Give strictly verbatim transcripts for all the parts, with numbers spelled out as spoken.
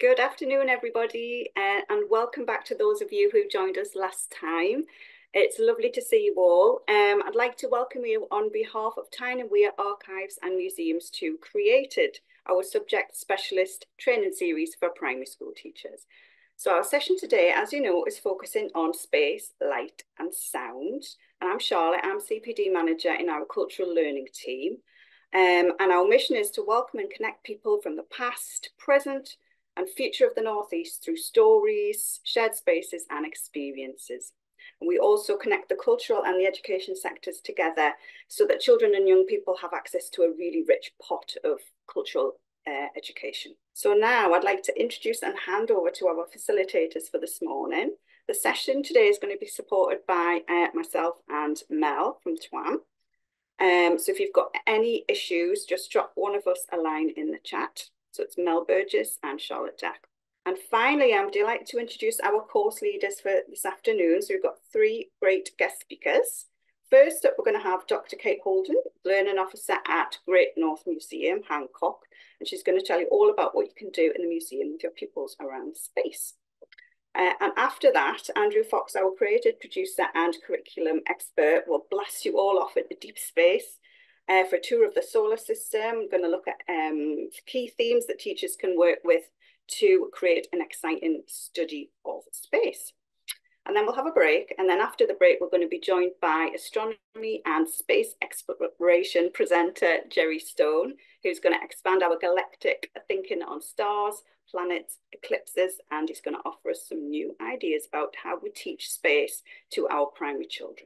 Good afternoon, everybody, uh, and welcome back to those of you who joined us last time. It's lovely to see you all. Um, I'd like to welcome you on behalf of Tyne and Wear Archives and Museums to CreatED, our subject specialist training series for primary school teachers. So our session today, as you know, is focusing on space, light and sound. And I'm Charlotte, I'm C P D manager in our cultural learning team. Um, and our mission is to welcome and connect people from the past, present, and future of the Northeast through stories, shared spaces and experiences. And we also connect the cultural and the education sectors together so that children and young people have access to a really rich pot of cultural uh, education. So now I'd like to introduce and hand over to our facilitators for this morning. The session today is going to be supported by uh, myself and Mel from TWAM. Um, so if you've got any issues, just drop one of us a line in the chat. So it's Mel Burgess and Charlotte Jack. And finally, I'm delighted to introduce our course leaders for this afternoon. So we've got three great guest speakers. First up, we're going to have Doctor Kate Holden, Learning Officer at Great North Museum, Hancock. And she's going to tell you all about what you can do in the museum with your pupils around space. Uh, and after that, Andrew Fox, our CreatED producer and curriculum expert, will blast you all off into deep space uh, for a tour of the solar system. We're going to look at um, key themes that teachers can work with to create an exciting study of space. And then we'll have a break. And then after the break, we're going to be joined by astronomy and space exploration presenter Jerry Stone, who's going to expand our galactic thinking on stars, planets, eclipses, and he's going to offer us some new ideas about how we teach space to our primary children.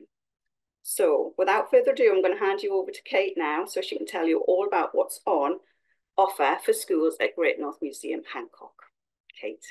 So without further ado, I'm going to hand you over to Kate now so she can tell you all about what's on offer for schools at Great North Museum, Hancock. Kate.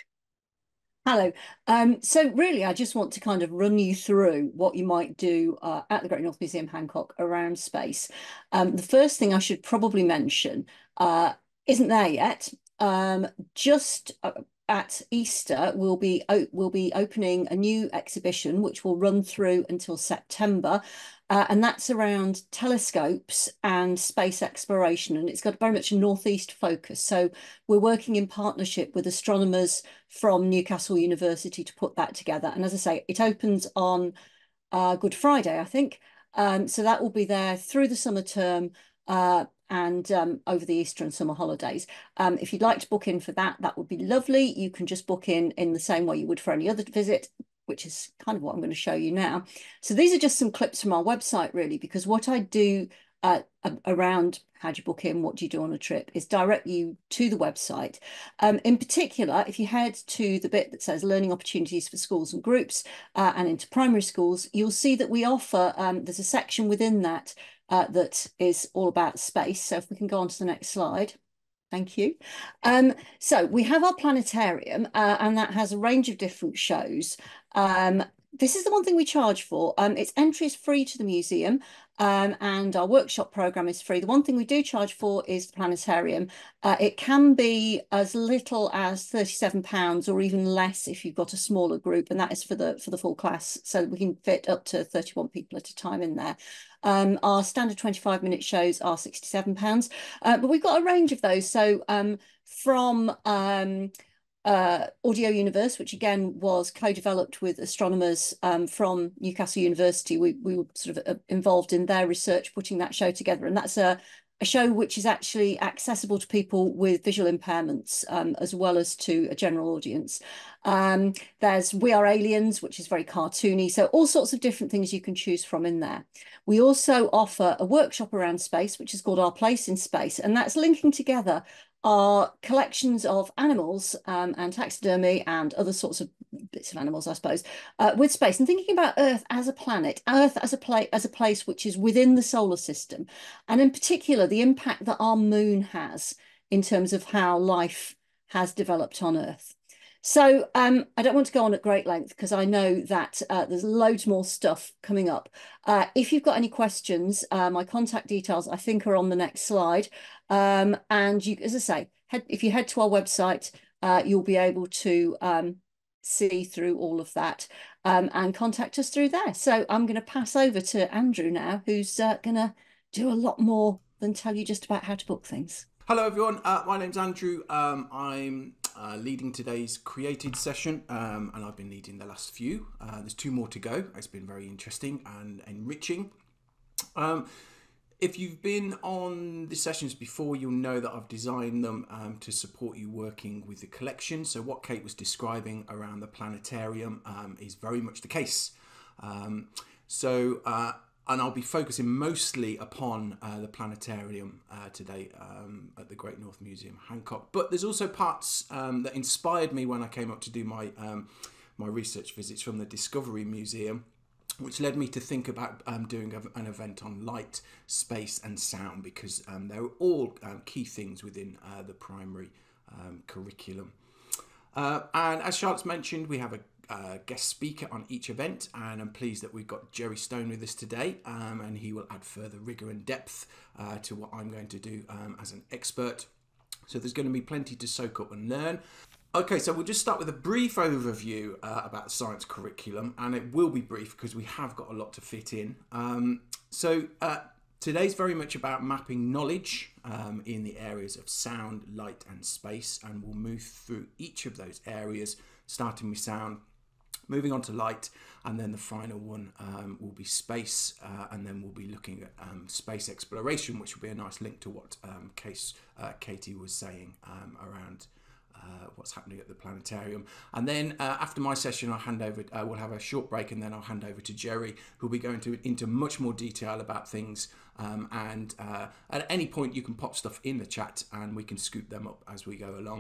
Hello. Um, so really, I just want to kind of run you through what you might do uh, at the Great North Museum, Hancock, around space. Um, the first thing I should probably mention uh, isn't there yet. Um, just uh, at Easter, we'll be we'll be opening a new exhibition which will run through until September. Uh, and that's around telescopes and space exploration. And it's got very much a northeast focus. So we're working in partnership with astronomers from Newcastle University to put that together. And as I say, it opens on uh, Good Friday, I think. Um, so that will be there through the summer term uh, and um, over the Easter and summer holidays. Um, if you'd like to book in for that, that would be lovely. You can just book in in the same way you would for any other visit, which is kind of what I'm going to show you now. So these are just some clips from our website, really, because what I do uh, around how do you book in, what do you do on a trip, is direct you to the website. Um, in particular, if you head to the bit that says learning opportunities for schools and groups uh, and into primary schools, you'll see that we offer, um, there's a section within that uh, that is all about space. So if we can go on to the next slide. Thank you. Um, so we have our planetarium, uh, and that has a range of different shows. Um, this is the one thing we charge for. Um, its entry is free to the museum, um, and our workshop program is free. The one thing we do charge for is the planetarium. Uh, it can be as little as thirty-seven pounds or even less if you've got a smaller group, and that is for the for the full class. So we can fit up to thirty-one people at a time in there. Um, our standard twenty-five minute shows are sixty-seven pounds, uh, but we've got a range of those. So um, from um, uh, Audio Universe, which again was co-developed with astronomers um, from Newcastle University. We, we were sort of uh, involved in their research, putting that show together. And that's a, a show which is actually accessible to people with visual impairments, um, as well as to a general audience. Um, there's We Are Aliens, which is very cartoony. So all sorts of different things you can choose from in there. We also offer a workshop around space, which is called Our Place in Space. And that's linking together are collections of animals um, and taxidermy and other sorts of bits of animals, I suppose, uh, with space, and thinking about Earth as a planet, Earth as a place as a place which is within the solar system, and in particular the impact that our moon has in terms of how life has developed on Earth. So um, I don't want to go on at great length because I know that uh, there's loads more stuff coming up. Uh, if you've got any questions, uh, my contact details I think are on the next slide. Um, and you, as I say, head, if you head to our website, uh, you'll be able to um, see through all of that um, and contact us through there. So I'm going to pass over to Andrew now, who's uh, going to do a lot more than tell you just about how to book things. Hello everyone, uh, my name's Andrew. Um, I'm uh, leading today's CreatED session, um, and I've been leading the last few. Uh, there's two more to go. It's been very interesting and enriching. Um, if you've been on the sessions before, you'll know that I've designed them um, to support you working with the collection. So what Kate was describing around the planetarium um, is very much the case. Um, so uh, and I'll be focusing mostly upon uh, the planetarium uh, today um, at the Great North Museum, Hancock. But there's also parts um, that inspired me when I came up to do my um, my research visits from the Discovery Museum, which led me to think about um, doing a, an event on light, space and sound, because um, they're all um, key things within uh, the primary um, curriculum. Uh, and as Charlotte's mentioned, we have a Uh, guest speaker on each event, and I'm pleased that we've got Jerry Stone with us today, um, and he will add further rigour and depth uh, to what I'm going to do um, as an expert. So there's going to be plenty to soak up and learn. Okay, so we'll just start with a brief overview uh, about the science curriculum, and it will be brief because we have got a lot to fit in. Um, so uh, today's very much about mapping knowledge um, in the areas of sound, light and space, and we'll move through each of those areas, starting with sound, moving on to light, and then the final one um, will be space, uh, and then we'll be looking at um, space exploration, which will be a nice link to what um, Case, uh, Katie was saying um, around uh, what's happening at the planetarium. And then uh, after my session, I'll hand over. Uh, we'll have a short break, and then I'll hand over to Jerry, who'll be going to into much more detail about things. Um, and uh, at any point, you can pop stuff in the chat, and we can scoop them up as we go along.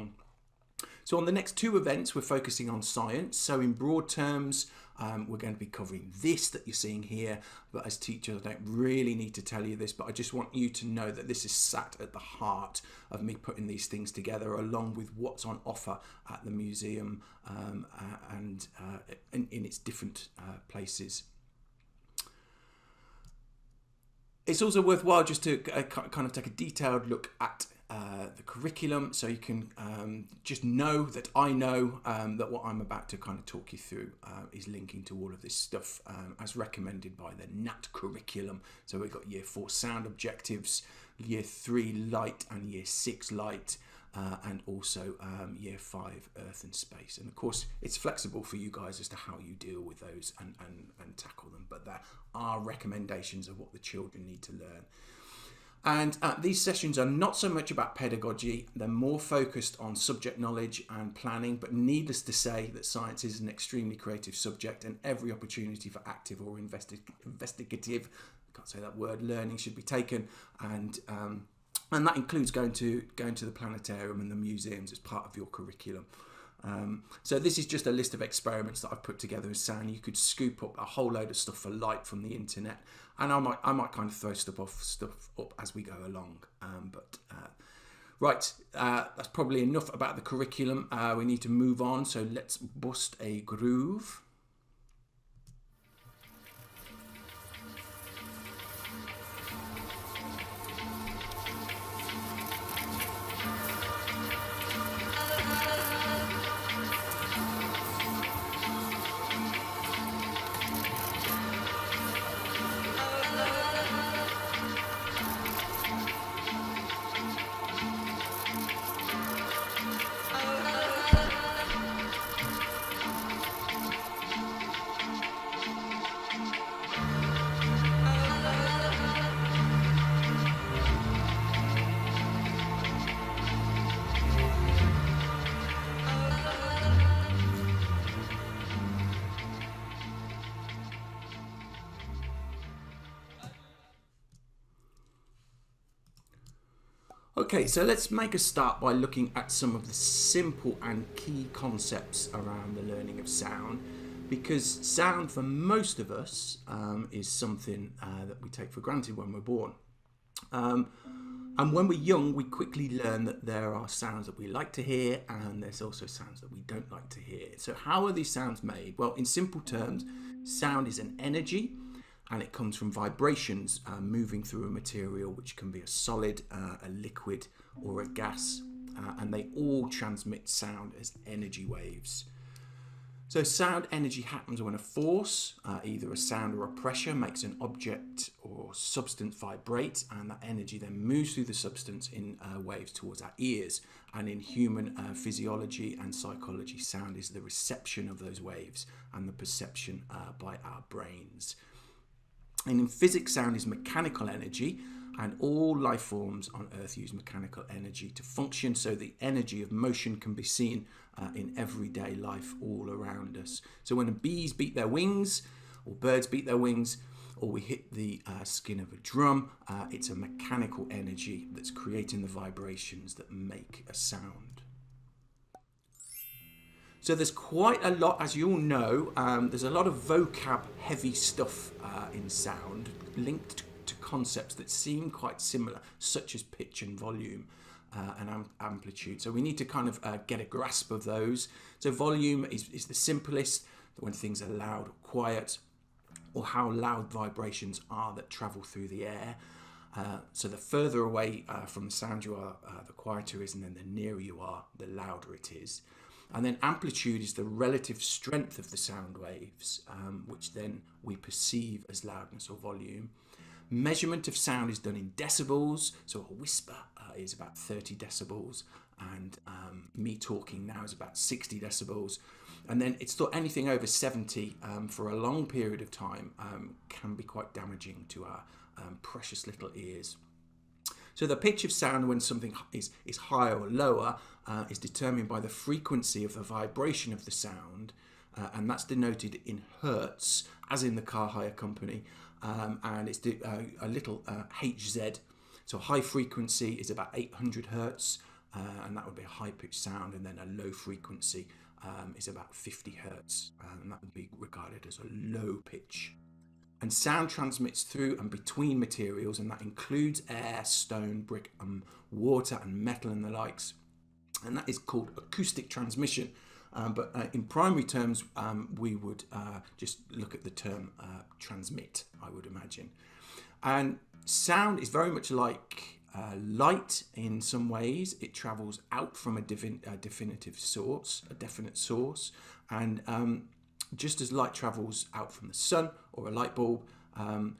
So on the next two events, we're focusing on science. So in broad terms, um, we're going to be covering this that you're seeing here. But as teachers, I don't really need to tell you this, but I just want you to know that this is sat at the heart of me putting these things together, along with what's on offer at the museum um, uh, and uh, in, in its different uh, places. It's also worthwhile just to uh, kind of take a detailed look at Uh, the curriculum, so you can um, just know that I know um, that what I'm about to kind of talk you through uh, is linking to all of this stuff um, as recommended by the N A T curriculum. So we've got year four sound objectives, year three light and year six light, uh, and also um, year five earth and space. And of course it's flexible for you guys as to how you deal with those and, and, and tackle them, but there are recommendations of what the children need to learn. And uh, these sessions are not so much about pedagogy, they're more focused on subject knowledge and planning, but needless to say that science is an extremely creative subject, and every opportunity for active or investi investigative, I can't say that word, learning should be taken, and um, and that includes going to, going to the planetarium and the museums as part of your curriculum. Um, so this is just a list of experiments that I've put together as sound. You could scoop up a whole load of stuff for light from the internet, and I might I might kind of throw stuff off stuff up as we go along. Um, but uh, right, uh, that's probably enough about the curriculum. Uh, we need to move on. So let's bust a groove. Okay, so let's make a start by looking at some of the simple and key concepts around the learning of sound, because sound for most of us um, is something uh, that we take for granted when we're born. Um, and when we're young, we quickly learn that there are sounds that we like to hear, and there's also sounds that we don't like to hear. So how are these sounds made? Well, in simple terms, sound is an energy, and it comes from vibrations uh, moving through a material, which can be a solid, uh, a liquid, or a gas, uh, and they all transmit sound as energy waves. So sound energy happens when a force, uh, either a sound or a pressure, makes an object or substance vibrate, and that energy then moves through the substance in uh, waves towards our ears. And in human uh, physiology and psychology, sound is the reception of those waves and the perception uh, by our brains. And in physics, sound is mechanical energy, and all life forms on Earth use mechanical energy to function, so the energy of motion can be seen uh, in everyday life all around us. So when bees beat their wings, or birds beat their wings, or we hit the uh, skin of a drum, uh, it's a mechanical energy that's creating the vibrations that make a sound. So there's quite a lot, as you all know, um, there's a lot of vocab heavy stuff uh, in sound linked to concepts that seem quite similar, such as pitch and volume uh, and am amplitude. So we need to kind of uh, get a grasp of those. So volume is, is the simplest, when things are loud or quiet, or how loud vibrations are that travel through the air. Uh, so the further away uh, from the sound you are, uh, the quieter it is, and then the nearer you are, the louder it is. And then amplitude is the relative strength of the sound waves, um, which then we perceive as loudness or volume. Measurement of sound is done in decibels, so a whisper uh, is about thirty decibels, and um, me talking now is about sixty decibels. And then it's thought anything over seventy um, for a long period of time um, can be quite damaging to our um, precious little ears. So the pitch of sound, when something is, is higher or lower, uh, is determined by the frequency of the vibration of the sound, uh, and that's denoted in hertz, as in the car hire company, um, and it's uh, a little uh, H Z. So high frequency is about eight hundred hertz, uh, and that would be a high-pitched sound, and then a low frequency um, is about fifty hertz, and that would be regarded as a low pitch. And sound transmits through and between materials, and that includes air, stone, brick, um, water and metal and the likes. And that is called acoustic transmission. Um, but uh, in primary terms, um, we would uh, just look at the term uh, transmit, I would imagine. And sound is very much like uh, light in some ways. It travels out from a, defin a definitive source, a definite source. And um, just as light travels out from the sun or a light bulb, um,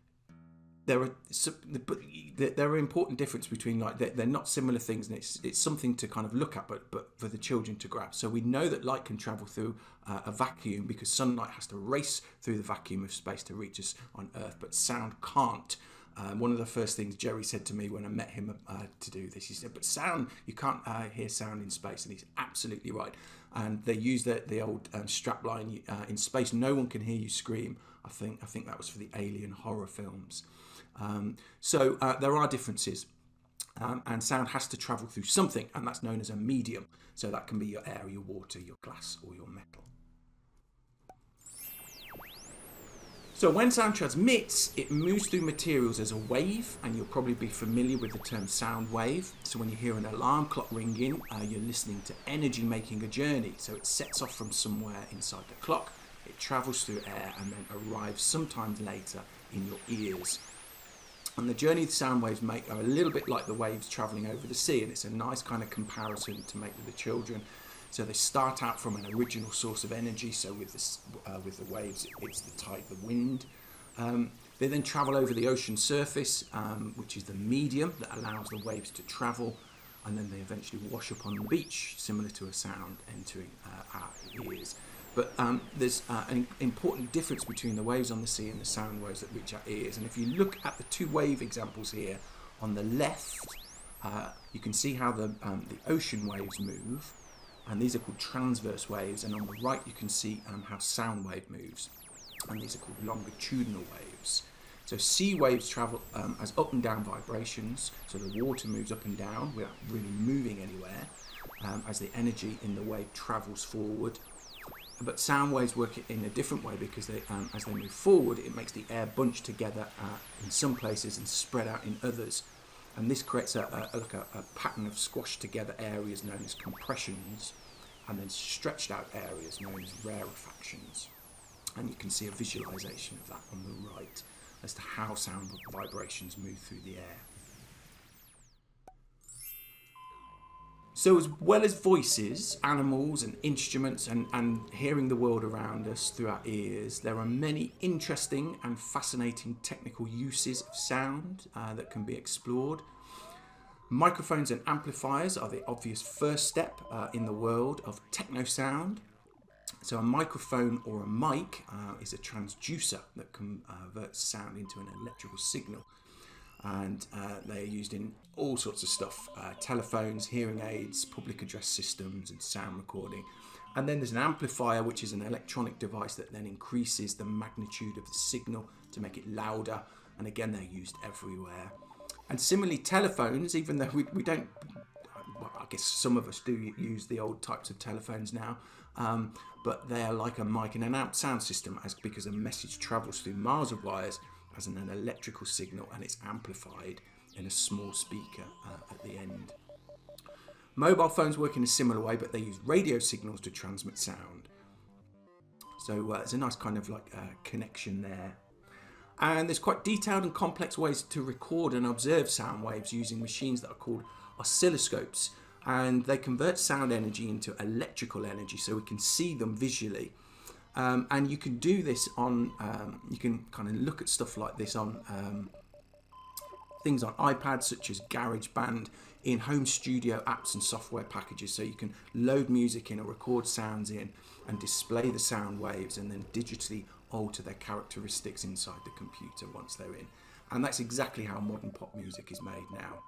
there are but there are important difference between, like, they're, they're not similar things, and it's it's something to kind of look at, but but for the children to grasp. So we know that light can travel through uh, a vacuum because sunlight has to race through the vacuum of space to reach us on Earth, but sound can't. Um, one of the first things Jerry said to me when I met him uh, to do this, he said, "But sound, you can't uh, hear sound in space," and he's absolutely right. And they use the, the old um, strap line, uh, in space no one can hear you scream. I think I think that was for the alien horror films. Um, so uh, there are differences, um, and sound has to travel through something, and that's known as a medium. So that can be your air, your water, your glass, or your metal. So when sound transmits, it moves through materials as a wave, and you'll probably be familiar with the term sound wave. So when you hear an alarm clock ringing, uh, you're listening to energy making a journey. So it sets off from somewhere inside the clock, it travels through air, and then arrives sometimes later in your ears. And the journey the sound waves make are a little bit like the waves travelling over the sea, and it's a nice kind of comparison to make with the children. So they start out from an original source of energy. So with, this, uh, with the waves, it's the tide, the wind. Um, they then travel over the ocean surface, um, which is the medium that allows the waves to travel. And then they eventually wash up on the beach, similar to a sound entering uh, our ears. But um, there's uh, an important difference between the waves on the sea and the sound waves that reach our ears. And if you look at the two wave examples here, on the left, uh, you can see how the, um, the ocean waves move. And these are called transverse waves, and on the right you can see um, how sound wave moves, and these are called longitudinal waves. So sea waves travel um, as up and down vibrations, so the water moves up and down without really moving anywhere, um, as the energy in the wave travels forward. But sound waves work in a different way, because they, um, as they move forward, it makes the air bunch together uh, in some places and spread out in others. And this creates a, a, like a, a pattern of squashed together areas known as compressions, and then stretched out areas known as rarefactions. And you can see a visualization of that on the right as to how sound vibrations move through the air. So as well as voices, animals and instruments and, and hearing the world around us through our ears, there are many interesting and fascinating technical uses of sound uh, that can be explored. Microphones and amplifiers are the obvious first step uh, in the world of techno sound. So a microphone or a mic uh, is a transducer that converts sound into an electrical signal. And uh, they are used in all sorts of stuff, uh, telephones, hearing aids, public address systems and sound recording. And then there's an amplifier, which is an electronic device that then increases the magnitude of the signal to make it louder. And again, they're used everywhere. And similarly, telephones, even though we, we don't, well, I guess some of us do use the old types of telephones now, um, but they're like a mic and an amp sound system as because a message travels through miles of wires as an electrical signal and it's amplified in a small speaker uh, at the end. Mobile phones work in a similar way, but they use radio signals to transmit sound. So uh, it's a nice kind of like uh, connection there. And there's quite detailed and complex ways to record and observe sound waves using machines that are called oscilloscopes. And they convert sound energy into electrical energy so we can see them visually. Um, and you can do this on, um, you can kind of look at stuff like this on um, things on iPads such as GarageBand, in home studio apps and software packages. So you can load music in or record sounds in and display the sound waves and then digitally alter their characteristics inside the computer once they're in. And that's exactly how modern pop music is made now.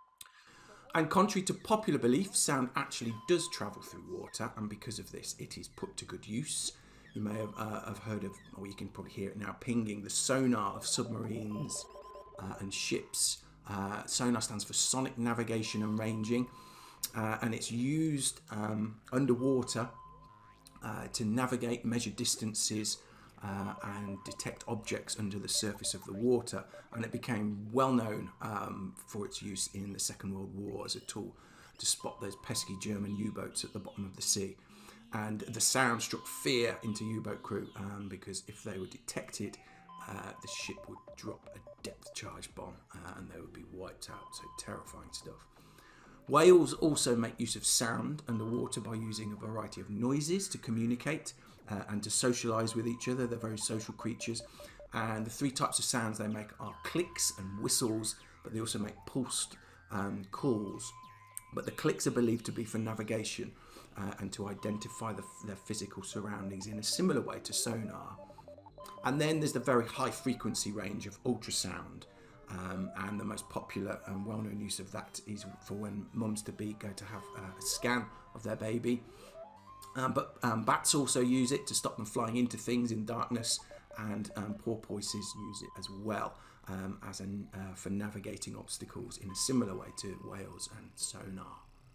And contrary to popular belief, sound actually does travel through water, and because of this it is put to good use. You may have, uh, have heard of, or you can probably hear it now, pinging, the sonar of submarines uh, and ships. Uh, sonar stands for sonic navigation and ranging, uh, and it's used um, underwater uh, to navigate, measure distances, uh, and detect objects under the surface of the water. And it became well known um, for its use in the Second World War as a tool to spot those pesky German U-boats at the bottom of the sea. And the sound struck fear into U-boat crew um, because if they were detected, uh, the ship would drop a depth charge bomb uh, and they would be wiped out. So terrifying stuff. Whales also make use of sound underwater by using a variety of noises to communicate uh, and to socialise with each other. They're very social creatures. And the three types of sounds they make are clicks and whistles, but they also make pulsed um, calls. But the clicks are believed to be for navigation uh, and to identify the, their physical surroundings in a similar way to sonar. And then there's the very high frequency range of ultrasound. Um, and the most popular and well-known use of that is for when mums-to-be go to have uh, a scan of their baby. Um, but um, bats also use it to stop them flying into things in darkness, and um, porpoises use it as well um, as an, uh, for navigating obstacles in a similar way to whales and sonar.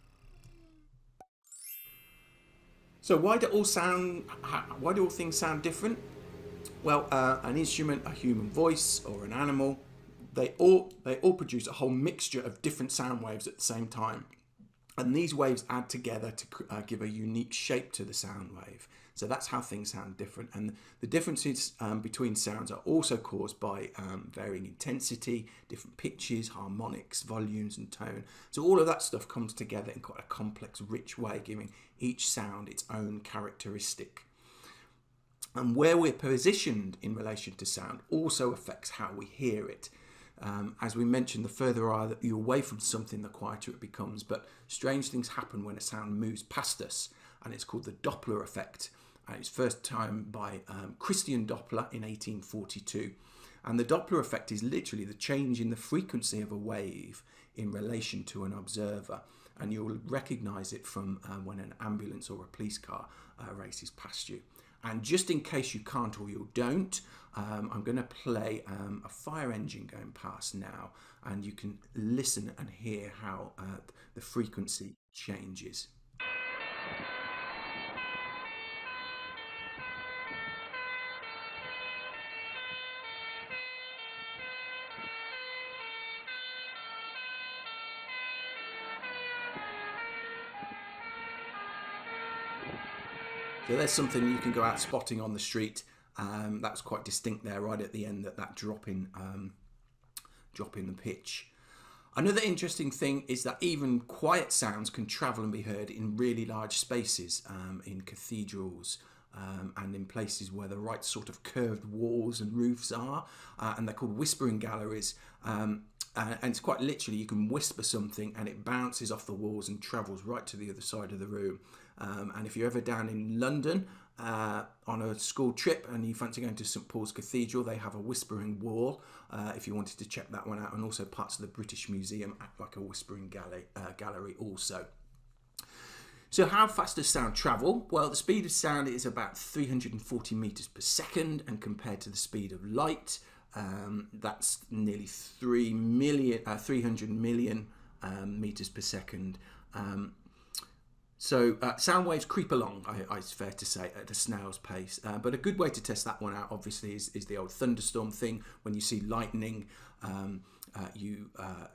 So why do all sound? Why do all things sound different? Well, uh, an instrument, a human voice, or an animal, they all they all produce a whole mixture of different sound waves at the same time, and these waves add together to uh, give a unique shape to the sound wave. So that's how things sound different, and the differences um, between sounds are also caused by um, varying intensity, different pitches, harmonics, volumes, and tone. So all of that stuff comes together in quite a complex, rich way, giving each sound its own characteristic. And where we're positioned in relation to sound also affects how we hear it. Um, as we mentioned, the further you're away from something, the quieter it becomes. But strange things happen when a sound moves past us, and it's called the Doppler effect. And it's first time by um, Christian Doppler in eighteen forty-two. And the Doppler effect is literally the change in the frequency of a wave in relation to an observer. And you'll recognise it from uh, when an ambulance or a police car uh, races past you. And just in case you can't or you don't, um, I'm going to play um, a fire engine going past now, and you can listen and hear how uh, the frequency changes. So there's something you can go out spotting on the street. Um, that's quite distinct there, right at the end, that that drop in, um, drop in the pitch. Another interesting thing is that even quiet sounds can travel and be heard in really large spaces, um, in cathedrals, um, and in places where the right sort of curved walls and roofs are, uh, and they're called whispering galleries. Um, uh, and it's quite literally, you can whisper something and it bounces off the walls and travels right to the other side of the room. Um, and if you're ever down in London uh, on a school trip and you fancy going to St Paul's Cathedral, they have a whispering wall, uh, if you wanted to check that one out. And also parts of the British Museum act like a whispering gallery, uh, gallery also. So how fast does sound travel? Well, the speed of sound is about three hundred forty meters per second, and compared to the speed of light, um, that's nearly three million, uh, three hundred million um, meters per second. Um, So uh, sound waves creep along, I, I, it's fair to say, at a snail's pace. Uh, but a good way to test that one out, obviously, is, is the old thunderstorm thing. When you see lightning, um, uh, you uh,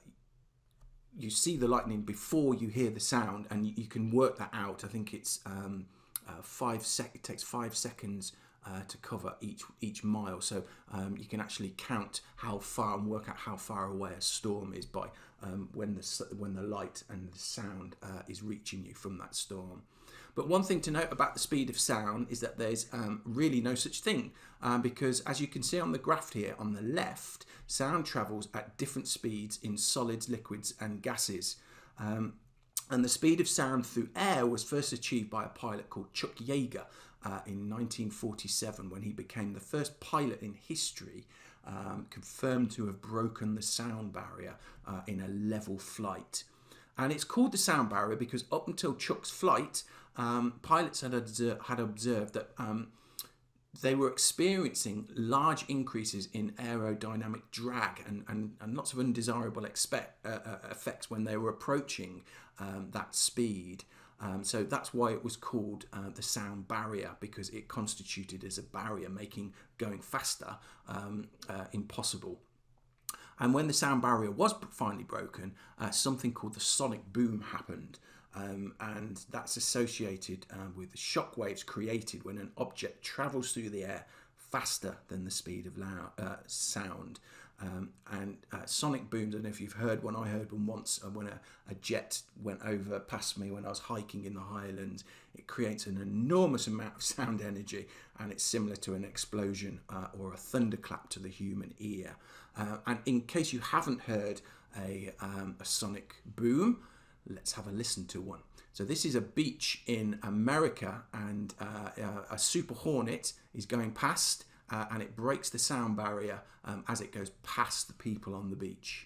you see the lightning before you hear the sound, and you, you can work that out. I think it's um, uh, five sec. It takes five seconds uh, to cover each each mile. So um, you can actually count how far and work out how far away a storm is by um, when the when the light and the sound uh, is reaching you from that storm. But one thing to note about the speed of sound is that there's um, really no such thing, um, because as you can see on the graph here on the left, sound travels at different speeds in solids, liquids and gases. Um, and the speed of sound through air was first achieved by a pilot called Chuck Yeager uh, in nineteen forty-seven, when he became the first pilot in history um, confirmed to have broken the sound barrier uh, in a level flight. And it's called the sound barrier because up until Chuck's flight, um, pilots had, observed, had observed that um, they were experiencing large increases in aerodynamic drag and, and, and lots of undesirable expect, uh, uh, effects when they were approaching um, that speed. Um, so that's why it was called uh, the sound barrier, because it constituted as a barrier, making going faster um, uh, impossible. And when the sound barrier was finally broken, uh, something called the sonic boom happened. Um, and that's associated uh, with the shock waves created when an object travels through the air faster than the speed of loud, uh, sound. Um, and uh, sonic booms, I don't know if you've heard one, I heard one once uh, when a, a jet went over past me when I was hiking in the Highlands. It creates an enormous amount of sound energy, and it's similar to an explosion uh, or a thunderclap to the human ear. Uh, and in case you haven't heard a, um, a sonic boom, let's have a listen to one. So this is a beach in America, and uh, uh, a Super Hornet is going past, uh, and it breaks the sound barrier um, as it goes past the people on the beach.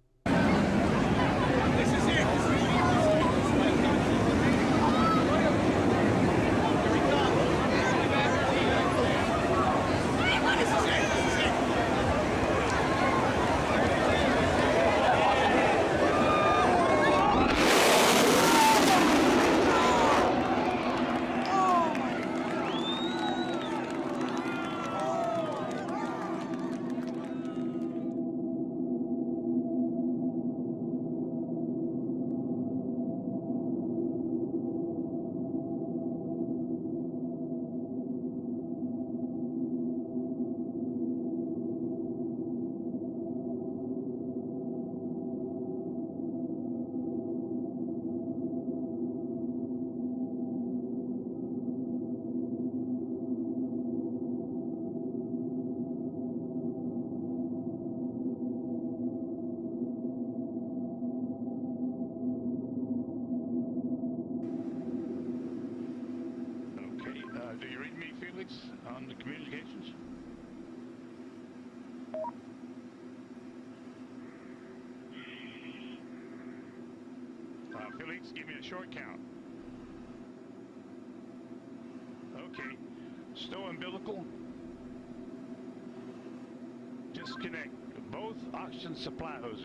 This is it. On the communications. Uh, Felix, give me a short count. Okay. Stow umbilical. Disconnect both oxygen supply hoses.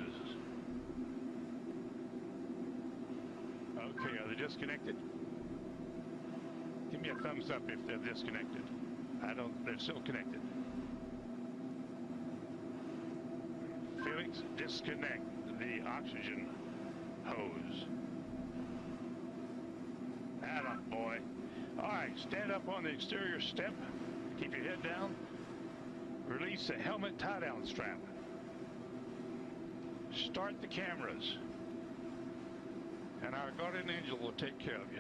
Okay, are they disconnected? Give me a thumbs up if they're disconnected. I don't, they're still connected. Felix, disconnect the oxygen hose. Atta boy. All right, stand up on the exterior step. Keep your head down. Release the helmet tie-down strap. Start the cameras, and our guardian angel will take care of you.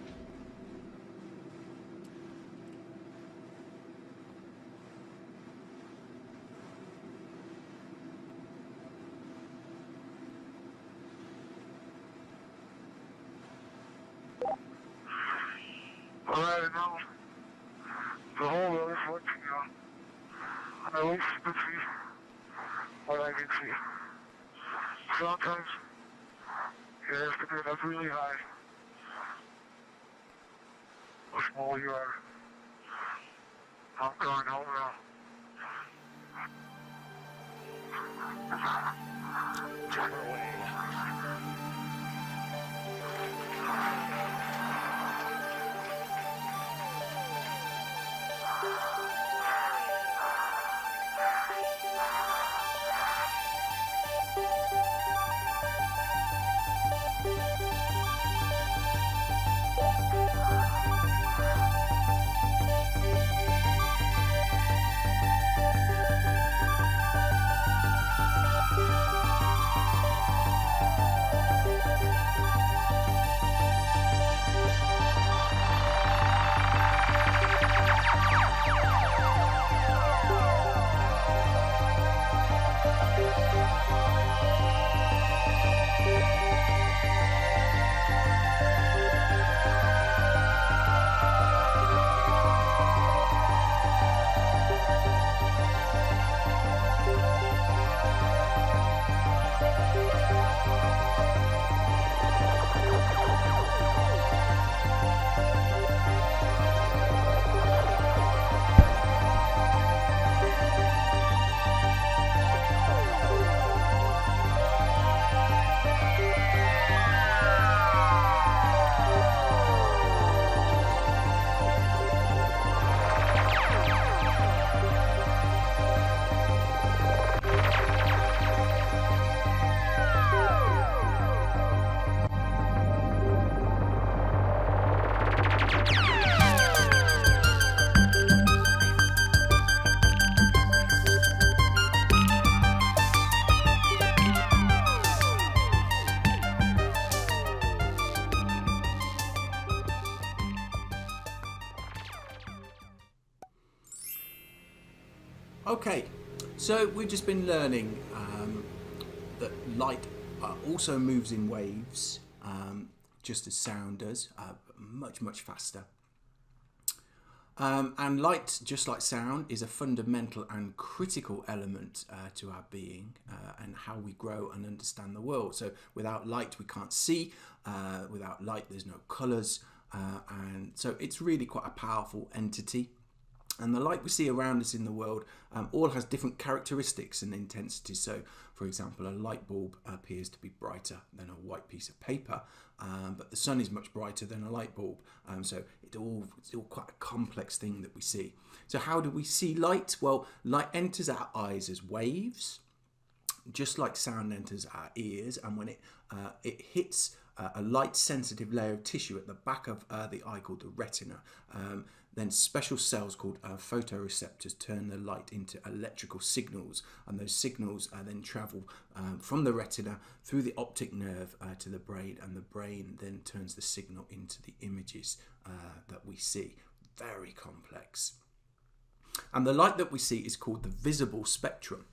All right, now the whole world is watching you. I wish you could see what I can see. Sometimes you have to get up really high. How small you are. I'm going home now. Take her away. Okay, so we've just been learning um, that light uh, also moves in waves, um, just as sound does, uh, much, much faster. Um, and light, just like sound, is a fundamental and critical element uh, to our being uh, and how we grow and understand the world. So without light, we can't see. Uh, without light, there's no colours. Uh, and so it's really quite a powerful entity. And the light we see around us in the world um, all has different characteristics and intensities. So, for example, a light bulb appears to be brighter than a white piece of paper, um, but the sun is much brighter than a light bulb. Um, so it all, it's all quite a complex thing that we see. So how do we see light? Well, light enters our eyes as waves, just like sound enters our ears. And when it, uh, it hits uh, a light-sensitive layer of tissue at the back of uh, the eye called the retina, um, then special cells called uh, photoreceptors turn the light into electrical signals, and those signals uh, then travel um, from the retina through the optic nerve uh, to the brain, and the brain then turns the signal into the images uh, that we see. Very complex. And the light that we see is called the visible spectrum.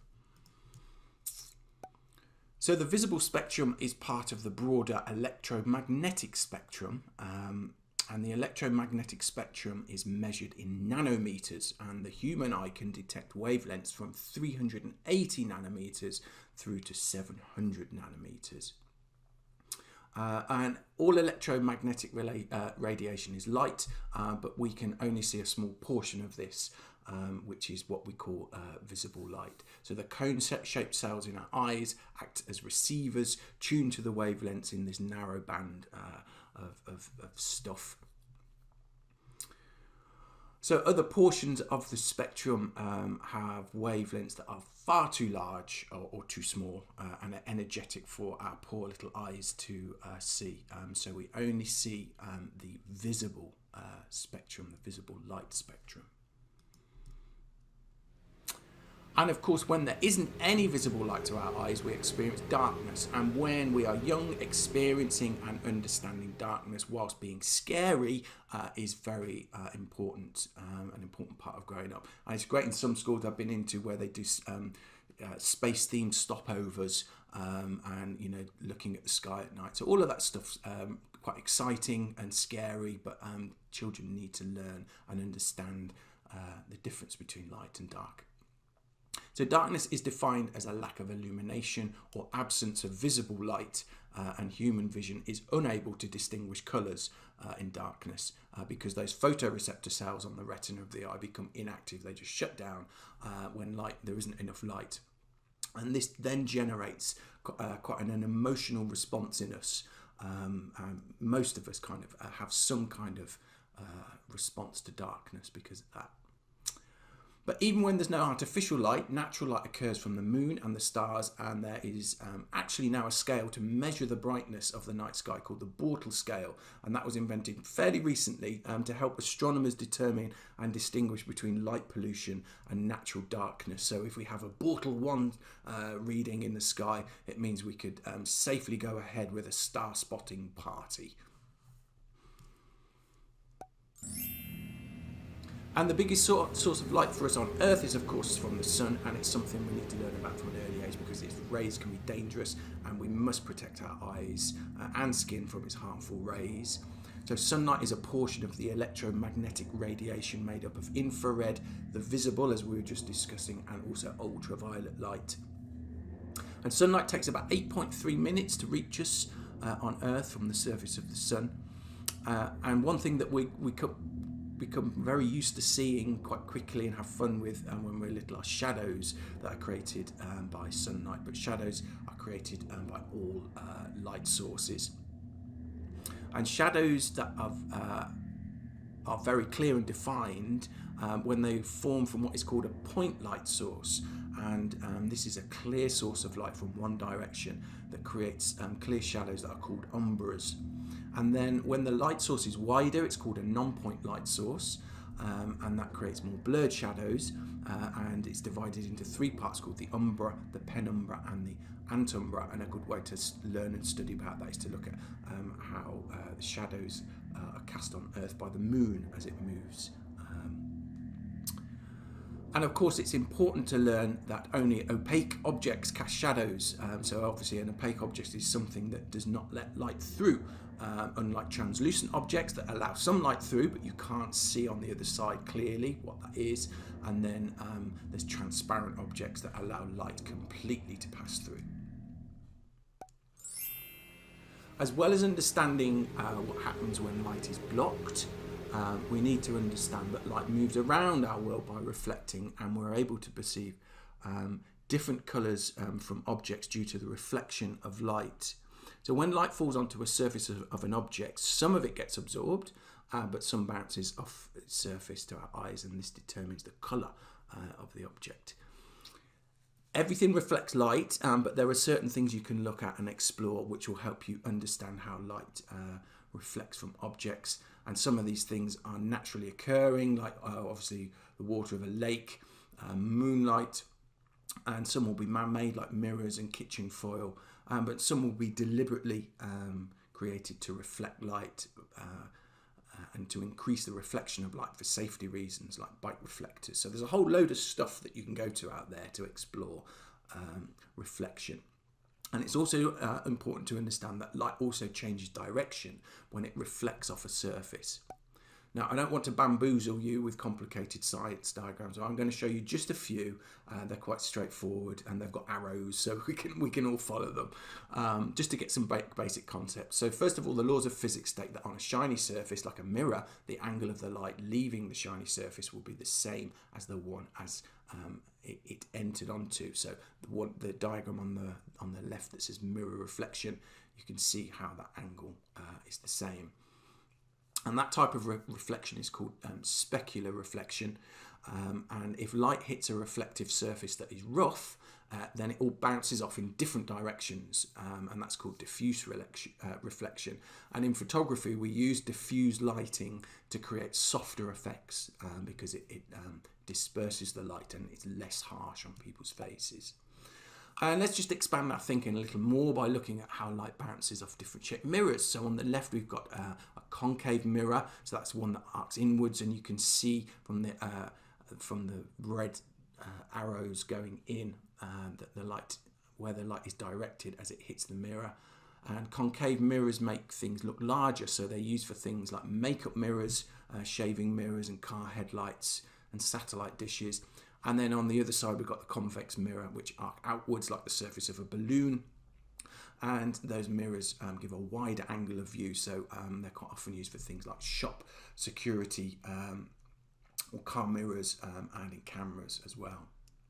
So the visible spectrum is part of the broader electromagnetic spectrum, um, and the electromagnetic spectrum is measured in nanometers, and the human eye can detect wavelengths from three hundred eighty nanometers through to seven hundred nanometers. Uh, and all electromagnetic uh, radiation is light, uh, but we can only see a small portion of this, um, which is what we call uh, visible light. So the cone-shaped cells in our eyes act as receivers, tuned to the wavelengths in this narrow band uh, of, of, of stuff. So other portions of the spectrum um, have wavelengths that are far too large or, or too small uh, and are energetic for our poor little eyes to uh, see. Um, so we only see um, the visible uh, spectrum, the visible light spectrum. And of course, when there isn't any visible light to our eyes, we experience darkness. And when we are young, experiencing and understanding darkness whilst being scary uh, is very uh, important, um, an important part of growing up. And it's great in some schools I've been into where they do um, uh, space-themed stopovers um, and, you know, looking at the sky at night. So all of that stuff's um, quite exciting and scary, but um, children need to learn and understand uh, the difference between light and dark. So darkness is defined as a lack of illumination or absence of visible light, uh, and human vision is unable to distinguish colours uh, in darkness uh, because those photoreceptor cells on the retina of the eye become inactive. They just shut down uh, when light there isn't enough light. And this then generates uh, quite an, an emotional response in us. Um, um, most of us kind of uh, have some kind of uh, response to darkness because of that. But even when there's no artificial light, natural light occurs from the moon and the stars, and there is um, actually now a scale to measure the brightness of the night sky called the Bortle scale, and that was invented fairly recently um, to help astronomers determine and distinguish between light pollution and natural darkness. So if we have a Bortle one uh, reading in the sky, it means we could um, safely go ahead with a star spotting party. And the biggest source of light for us on Earth is, of course, from the sun, and it's something we need to learn about from an early age because its rays can be dangerous and we must protect our eyes uh, and skin from its harmful rays. So sunlight is a portion of the electromagnetic radiation made up of infrared, the visible, as we were just discussing, and also ultraviolet light. And sunlight takes about eight point three minutes to reach us uh, on Earth from the surface of the sun. Uh, and one thing that we, we could become very used to seeing quite quickly and have fun with um, when we're little are shadows that are created um, by sunlight, but shadows are created um, by all uh, light sources. And shadows that are, uh, are very clear and defined um, when they form from what is called a point light source, and um, this is a clear source of light from one direction that creates um, clear shadows that are called umbras. And then when the light source is wider, it's called a non-point light source, um, and that creates more blurred shadows, uh, and it's divided into three parts called the umbra, the penumbra and the antumbra. And a good way to learn and study about that is to look at um, how uh, the shadows uh, are cast on Earth by the moon as it moves. Um, And of course, it's important to learn that only opaque objects cast shadows. Um, so obviously an opaque object is something that does not let light through, uh, unlike translucent objects that allow some light through, but you can't see on the other side clearly what that is. And then um, there's transparent objects that allow light completely to pass through. As well as understanding uh, what happens when light is blocked, Um, we need to understand that light moves around our world by reflecting, and we're able to perceive um, different colours um, from objects due to the reflection of light. So when light falls onto a surface of, of an object, some of it gets absorbed, uh, but some bounces off its surface to our eyes, and this determines the colour uh, of the object. Everything reflects light, um, but there are certain things you can look at and explore which will help you understand how light uh, reflects from objects. And some of these things are naturally occurring, like uh, obviously the water of a lake, uh, moonlight, and some will be man-made like mirrors and kitchen foil, um, but some will be deliberately um, created to reflect light uh, uh, and to increase the reflection of light for safety reasons, like bike reflectors. So there's a whole load of stuff that you can go to out there to explore um, reflection. And it's also uh, important to understand that light also changes direction when it reflects off a surface. Now, I don't want to bamboozle you with complicated science diagrams. I'm going to show you just a few. Uh, they're quite straightforward, and they've got arrows, so we can we can all follow them, um, just to get some basic concepts. So first of all, the laws of physics state that on a shiny surface, like a mirror, the angle of the light leaving the shiny surface will be the same as the one as um, it, it entered onto. So the one, the diagram on the on the left that says mirror reflection, you can see how that angle uh, is the same. And that type of re reflection is called um, specular reflection. Um, and if light hits a reflective surface that is rough, uh, then it all bounces off in different directions, um, and that's called diffuse uh, reflection. And in photography, we use diffuse lighting to create softer effects um, because it, it um, disperses the light and it's less harsh on people's faces. And let's just expand that thinking a little more by looking at how light bounces off different shaped mirrors. So on the left, we've got uh, a concave mirror. So that's one that arcs inwards, and you can see from the uh, from the red uh, arrows going in uh, that the light, where the light is directed as it hits the mirror. And concave mirrors make things look larger, so they're used for things like makeup mirrors, uh, shaving mirrors, and car headlights and satellite dishes. And then on the other side, we've got the convex mirror, which arc outwards like the surface of a balloon. And those mirrors um, give a wider angle of view, so um, they're quite often used for things like shop security um, or car mirrors um, and in cameras as well.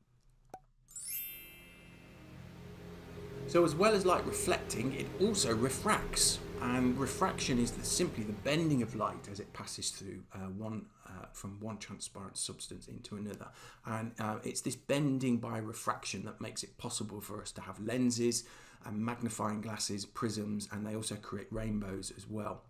So as well as light reflecting, it also refracts. And refraction is the, simply the bending of light as it passes through uh, one uh, from one transparent substance into another. And uh, it's this bending by refraction that makes it possible for us to have lenses and magnifying glasses, prisms, and they also create rainbows as well.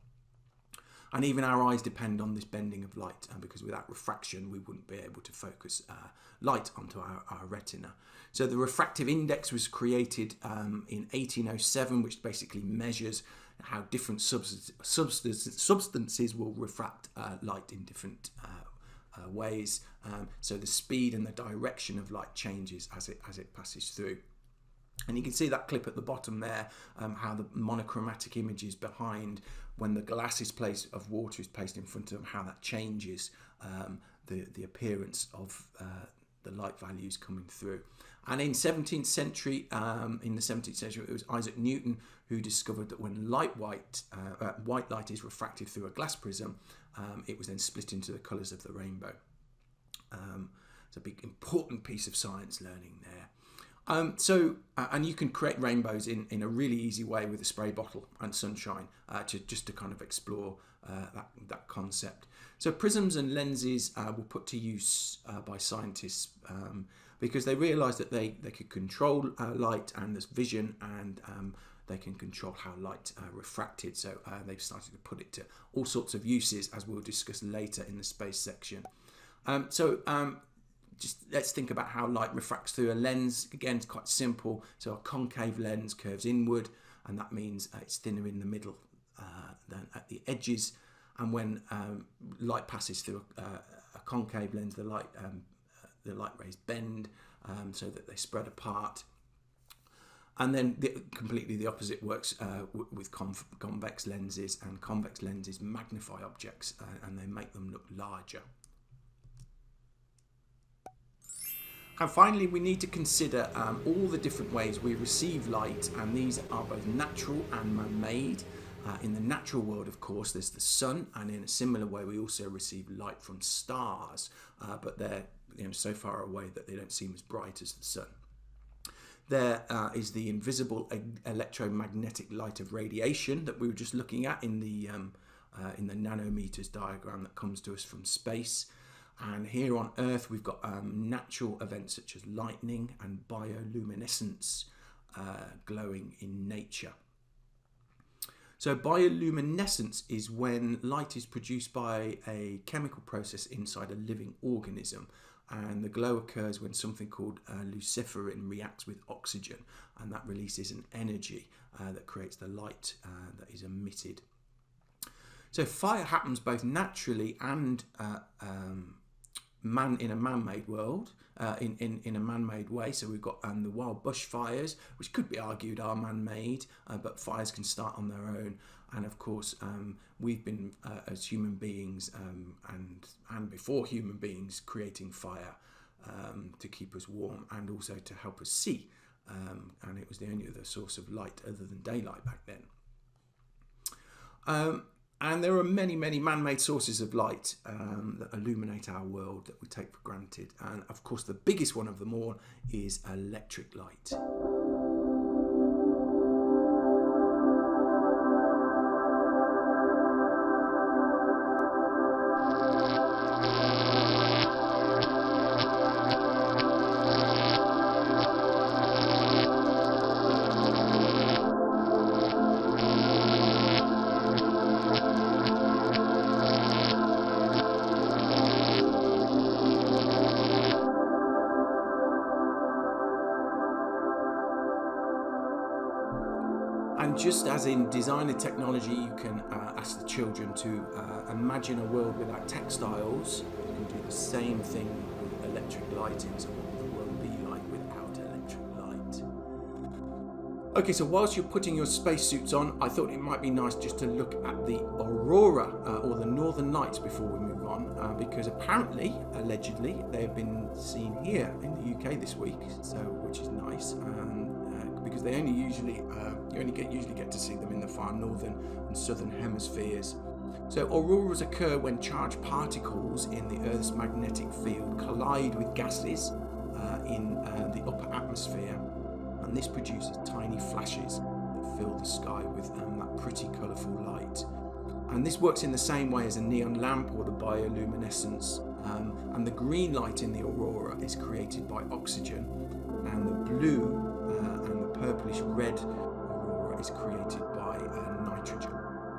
And even our eyes depend on this bending of light, uh, because without refraction we wouldn't be able to focus uh, light onto our, our retina. So the refractive index was created um, in eighteen oh seven, which basically measures how different substance, substance, substances will refract uh, light in different uh, uh, ways. Um, so the speed and the direction of light changes as it as it passes through. And you can see that clip at the bottom there, um, how the monochromatic image is behind when the glass is placed of water is placed in front of them, how that changes um, the, the appearance of uh, the light values coming through. And in seventeenth century, um, in the seventeenth century, it was Isaac Newton who discovered that when light white, uh, uh, white light is refracted through a glass prism, um, it was then split into the colours of the rainbow. Um, it's a big important piece of science learning there. Um, so, uh, and you can create rainbows in, in a really easy way with a spray bottle and sunshine, uh, to just to kind of explore uh, that, that concept. So prisms and lenses uh, were put to use uh, by scientists um, because they realised that they, they could control uh, light and this vision, and um, they can control how light uh, refracted. So uh, they've started to put it to all sorts of uses, as we'll discuss later in the space section. Um, so um, just let's think about how light refracts through a lens. Again, it's quite simple. So a concave lens curves inward, and that means uh, it's thinner in the middle uh, than at the edges. And when um, light passes through a, a concave lens, the light um, uh, the light rays bend um, so that they spread apart. And then the, completely the opposite works uh, with conv convex lenses, and convex lenses magnify objects uh, and they make them look larger. And finally, we need to consider um, all the different ways we receive light, and these are both natural and man-made. Uh, in the natural world, of course, there's the sun, and in a similar way, we also receive light from stars, uh, but they're you know, so far away that they don't seem as bright as the sun. There uh, is the invisible electromagnetic light of radiation that we were just looking at in the um, uh, in the nanometers diagram that comes to us from space. And here on Earth, we've got um, natural events such as lightning and bioluminescence uh, glowing in nature. So bioluminescence is when light is produced by a chemical process inside a living organism. And the glow occurs when something called uh, luciferin reacts with oxygen, and that releases an energy uh, that creates the light uh, that is emitted. So fire happens both naturally and uh, um, man in a man-made world, uh, in, in, in a man-made way. So we've got um, the wild bushfires, which could be argued are man-made, uh, but fires can start on their own. And of course, um, we've been, uh, as human beings, um, and, and before human beings, creating fire um, to keep us warm and also to help us see. Um, and it was the only other source of light other than daylight back then. Um, And there are many, many man-made sources of light um, that illuminate our world that we take for granted. And of course, the biggest one of them all is electric light. And just as in designer technology, you can uh, ask the children to uh, imagine a world without textiles. You can do the same thing with electric lighting. So what would the world be like without electric light? Okay, so whilst you're putting your spacesuits on, I thought it might be nice just to look at the aurora uh, or the northern lights before we move on, uh, because apparently, allegedly, they have been seen here in the U K this week, so which is nice. Um, because they only usually uh, you only get usually get to see them in the far northern and southern hemispheres. So auroras occur when charged particles in the Earth's magnetic field collide with gases uh, in uh, the upper atmosphere, and this produces tiny flashes that fill the sky with um, that pretty colourful light. And this works in the same way as a neon lamp or the bioluminescence. Um, and the green light in the aurora is created by oxygen, and the blue uh, and the purplish red aurora is created by uh, nitrogen.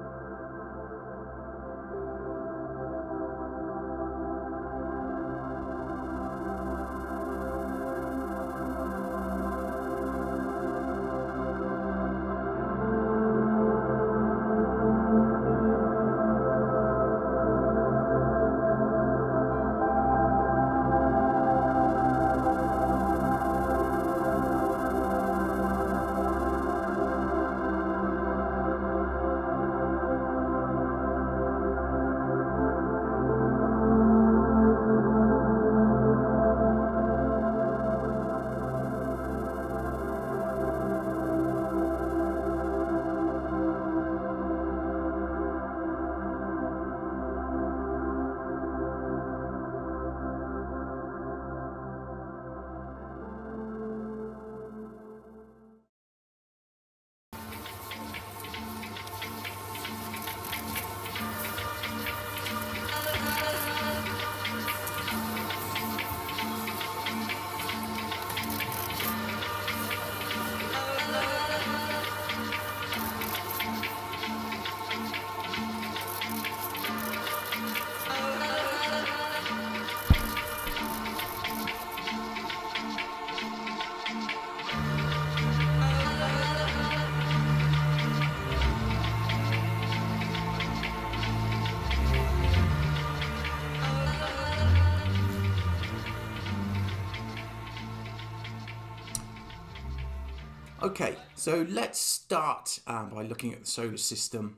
Okay, so let's start um, by looking at the solar system.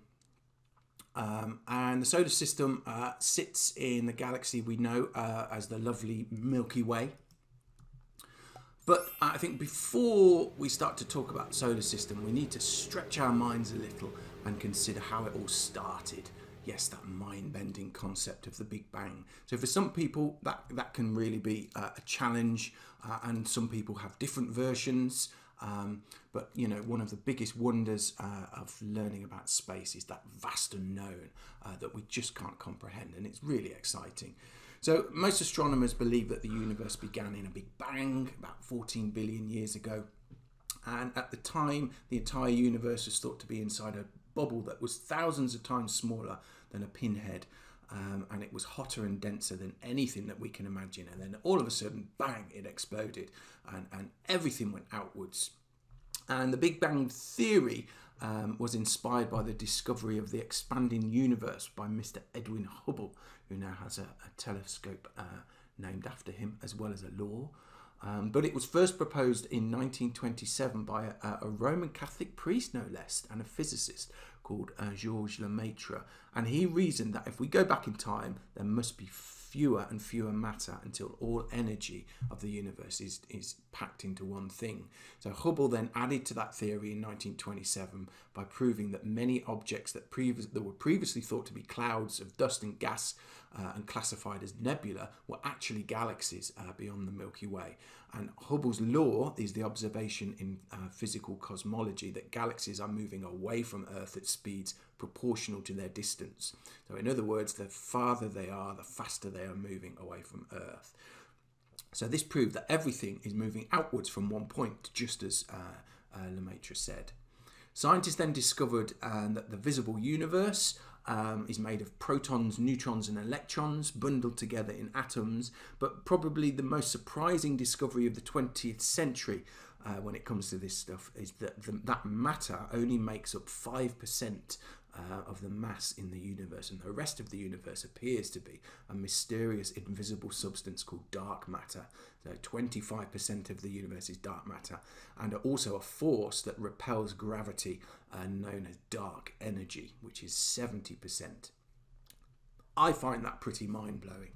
Um, and the solar system uh, sits in the galaxy we know uh, as the lovely Milky Way. But I think before we start to talk about the solar system, we need to stretch our minds a little and consider how it all started. Yes, that mind-bending concept of the Big Bang. So for some people, that, that can really be uh, a challenge, uh, and some people have different versions. Um, but, you know, one of the biggest wonders uh, of learning about space is that vast unknown uh, that we just can't comprehend, and it's really exciting. So most astronomers believe that the universe began in a Big Bang about fourteen billion years ago. And at the time, the entire universe was thought to be inside a bubble that was thousands of times smaller than a pinhead. Um, and it was hotter and denser than anything that we can imagine. And then all of a sudden, bang, it exploded, and, and everything went outwards. And the Big Bang theory um, was inspired by the discovery of the expanding universe by Mister Edwin Hubble, who now has a, a telescope uh, named after him, as well as a law. Um, but it was first proposed in nineteen twenty-seven by a, a Roman Catholic priest, no less, and a physicist called uh, Georges Lemaitre. And he reasoned that if we go back in time, there must be fewer and fewer matter until all energy of the universe is, is packed into one thing. So Hubble then added to that theory in nineteen twenty-seven by proving that many objects that, previous, that were previously thought to be clouds of dust and gas uh, and classified as nebula were actually galaxies uh, beyond the Milky Way. And Hubble's law is the observation in uh, physical cosmology that galaxies are moving away from Earth at speeds proportional to their distance. So in other words, the farther they are, the faster they are moving away from Earth. So this proved that everything is moving outwards from one point, just as uh, uh, Lemaitre said. Scientists then discovered uh, that the visible universe um, is made of protons, neutrons and electrons bundled together in atoms. But probably the most surprising discovery of the twentieth century uh, when it comes to this stuff is that the, that matter only makes up five percent uh, of the mass in the universe, and the rest of the universe appears to be a mysterious invisible substance called dark matter. So twenty-five percent of the universe is dark matter, and also a force that repels gravity uh, known as dark energy, which is seventy percent. I find that pretty mind-blowing.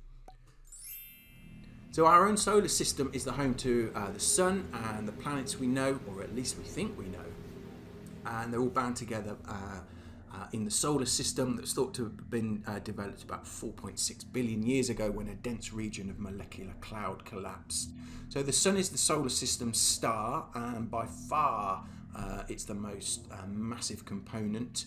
So our own solar system is the home to uh, the sun and the planets we know, or at least we think we know. And they're all bound together uh, uh, in the solar system that's thought to have been uh, developed about four point six billion years ago when a dense region of molecular cloud collapsed. So the sun is the solar system's star, and by far uh, it's the most uh, massive component.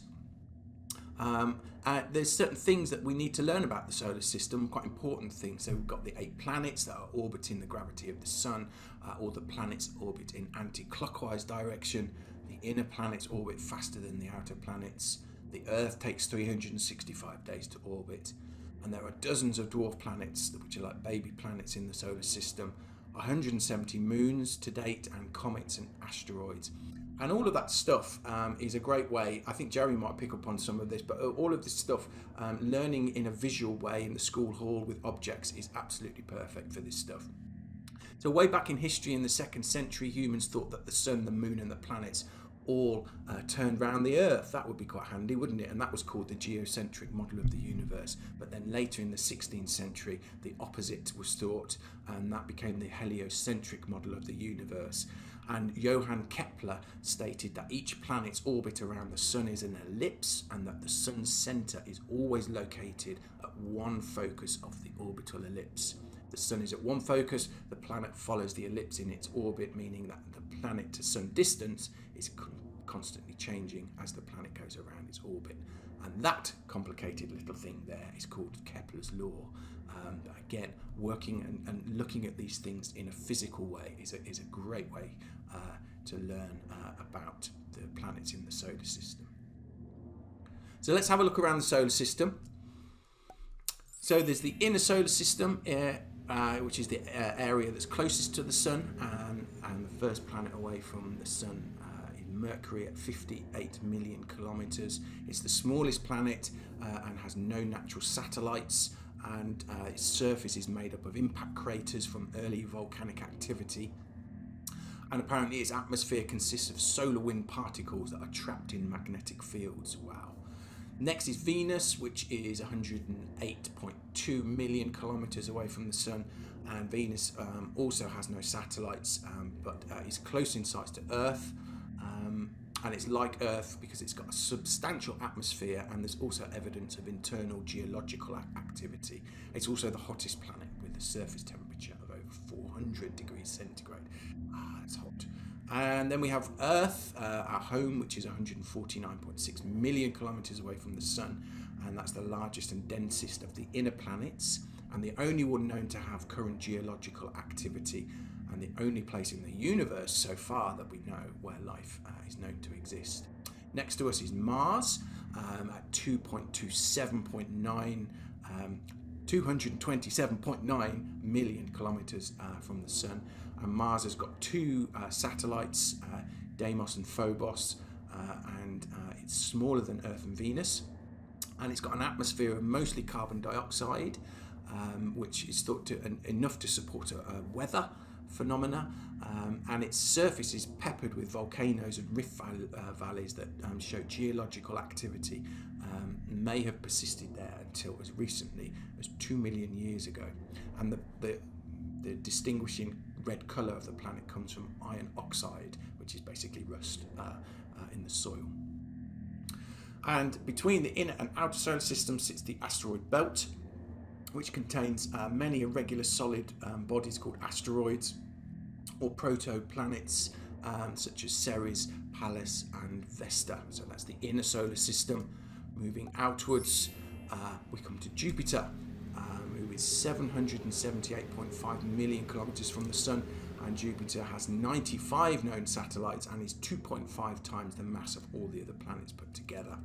Um, uh, there's certain things that we need to learn about the solar system, quite important things. So we've got the eight planets that are orbiting the gravity of the sun. Uh, all the planets orbit in anti-clockwise direction. The inner planets orbit faster than the outer planets. The Earth takes three hundred sixty-five days to orbit. And there are dozens of dwarf planets, which are like baby planets in the solar system. one hundred seventy moons to date, and comets and asteroids. And all of that stuff um, is a great way, I think Jerry might pick up on some of this, but all of this stuff, um, learning in a visual way in the school hall with objects is absolutely perfect for this stuff. So way back in history, in the second century, humans thought that the sun, the moon and the planets all uh, turned round the Earth. That would be quite handy, wouldn't it? And that was called the geocentric model of the universe. But then later in the sixteenth century, the opposite was thought, and that became the heliocentric model of the universe. And Johann Kepler stated that each planet's orbit around the sun is an ellipse, and that the sun's centre is always located at one focus of the orbital ellipse. The sun is at one focus, the planet follows the ellipse in its orbit, meaning that the planet to sun distance is con constantly changing as the planet goes around its orbit. And that complicated little thing there is called Kepler's law. Um, again, working and, and looking at these things in a physical way is a, is a great way uh, to learn uh, about the planets in the solar system. So let's have a look around the solar system. So there's the inner solar system, uh, uh, which is the uh, area that's closest to the sun, and, and the first planet away from the sun uh, is Mercury at fifty-eight million kilometers. It's the smallest planet uh, and has no natural satellites, and uh, its surface is made up of impact craters from early volcanic activity. And apparently its atmosphere consists of solar wind particles that are trapped in magnetic fields. Wow. Next is Venus, which is one hundred eight point two million kilometers away from the sun, and Venus um, also has no satellites, um, but uh, is close in size to Earth, um, and it's like Earth because it's got a substantial atmosphere, and there's also evidence of internal geological activity. It's also the hottest planet with a surface temperature of over four hundred degrees centigrade. Ah, it's hot. And then we have Earth, uh, our home, which is one hundred forty-nine point six million kilometers away from the sun, and that's the largest and densest of the inner planets, and the only one known to have current geological activity, and the only place in the universe so far that we know where life uh, is known to exist. Next to us is Mars, um, at two hundred twenty-seven point nine um, two hundred twenty-seven point nine million kilometers uh, from the sun. And Mars has got two uh, satellites, uh, Deimos and Phobos, uh, and uh, it's smaller than Earth and Venus. And it's got an atmosphere of mostly carbon dioxide, um, which is thought to en enough to support a, a weather phenomena. Um, and its surface is peppered with volcanoes and rift val uh, valleys that um, show geological activity um, may have persisted there until as recently as two million years ago. And the, the, the distinguishing red colour of the planet comes from iron oxide, which is basically rust uh, uh, in the soil. And between the inner and outer solar system sits the asteroid belt, which contains uh, many irregular solid um, bodies called asteroids, or protoplanets, um, such as Ceres, Pallas and Vesta. So that's the inner solar system. Moving outwards, uh, we come to Jupiter, um, who is seven hundred seventy-eight point five million kilometers from the sun, and Jupiter has ninety-five known satellites and is two point five times the mass of all the other planets put together.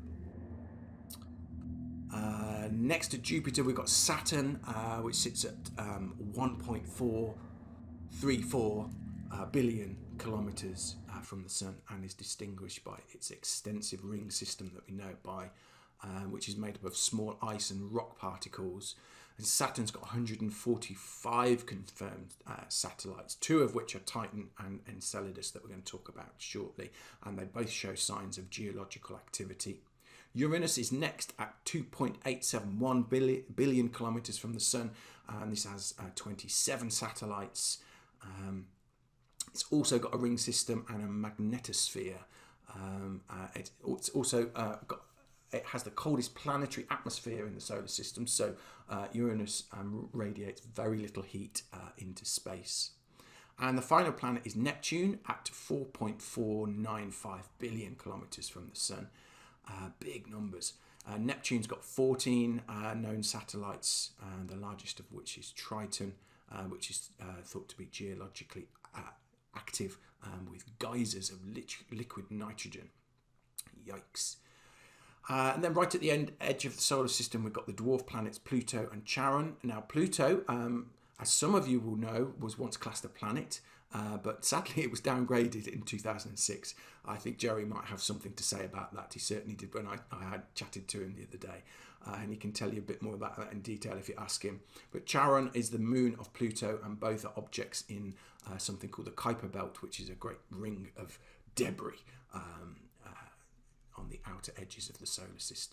Uh, next to Jupiter, we've got Saturn, uh, which sits at um, one point four three four uh, billion kilometres uh, from the Sun, and is distinguished by its extensive ring system that we know by, uh, which is made up of small ice and rock particles. And Saturn's got one hundred forty-five confirmed uh, satellites, two of which are Titan and Enceladus that we're going to talk about shortly, and they both show signs of geological activity. Uranus is next at two point eight seven one billion, billion kilometres from the Sun, and this has uh, twenty-seven satellites. Um, it's also got a ring system and a magnetosphere. Um, uh, it, it's also uh, got It has the coldest planetary atmosphere in the solar system, so uh, Uranus um, radiates very little heat uh, into space. And the final planet is Neptune at four point four nine five billion kilometres from the Sun. Uh, big numbers. Uh, Neptune's got fourteen uh, known satellites, uh, the largest of which is Triton, uh, which is uh, thought to be geologically uh, active um, with geysers of liquid nitrogen. Yikes. Uh, and then right at the end edge of the solar system, we've got the dwarf planets Pluto and Charon. Now, Pluto, um, as some of you will know, was once classed a planet, uh, but sadly it was downgraded in two thousand six. I think Jerry might have something to say about that. He certainly did when I, I had chatted to him the other day, uh, and he can tell you a bit more about that in detail if you ask him. But Charon is the moon of Pluto, and both are objects in uh, something called the Kuiper Belt, which is a great ring of debris Um, on the outer edges of the solar system.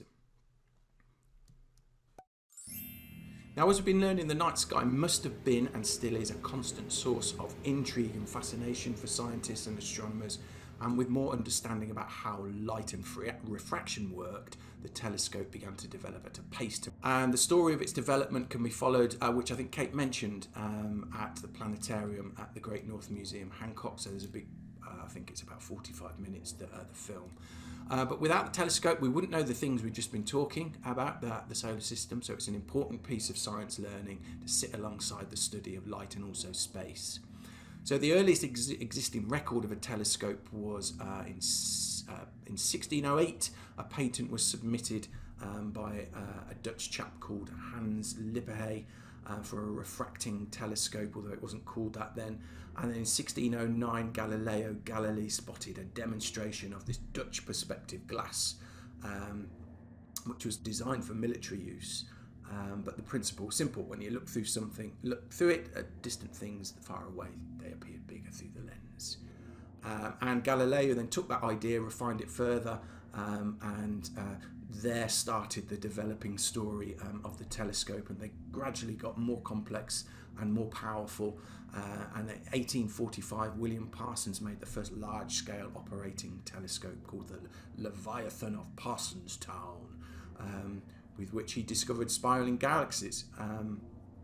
Now, as we've been learning, the night sky must have been and still is a constant source of intrigue and fascination for scientists and astronomers, and with more understanding about how light and refraction worked, the telescope began to develop at a pace. To, and the story of its development can be followed, uh, which I think Kate mentioned, um, at the planetarium at the Great North Museum, Hancock. So there's a big, uh, I think it's about forty-five minutes, the, uh, the film. Uh, but without the telescope, we wouldn't know the things we've just been talking about, the, the solar system. So it's an important piece of science learning to sit alongside the study of light and also space. So the earliest ex existing record of a telescope was uh, in, uh, in sixteen oh eight. A patent was submitted um, by uh, a Dutch chap called Hans Lippershey uh, for a refracting telescope, although it wasn't called that then. And then in sixteen oh nine, Galileo Galilei spotted a demonstration of this Dutch perspective glass, um, which was designed for military use. Um, but the principle was simple. When you look through something, look through it at distant things far away, they appeared bigger through the lens. Um, and Galileo then took that idea, refined it further, um, and uh, there started the developing story um, of the telescope, and they gradually got more complex and more powerful. Uh, and in eighteen forty-five, William Parsons made the first large-scale operating telescope called the Leviathan of Parsonstown, um, with which he discovered spiraling galaxies. Um,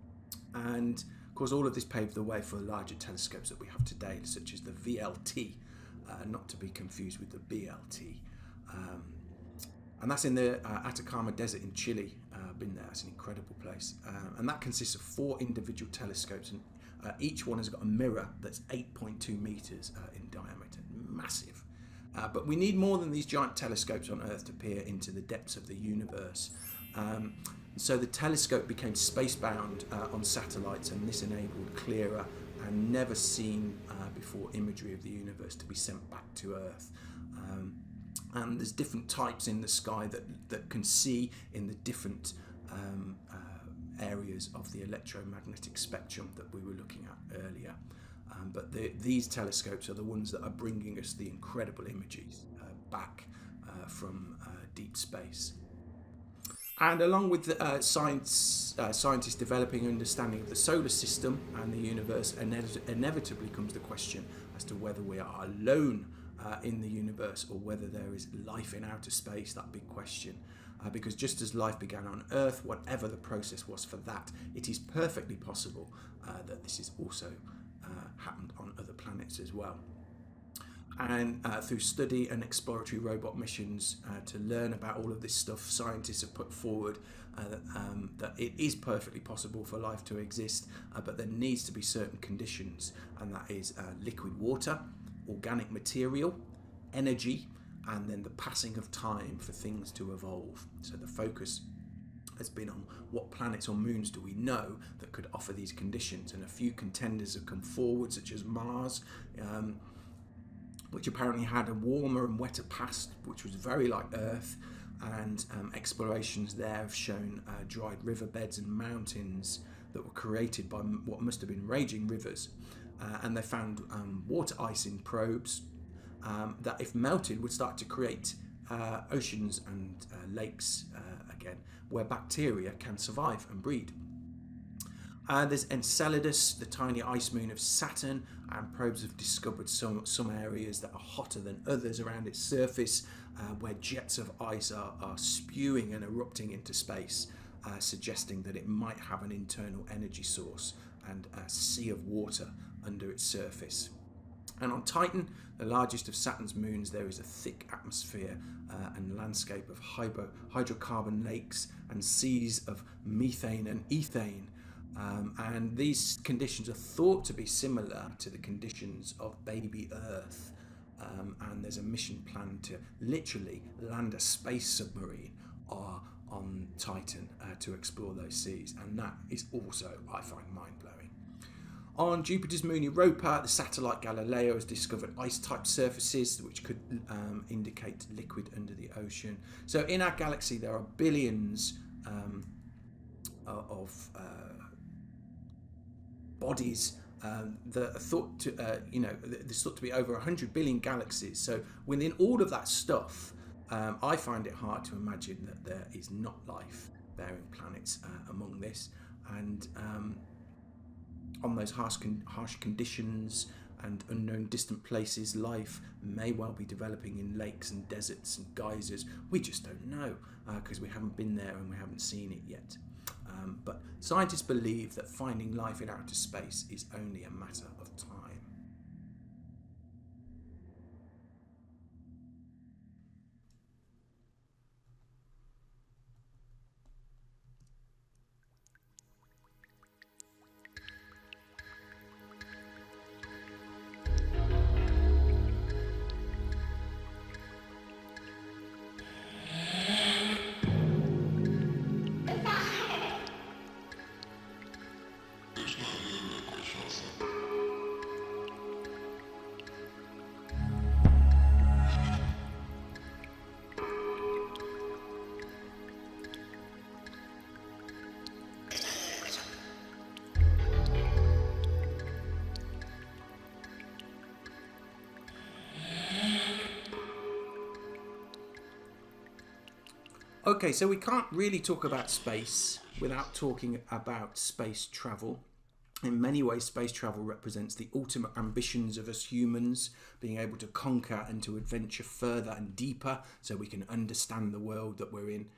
and of course, all of this paved the way for larger telescopes that we have today, such as the V L T, uh, not to be confused with the B L T. Um, and that's in the uh, Atacama Desert in Chile. Uh, been there, it's an incredible place. Um, and that consists of four individual telescopes, and uh, each one has got a mirror that's eight point two meters uh, in diameter, massive. Uh, but we need more than these giant telescopes on Earth to peer into the depths of the universe. Um, so the telescope became spacebound uh, on satellites, and this enabled clearer and never seen uh, before imagery of the universe to be sent back to Earth. Um, and there's different types in the sky that, that can see in the different um, uh, areas of the electromagnetic spectrum that we were looking at earlier. Um, but the, these telescopes are the ones that are bringing us the incredible images uh, back uh, from uh, deep space. And along with the, uh, science, uh, scientists developing an understanding of the solar system and the universe, ine inevitably comes the question as to whether we are alone uh, in the universe or whether there is life in outer space, that big question. Uh, because just as life began on Earth, whatever the process was for that, it is perfectly possible uh, that this is also uh, happened on other planets as well. And uh, through study and exploratory robot missions uh, to learn about all of this stuff, scientists have put forward uh, that, um, that it is perfectly possible for life to exist, uh, but there needs to be certain conditions, and that is uh, liquid water, organic material, energy, and then the passing of time for things to evolve. So the focus has been on what planets or moons do we know that could offer these conditions, and a few contenders have come forward, such as Mars, um, which apparently had a warmer and wetter past, which was very like Earth, and um, explorations there have shown uh, dried riverbeds and mountains that were created by what must have been raging rivers, uh, and they found um, water ice in probes um, that, if melted, would start to create uh, oceans and uh, lakes uh, again, where bacteria can survive and breed. Uh, there's Enceladus, the tiny ice moon of Saturn, and probes have discovered some, some areas that are hotter than others around its surface, uh, where jets of ice are, are spewing and erupting into space, uh, suggesting that it might have an internal energy source and a sea of water under its surface. And on Titan, the largest of Saturn's moons, there is a thick atmosphere uh, and landscape of hydro hydrocarbon lakes and seas of methane and ethane. Um, and these conditions are thought to be similar to the conditions of baby Earth. Um, and there's a mission planned to literally land a space submarine uh, on Titan uh, to explore those seas. And that is also, I find, mind-blowing. On Jupiter's moon Europa, the satellite Galileo has discovered ice-type surfaces which could um, indicate liquid under the ocean. So in our galaxy, there are billions um, of uh, bodies um, that are thought to, uh, you know, there's thought to be over one hundred billion galaxies. So within all of that stuff, um, I find it hard to imagine that there is not life-bearing planets uh, among this. And um, on those harsh, con harsh conditions and unknown distant places, life may well be developing in lakes and deserts and geysers. We just don't know because uh, we haven't been there and we haven't seen it yet. Um, but scientists believe that finding life in outer space is only a matter of time. Okay, so we can't really talk about space without talking about space travel. In many ways, space travel represents the ultimate ambitions of us humans, being able to conquer and to adventure further and deeper so we can understand the world that we're in.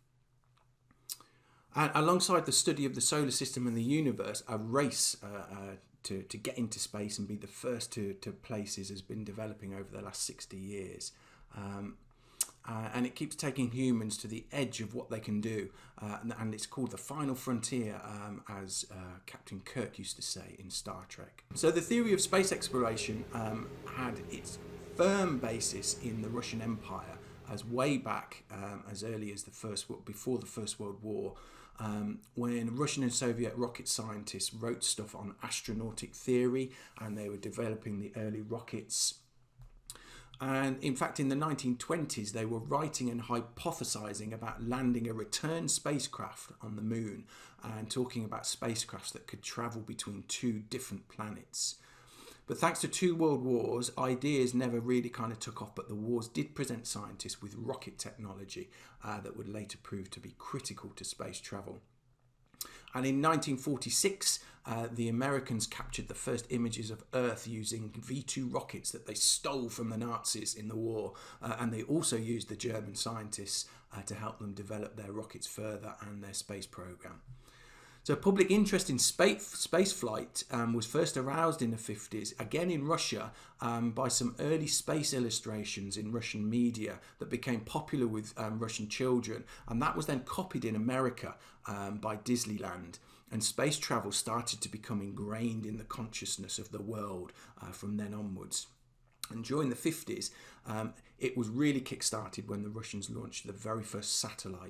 And alongside the study of the solar system and the universe, a race uh, uh, to, to get into space and be the first to, to places has been developing over the last sixty years. Um, Uh, and it keeps taking humans to the edge of what they can do, uh, and, and it's called the final frontier, um, as uh, Captain Kirk used to say in Star Trek. So the theory of space exploration um, had its firm basis in the Russian Empire, as way back um, as early as the first before the First World War, um, when Russian and Soviet rocket scientists wrote stuff on astronautic theory, and they were developing the early rockets. And in fact, in the nineteen twenties, they were writing and hypothesizing about landing a return spacecraft on the moon and talking about spacecrafts that could travel between two different planets. But thanks to two world wars, ideas never really kind of took off, but the wars did present scientists with rocket technology uh, that would later prove to be critical to space travel. And in nineteen forty-six, uh, the Americans captured the first images of Earth using V two rockets that they stole from the Nazis in the war. Uh, and they also used the German scientists uh, to help them develop their rockets further and their space program. So public interest in space, space flight um, was first aroused in the fifties, again in Russia, um, by some early space illustrations in Russian media that became popular with um, Russian children. And that was then copied in America um, by Disneyland. And space travel started to become ingrained in the consciousness of the world uh, from then onwards. And during the fifties, um, it was really kick-started when the Russians launched the very first satellite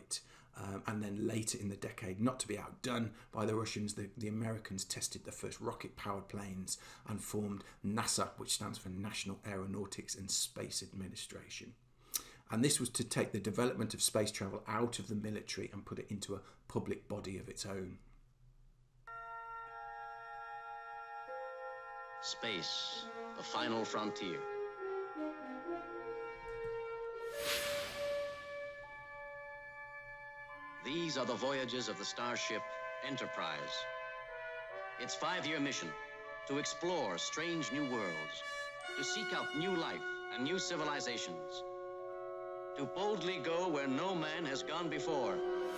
Um, and then later in the decade, not to be outdone by the Russians, the, the Americans tested the first rocket-powered planes and formed NASA, which stands for National Aeronautics and Space Administration. And this was to take the development of space travel out of the military and put it into a public body of its own. Space, the final frontier. These are the voyages of the starship Enterprise. Its five-year mission, to explore strange new worlds, to seek out new life and new civilizations, to boldly go where no man has gone before.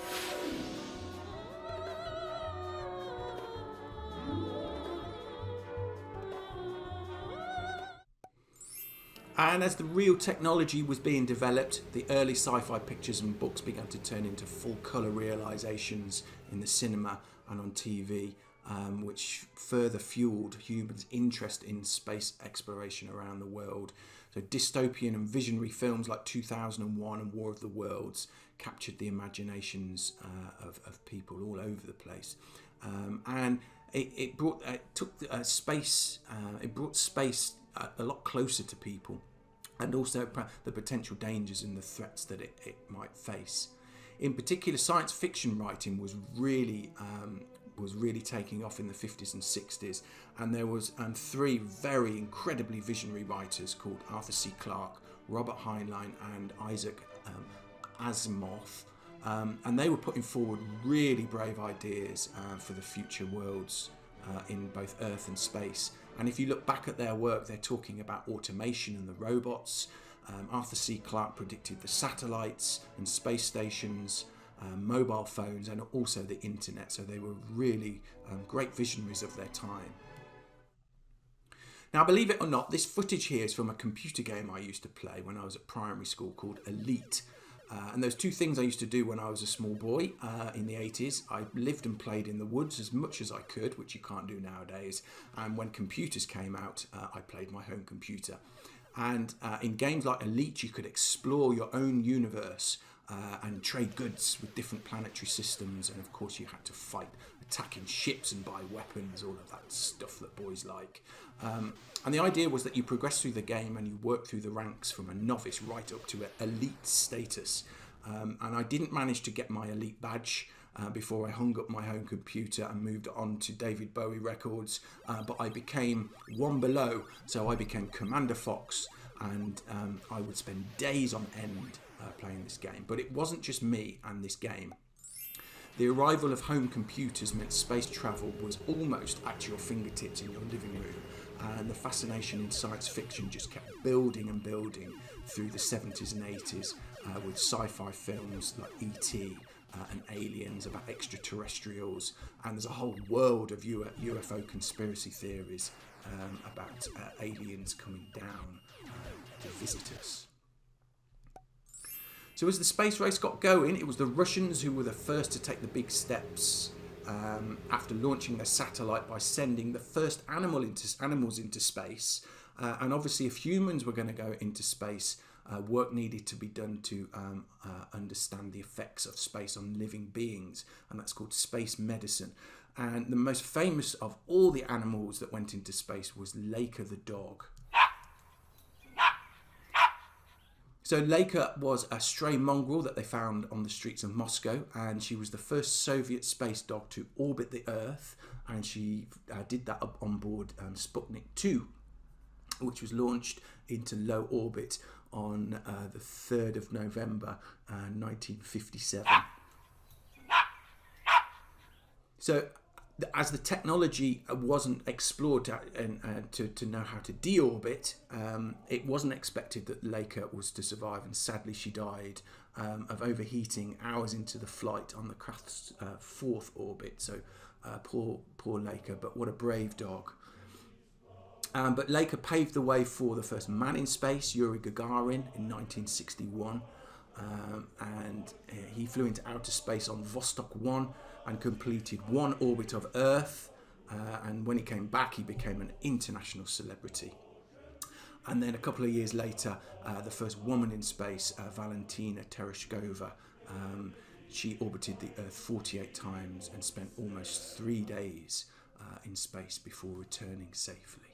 And as the real technology was being developed, the early sci-fi pictures and books began to turn into full-colour realisations in the cinema and on T V, um, which further fuelled humans' interest in space exploration around the world. So dystopian and visionary films like two thousand one and War of the Worlds captured the imaginations uh, of, of people all over the place. Um, and it, it brought, uh, it took uh, space, uh, it brought space a, a lot closer to people, and also the potential dangers and the threats that it, it might face. In particular, science fiction writing was really um, was really taking off in the fifties and sixties, and there was um, three very incredibly visionary writers called Arthur C. Clarke, Robert Heinlein and Isaac um, Asimov, um, and they were putting forward really brave ideas uh, for the future worlds uh, in both Earth and space. And if you look back at their work, they're talking about automation and the robots. Um, Arthur C. Clarke predicted the satellites and space stations, um, mobile phones, and also the internet. So they were really um, great visionaries of their time. Now, believe it or not, this footage here is from a computer game I used to play when I was at primary school called Elite. Uh, and those two things I used to do when I was a small boy uh, in the eighties. I lived and played in the woods as much as I could, which you can't do nowadays. And when computers came out, uh, I played my home computer. And uh, in games like Elite, you could explore your own universe uh, and trade goods with different planetary systems. And of course, you had to fight, attacking ships and buy weapons, all of that stuff that boys like. Um, and the idea was that you progress through the game and you work through the ranks from a novice right up to elite status. Um, and I didn't manage to get my elite badge uh, before I hung up my home computer and moved on to David Bowie records, uh, but I became one below, so I became Commander Fox, and um, I would spend days on end uh, playing this game. But it wasn't just me and this game. The arrival of home computers meant space travel was almost at your fingertips in your living room, and the fascination in science fiction just kept building and building through the seventies and eighties uh, with sci-fi films like E T uh, and Aliens about extraterrestrials, and there's a whole world of U F O conspiracy theories um, about uh, aliens coming down uh, to visit us. So as the space race got going, it was the Russians who were the first to take the big steps um, after launching their satellite by sending the first animal into, animals into space. Uh, and obviously, if humans were going to go into space, uh, work needed to be done to um, uh, understand the effects of space on living beings, and that's called space medicine. And the most famous of all the animals that went into space was Laika the dog. So Laika was a stray mongrel that they found on the streets of Moscow, and she was the first Soviet space dog to orbit the Earth, and she uh, did that up on board um, Sputnik two, which was launched into low orbit on uh, the third of November uh, nineteen fifty-seven. So as the technology wasn't explored to, and, uh, to, to know how to deorbit, um, it wasn't expected that Laika was to survive, and sadly she died um, of overheating hours into the flight on the craft's uh, fourth orbit. So uh, poor, poor Laika, but what a brave dog. Um, but Laika paved the way for the first man in space, Yuri Gagarin, in nineteen sixty-one. Um, and uh, he flew into outer space on Vostok one and completed one orbit of Earth, uh, and when he came back he became an international celebrity. And then a couple of years later, uh, the first woman in space, uh, Valentina Tereshkova, um, she orbited the Earth forty-eight times and spent almost three days uh, in space before returning safely.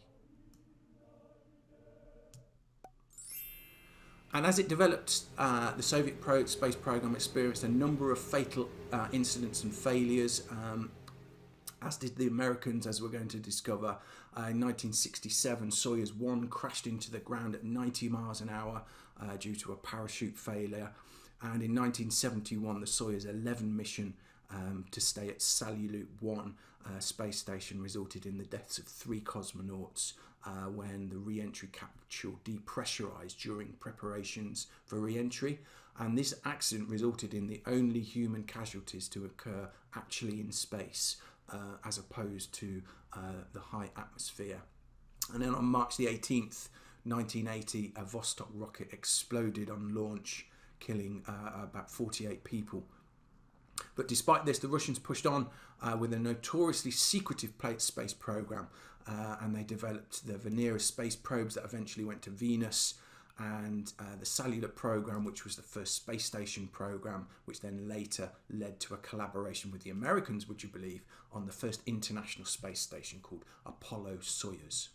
And as it developed, uh, the Soviet pro space program experienced a number of fatal uh, incidents and failures, um, as did the Americans, as we're going to discover. Uh, in nineteen sixty-seven, Soyuz one crashed into the ground at ninety miles an hour uh, due to a parachute failure. And in nineteen seventy-one, the Soyuz eleven mission um, to stay at Salyut one uh, space station resulted in the deaths of three cosmonauts uh, when the re-entry capsule depressurized during preparations for re-entry. And this accident resulted in the only human casualties to occur actually in space, uh, as opposed to uh, the high atmosphere. And then on March the eighteenth, nineteen eighty, a Vostok rocket exploded on launch, killing uh, about forty-eight people. But despite this, the Russians pushed on uh, with a notoriously secretive space program, uh, and they developed the Venera space probes that eventually went to Venus, and uh, the Salyut program, which was the first space station program, which then later led to a collaboration with the Americans, would you believe, on the first international space station called Apollo-Soyuz.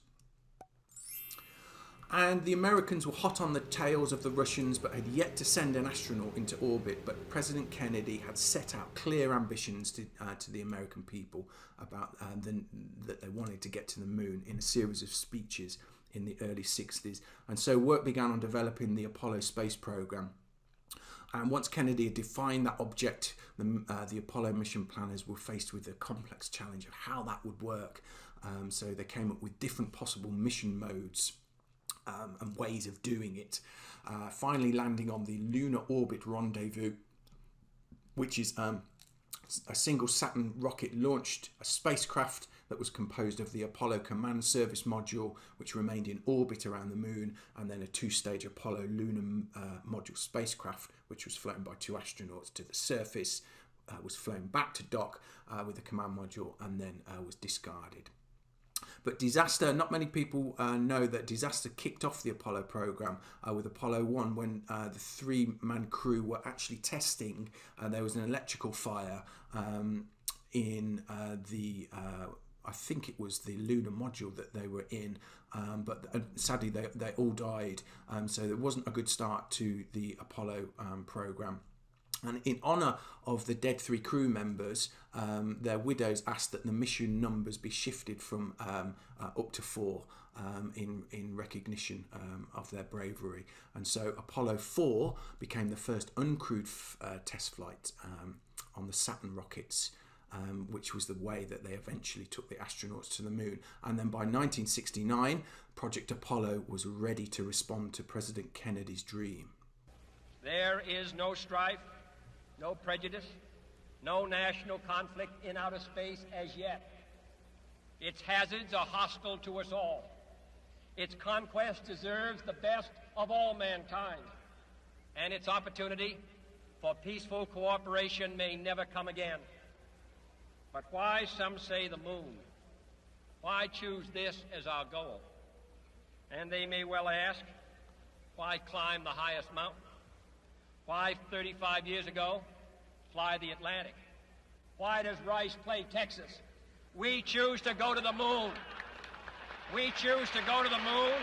And the Americans were hot on the tails of the Russians, but had yet to send an astronaut into orbit. But President Kennedy had set out clear ambitions to, uh, to the American people about uh, the, that they wanted to get to the moon in a series of speeches in the early sixties. And so work began on developing the Apollo space program. And once Kennedy had defined that object, the, uh, the Apollo mission planners were faced with the complex challenge of how that would work. Um, so they came up with different possible mission modes Um, and ways of doing it, uh, finally landing on the Lunar Orbit Rendezvous, which is um, a single Saturn rocket launched a spacecraft that was composed of the Apollo Command Service module, which remained in orbit around the moon, and then a two-stage Apollo Lunar uh, module spacecraft, which was flown by two astronauts to the surface, uh, was flown back to dock uh, with the command module, and then uh, was discarded. But disaster, not many people uh, know that disaster kicked off the Apollo program uh, with Apollo one when uh, the three-man crew were actually testing. Uh, there was an electrical fire um, in uh, the, uh, I think it was the lunar module that they were in, um, but uh, sadly they, they all died. Um, so there wasn't a good start to the Apollo um, program. And in honour of the dead three crew members, um, their widows asked that the mission numbers be shifted from um, uh, up to four um, in, in recognition um, of their bravery. And so Apollo four became the first uncrewed f uh, test flight um, on the Saturn rockets, um, which was the way that they eventually took the astronauts to the moon. And then by nineteen sixty-nine, Project Apollo was ready to respond to President Kennedy's dream. There is no strife, no prejudice, no national conflict in outer space as yet. Its hazards are hostile to us all. Its conquest deserves the best of all mankind, and its opportunity for peaceful cooperation may never come again. But why, some say, the moon? Why choose this as our goal? And they may well ask, why climb the highest mountain? Why, thirty-five years ago, fly the Atlantic? Why does Rice play Texas? We choose to go to the moon. We choose to go to the moon.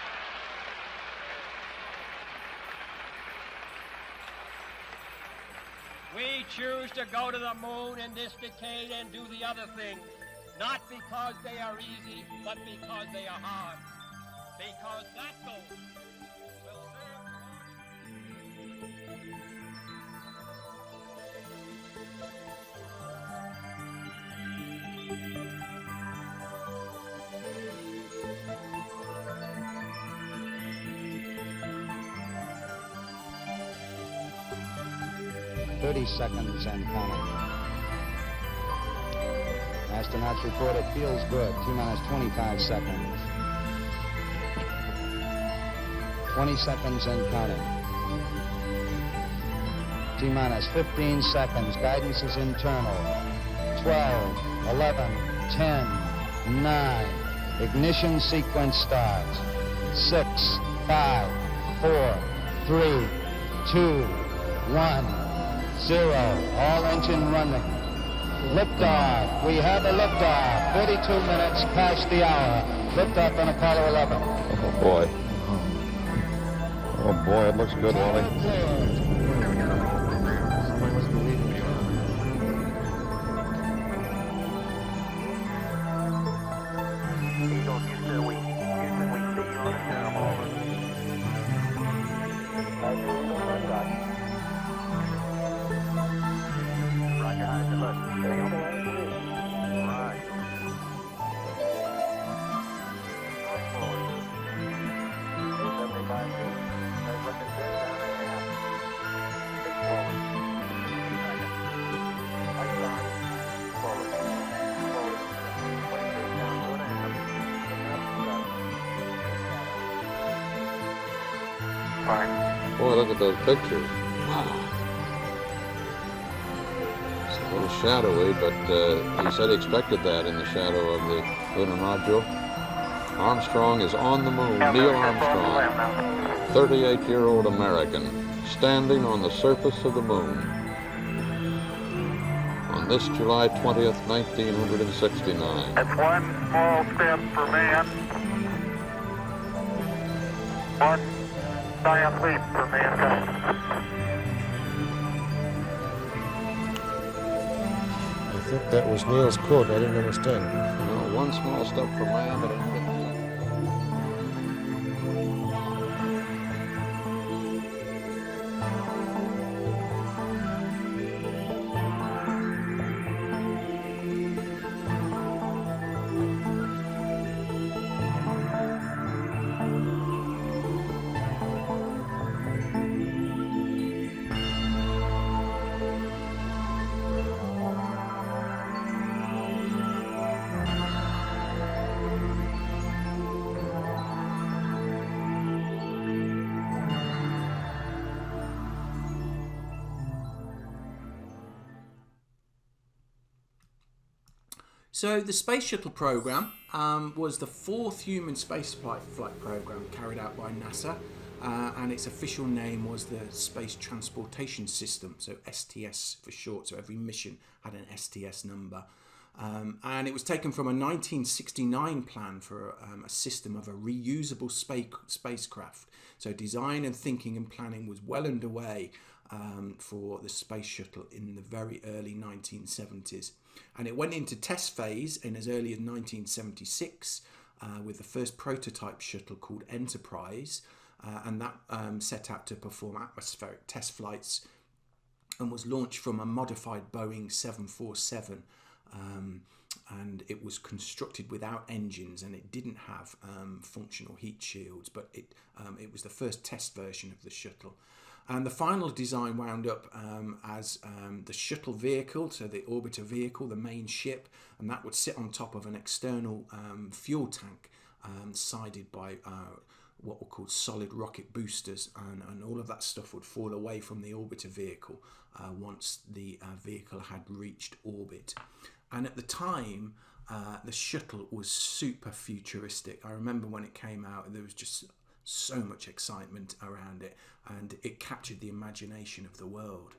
We choose to go to the moon in this decade and do the other things, not because they are easy, but because they are hard. Because that goal will serve. thirty seconds and counting. Astronauts report it feels good. T minus twenty-five seconds. twenty seconds and counting. T minus fifteen seconds. Guidance is internal. twelve, eleven, ten, nine. Ignition sequence starts. six, five, four, three, two, one. zero. All engine running. Liftoff. We have a liftoff. forty-two minutes past the hour. Liftoff on Apollo eleven. Oh, boy. Oh, boy, it looks good, Wally. Boy, look at those pictures. Wow. It's a little shadowy, but uh, he said he expected that in the shadow of the lunar nodule. Armstrong is on the moon. Neil Armstrong, thirty-eight-year-old American, standing on the surface of the moon on this July twentieth, nineteen sixty-nine. That's one small step for man, one giant leap for mankind. I think that was Neil's quote. I didn't understand. No, one small step for man, but it So the Space Shuttle program um, was the fourth human spaceflight flight program carried out by NASA, uh, and its official name was the Space Transportation System, so S T S for short. So every mission had an S T S number. Um, and it was taken from a nineteen sixty-nine plan for um, a system of a reusable space, spacecraft. So design and thinking and planning was well underway um, for the Space Shuttle in the very early nineteen seventies. And it went into test phase in as early as nineteen seventy-six uh, with the first prototype shuttle called Enterprise. Uh, and that um, set out to perform atmospheric test flights and was launched from a modified Boeing seven forty-seven. Um, and it was constructed without engines, and it didn't have um, functional heat shields, but it um, it was the first test version of the shuttle. And the final design wound up um, as um, the shuttle vehicle, so the orbiter vehicle, the main ship, and that would sit on top of an external um, fuel tank um, sided by uh, what were called solid rocket boosters, and, and all of that stuff would fall away from the orbiter vehicle uh, once the uh, vehicle had reached orbit. And at the time, uh, the shuttle was super futuristic. I remember when it came out, there was just so much excitement around it, and it captured the imagination of the world.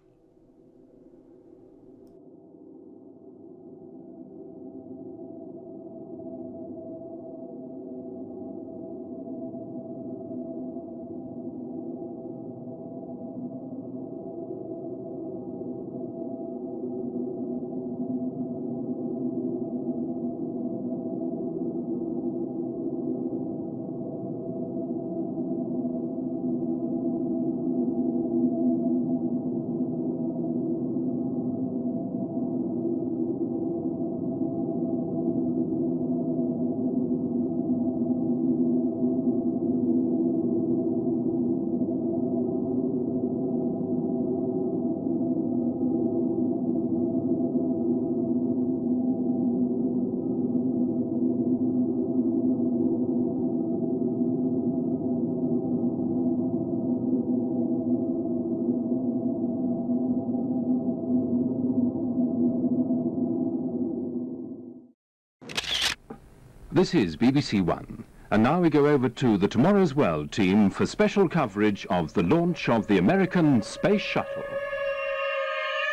This is B B C One, and now we go over to the Tomorrow's World team for special coverage of the launch of the American Space Shuttle.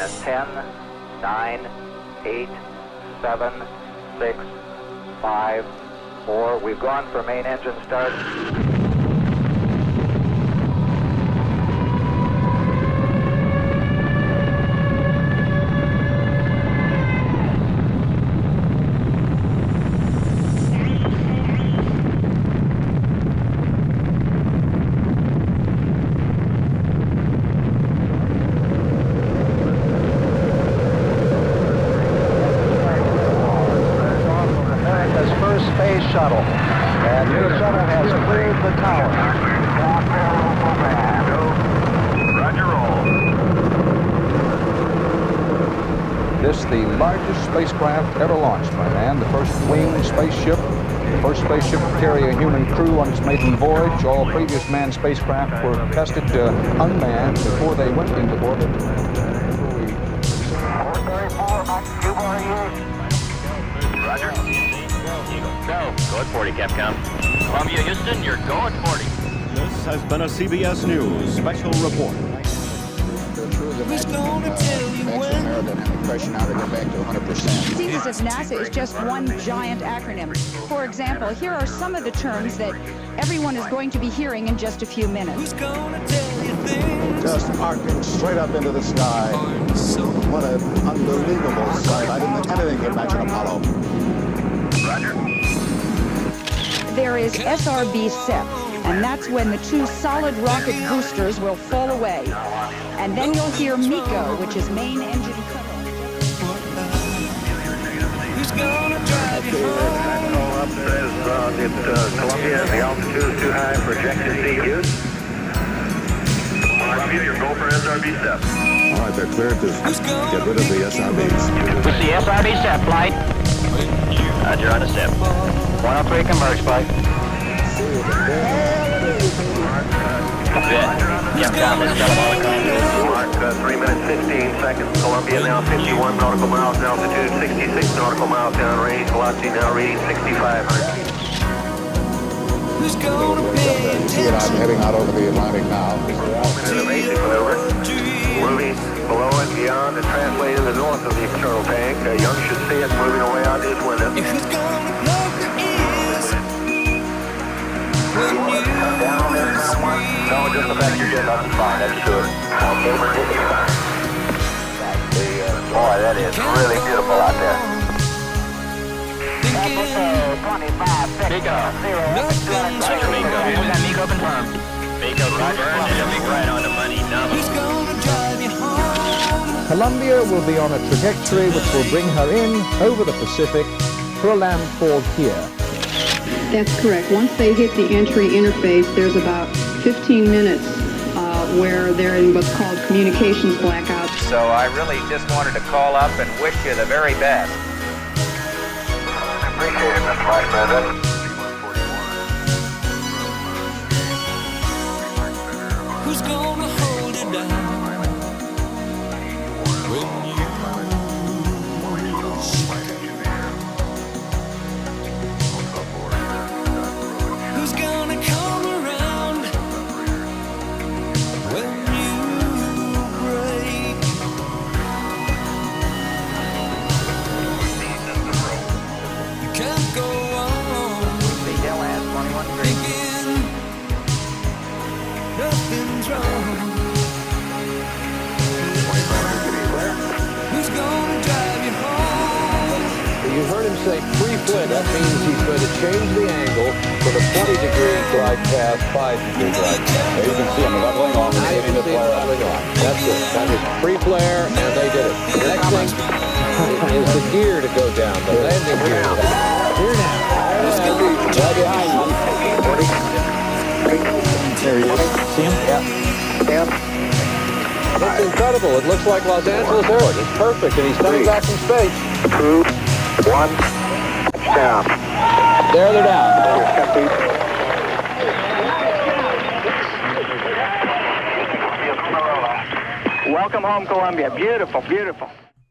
at ten, nine, eight, seven, six, five, four. We've gone for main engine start. Shuttle, and your shuttle has cleared the tower. Roger roll. This the largest spacecraft ever launched by man, the first winged spaceship, the first spaceship to carry a human crew on its maiden voyage. All previous manned spacecraft were tested uh, unmanned before they went into orbit. Roger. Go. Go at forty, Capcom. Columbia, Houston, you're go at forty. This has been a C B S News special report. Who's gonna tell you when? Aerodynamic pressure now to go back to one hundred percent. C S NASA is just one giant acronym. For example, here are some of the terms that everyone is going to be hearing in just a few minutes. Who's gonna tell you things? Just arcing straight up into the sky. What an unbelievable sight. I didn't think anything could match an Apollo. Roger. There is S R B S E P, and that's when the two solid rocket boosters will fall away. And then you'll hear MECO, which is main engine cutoff. Who's gonna drive you home? Call up says uh, it's uh, Columbia, the altitude is too high for ejected C Us. Columbia, your go for S R B S E P. All right, they're cleared to get rid of the S R Bs. With the S R B S E P flight. Roger, on a S E P. one oh three converge flight. Capcom, let's tell them all the contours. Mark uh, three minutes fifteen seconds. Columbia now fifty-one nautical miles, altitude sixty-six nautical miles downrange. Velocity now reading sixty-five hundred. Who's gonna pay You see it out heading out over the Atlantic now. Minute of basic maneuver. Moving below and beyond and translating to the north of the external tank. Uh, Young should see it moving away out his window. Who's gonna plug the ears? When you down there, no, just the fact you're getting up is fine. That's good. Okay, we're getting fine. Boy, that is really beautiful out there. twenty-five, six, Miko. zero. Roger, Miko. We got MECO confirmed. Miko, Roger, and right on the money. Who's gonna drive you home? Columbia will be on a trajectory which will bring her in over the Pacific for a landfall here. That's correct. Once they hit the entry interface, there's about fifteen minutes uh, where they're in what's called communications blackout. So I really just wanted to call up and wish you the very best. Appreciate it, Mister Vice President. Who's gonna hold it down? When you who's gonna come around when you break? You can't go on thinking nothing's wrong. Who's gonna drive you home? You heard him say pre-flip. That means he's going to change the angle from a twenty degree glide path, five degree glide path. You can see them leveling off and Now you giving can the see it flare leveling off. That's it. That is pre-flare, and they did it. The next thing is the gear to go down, the landing gear. Here now. right behind you. There he is. See him? Yeah. Yeah. It's incredible. It looks like Los Angeles Airport. It's perfect, and he's coming back from space. Two, one, down. There they're down. Welcome home, Columbia. Beautiful, beautiful.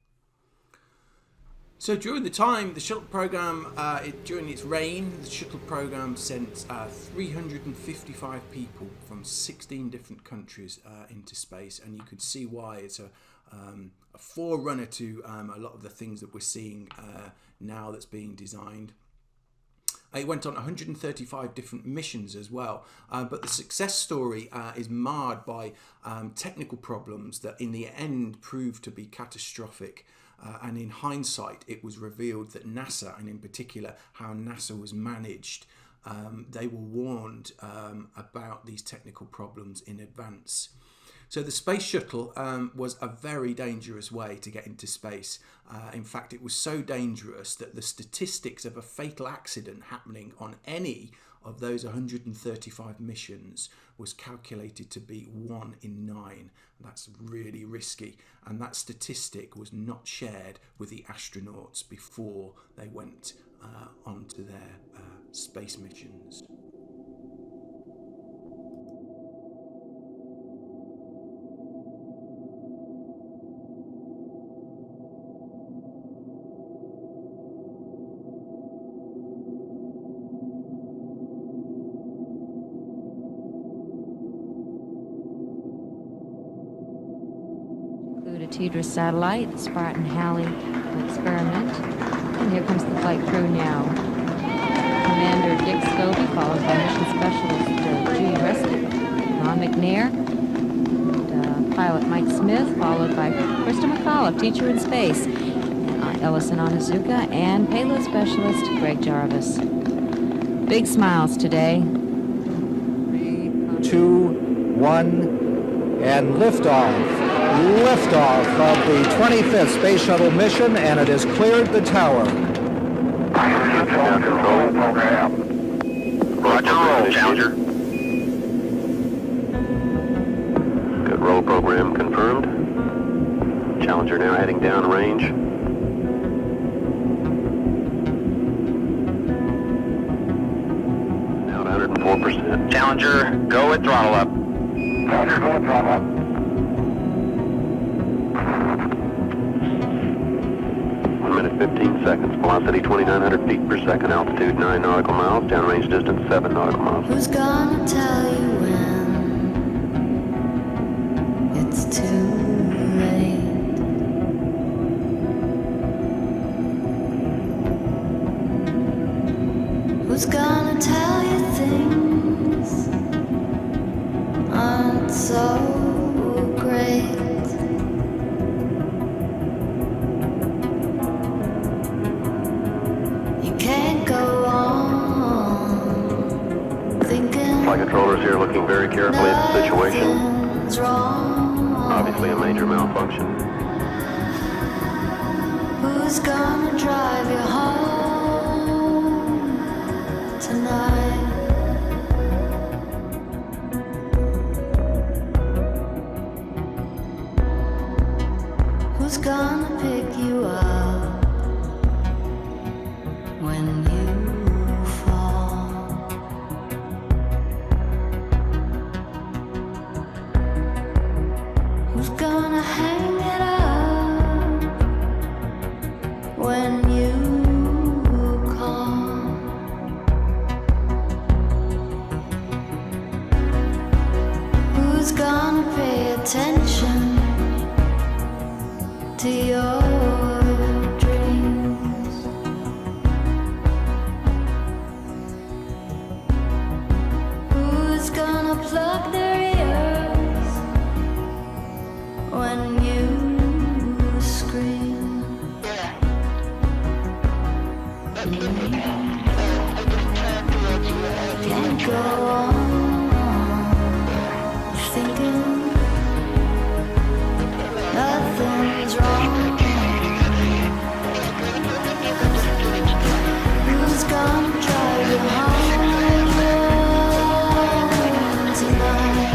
So during the time, the shuttle program, uh, it, during its reign, the shuttle program sent uh, three hundred fifty-five people from sixteen different countries uh, into space, and you could see why. It's a, um, a forerunner to um, a lot of the things that we're seeing uh, now that's being designed. It went on one hundred thirty-five different missions as well, uh, but the success story uh, is marred by um, technical problems that in the end proved to be catastrophic. Uh, and in hindsight, it was revealed that NASA, and in particular how NASA was managed, um, they were warned um, about these technical problems in advance. So the space shuttle um, was a very dangerous way to get into space. Uh, in fact, it was so dangerous that the statistics of a fatal accident happening on any of those one hundred thirty-five missions was calculated to be one in nine. That's really risky. And that statistic was not shared with the astronauts before they went uh, onto their uh, space missions. TEDRA satellite, the Spartan Halley experiment. And here comes the flight crew now. Commander Dick Scobie, followed by Mission Specialist uh, Judy Resnick, Ron McNair, and, uh, Pilot Mike Smith, followed by Krista McAuliffe, teacher in space, and uh, Ellison Onizuka, and payload specialist Greg Jarvis. Big smiles today. Two, one, and liftoff. Liftoff of the twenty-fifth Space Shuttle mission, and it has cleared the tower. Control program. Roger, roll, Challenger. Good roll program confirmed. Challenger now heading down range. Now at one hundred four percent. Challenger, go with throttle up. Challenger, go with throttle up. fifteen seconds, velocity twenty-nine hundred feet per second, altitude nine nautical miles, downrange distance seven nautical miles. Who's gonna tell you when it's too late? Who's gonna tell you things aren't so great? Flight controllers here looking very carefully at the situation. Obviously a major malfunction. Who's gonna drive you home tonight? Who's gonna pick you up when you hang it up when you call? Who's gonna pay attention to your dreams? Who's gonna plug their ears when you scream? Can't go on thinking nothing's wrong. Who's gonna drive you home tonight?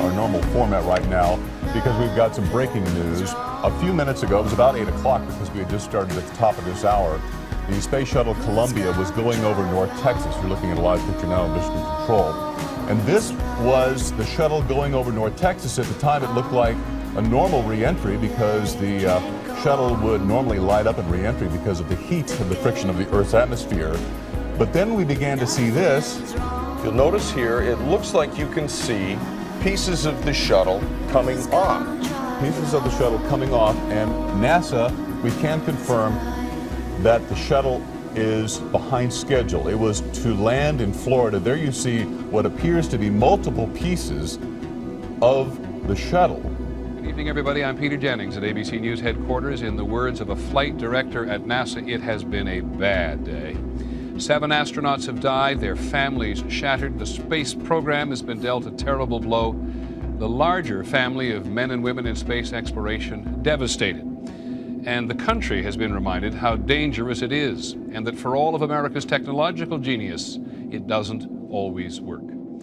our normal format right now because we've got some breaking news. A few minutes ago, it was about eight o'clock because we had just started at the top of this hour. The Space Shuttle Columbia was going over North Texas. You're looking at a live picture now of Mission Control. And this was the shuttle going over North Texas. At the time, it looked like a normal re-entry because the uh, shuttle would normally light up in re-entry because of the heat of the friction of the Earth's atmosphere. But then we began to see this. You'll notice here, it looks like you can see pieces of the shuttle coming off. Pieces of the shuttle coming off, and NASA, we can confirm that the shuttle is behind schedule. It was to land in Florida. There you see what appears to be multiple pieces of the shuttle. Good evening, everybody. I'm Peter Jennings at A B C News headquarters. In the words of a flight director at NASA, it has been a bad day. Seven astronauts have died, their families shattered. The space program has been dealt a terrible blow. The larger family of men and women in space exploration devastated. And the country has been reminded how dangerous it is, and that for all of America's technological genius, it doesn't always work.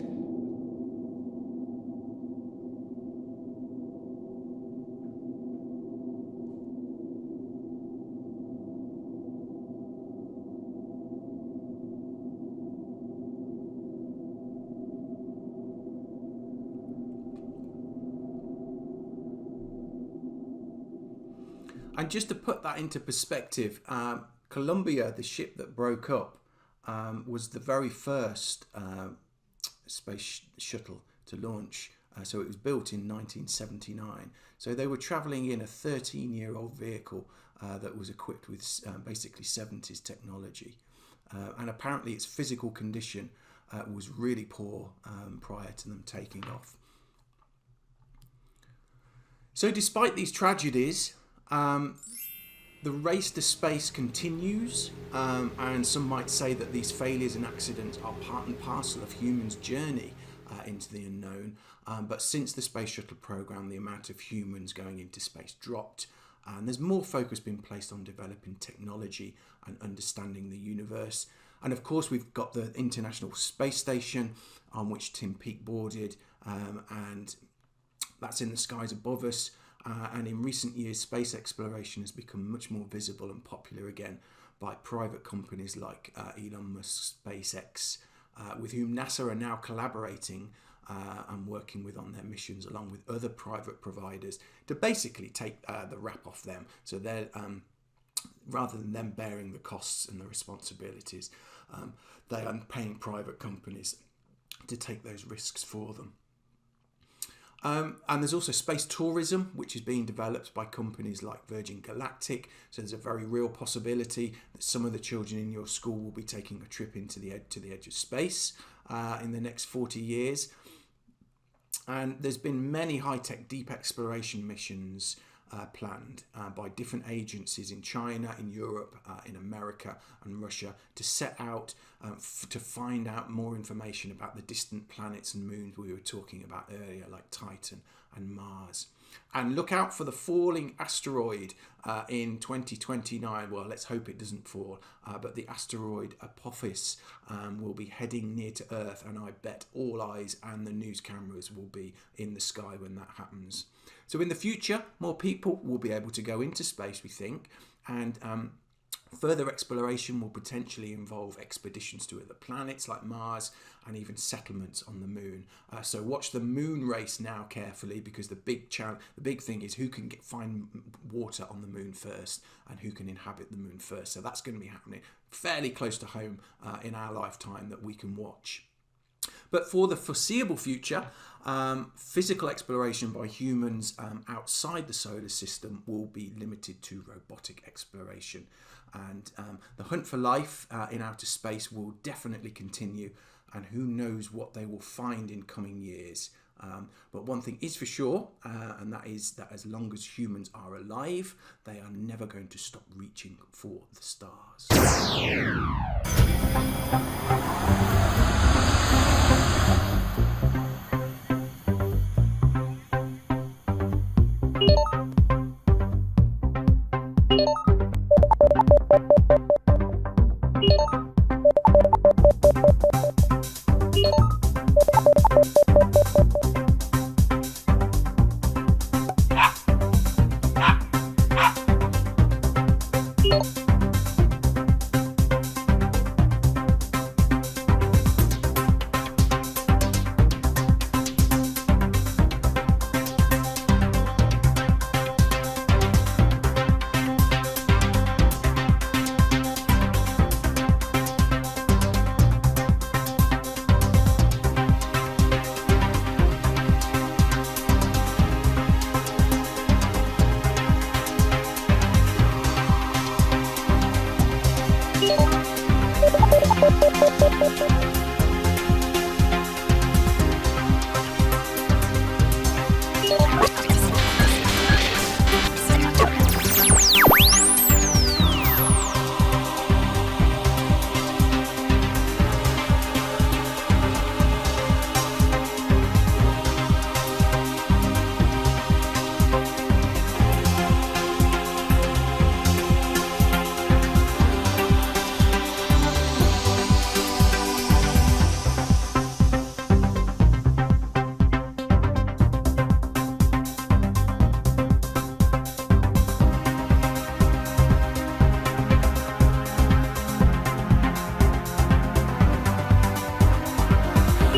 And just to put that into perspective, um, Columbia, the ship that broke up, um, was the very first uh, space sh shuttle to launch. Uh, so it was built in nineteen seventy-nine. So they were traveling in a thirteen-year-old vehicle uh, that was equipped with uh, basically seventies technology. Uh, and apparently its physical condition uh, was really poor um, prior to them taking off. So despite these tragedies, Um, the race to space continues, um, and some might say that these failures and accidents are part and parcel of humans' journey uh, into the unknown. Um, but since the Space Shuttle program, the amount of humans going into space dropped, and there's more focus being placed on developing technology and understanding the universe. And of course, we've got the International Space Station on which Tim Peake boarded, um, and that's in the skies above us. Uh, and in recent years, space exploration has become much more visible and popular again by private companies like uh, Elon Musk's SpaceX, uh, with whom NASA are now collaborating uh, and working with on their missions, along with other private providers, to basically take uh, the rap off them. So they're um, rather than them bearing the costs and the responsibilities, um, they are paying private companies to take those risks for them. Um, and there's also space tourism, which is being developed by companies like Virgin Galactic. So there's a very real possibility that some of the children in your school will be taking a trip into the ed to the edge of space uh, in the next forty years. And there's been many high-tech deep exploration missions uh, planned uh, by different agencies in China, in Europe, uh, in America and Russia to set out um, f to find out more information about the distant planets and moons we were talking about earlier, like Titan and Mars. And look out for the falling asteroid uh, in twenty twenty-nine. Well, let's hope it doesn't fall, uh, but the asteroid Apophis um, will be heading near to Earth, and I bet all eyes and the news cameras will be in the sky when that happens. So in the future, more people will be able to go into space, we think, and um, further exploration will potentially involve expeditions to other planets like Mars and even settlements on the moon. Uh, so watch the moon race now carefully, because the big challenge, the big thing is who can get, find water on the moon first and who can inhabit the moon first. So that's going to be happening fairly close to home uh, in our lifetime that we can watch. But for the foreseeable future, um, physical exploration by humans um, outside the solar system will be limited to robotic exploration. And um, the hunt for life uh, in outer space will definitely continue, and who knows what they will find in coming years. Um, but one thing is for sure, uh, and that is that as long as humans are alive, they are never going to stop reaching for the stars.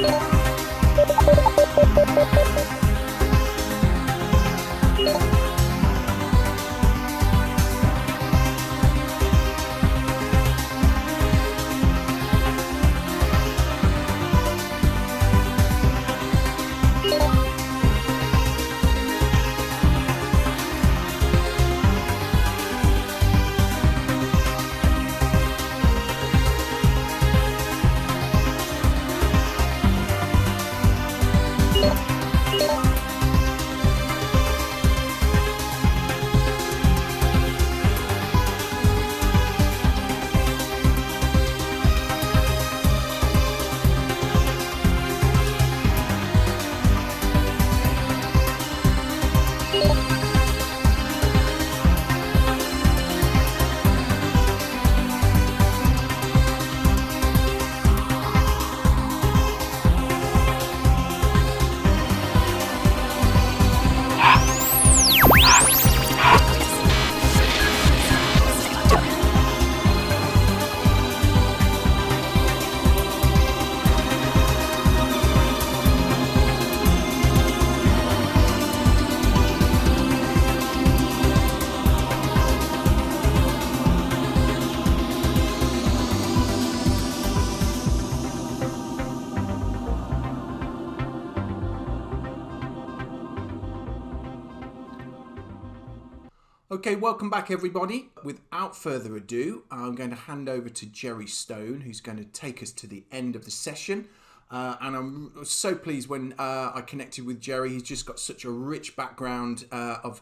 Okay, welcome back everybody. Without further ado, I'm going to hand over to Jerry Stone, who's going to take us to the end of the session. Uh, and I'm so pleased when uh, I connected with Jerry. He's just got such a rich background uh, of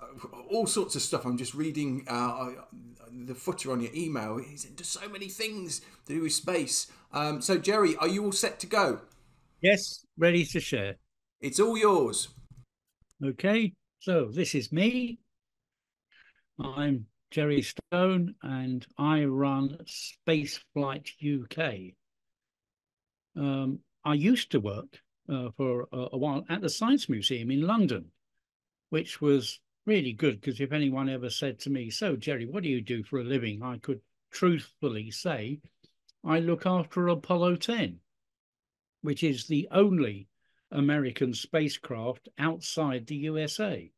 all sorts of stuff. I'm just reading uh, the footer on your email. He's into so many things to do with space. Um, so Jerry, are you all set to go? Yes, ready to share. It's all yours. Okay, so this is me. I'm Jerry Stone and I run Spaceflight U K. Um, I used to work uh, for a, a while at the Science Museum in London, which was really good because if anyone ever said to me, so Jerry, what do you do for a living? I could truthfully say, I look after Apollo ten, which is the only American spacecraft outside the U S A.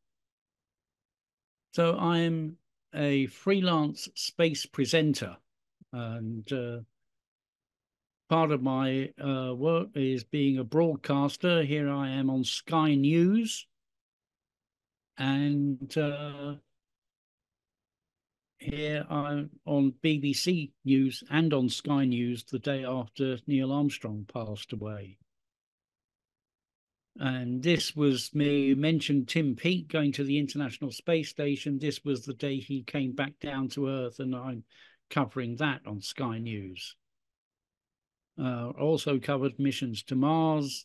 So I'm a freelance space presenter, and uh, part of my uh, work is being a broadcaster. Here I am on Sky News, and uh, here I'm on B B C News and on Sky News the day after Neil Armstrong passed away. And this was me, you mentioned Tim Peake going to the International Space Station. This was the day he came back down to Earth, and I'm covering that on Sky News. Uh, also covered missions to Mars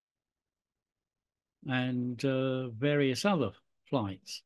and uh, various other flights.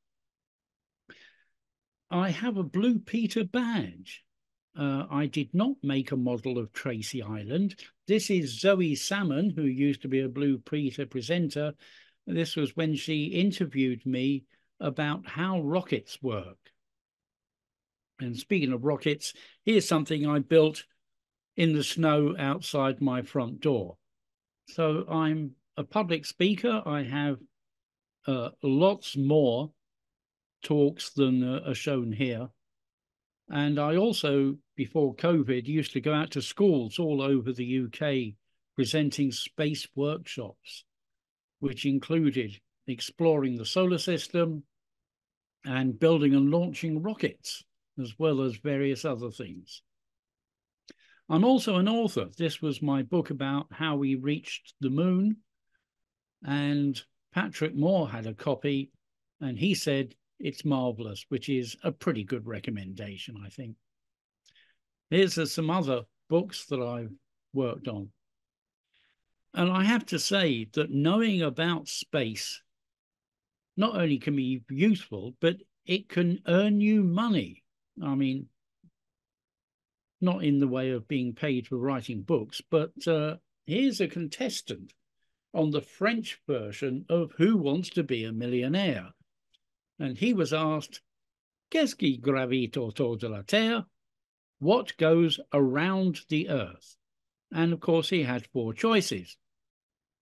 I have a Blue Peter badge. Uh, I did not make a model of Tracy Island. This is Zoe Salmon, who used to be a Blue Peter presenter. This was when she interviewed me about how rockets work. And speaking of rockets, here's something I built in the snow outside my front door. So I'm a public speaker. I have uh, lots more talks than uh, are shown here. And I also, before COVID, used to go out to schools all over the U K presenting space workshops, which included exploring the solar system and building and launching rockets, as well as various other things. I'm also an author. This was my book about how we reached the moon. And Patrick Moore had a copy, and he said, it's marvelous, which is a pretty good recommendation, I think. Here's uh, some other books that I've worked on. And I have to say that knowing about space not only can be useful, but it can earn you money. I mean, not in the way of being paid for writing books, but uh, here's a contestant on the French version of Who Wants to Be a Millionaire? And he was asked, Qu'est-ce qui gravite autour de la Terre? What goes around the Earth? And of course, he had four choices.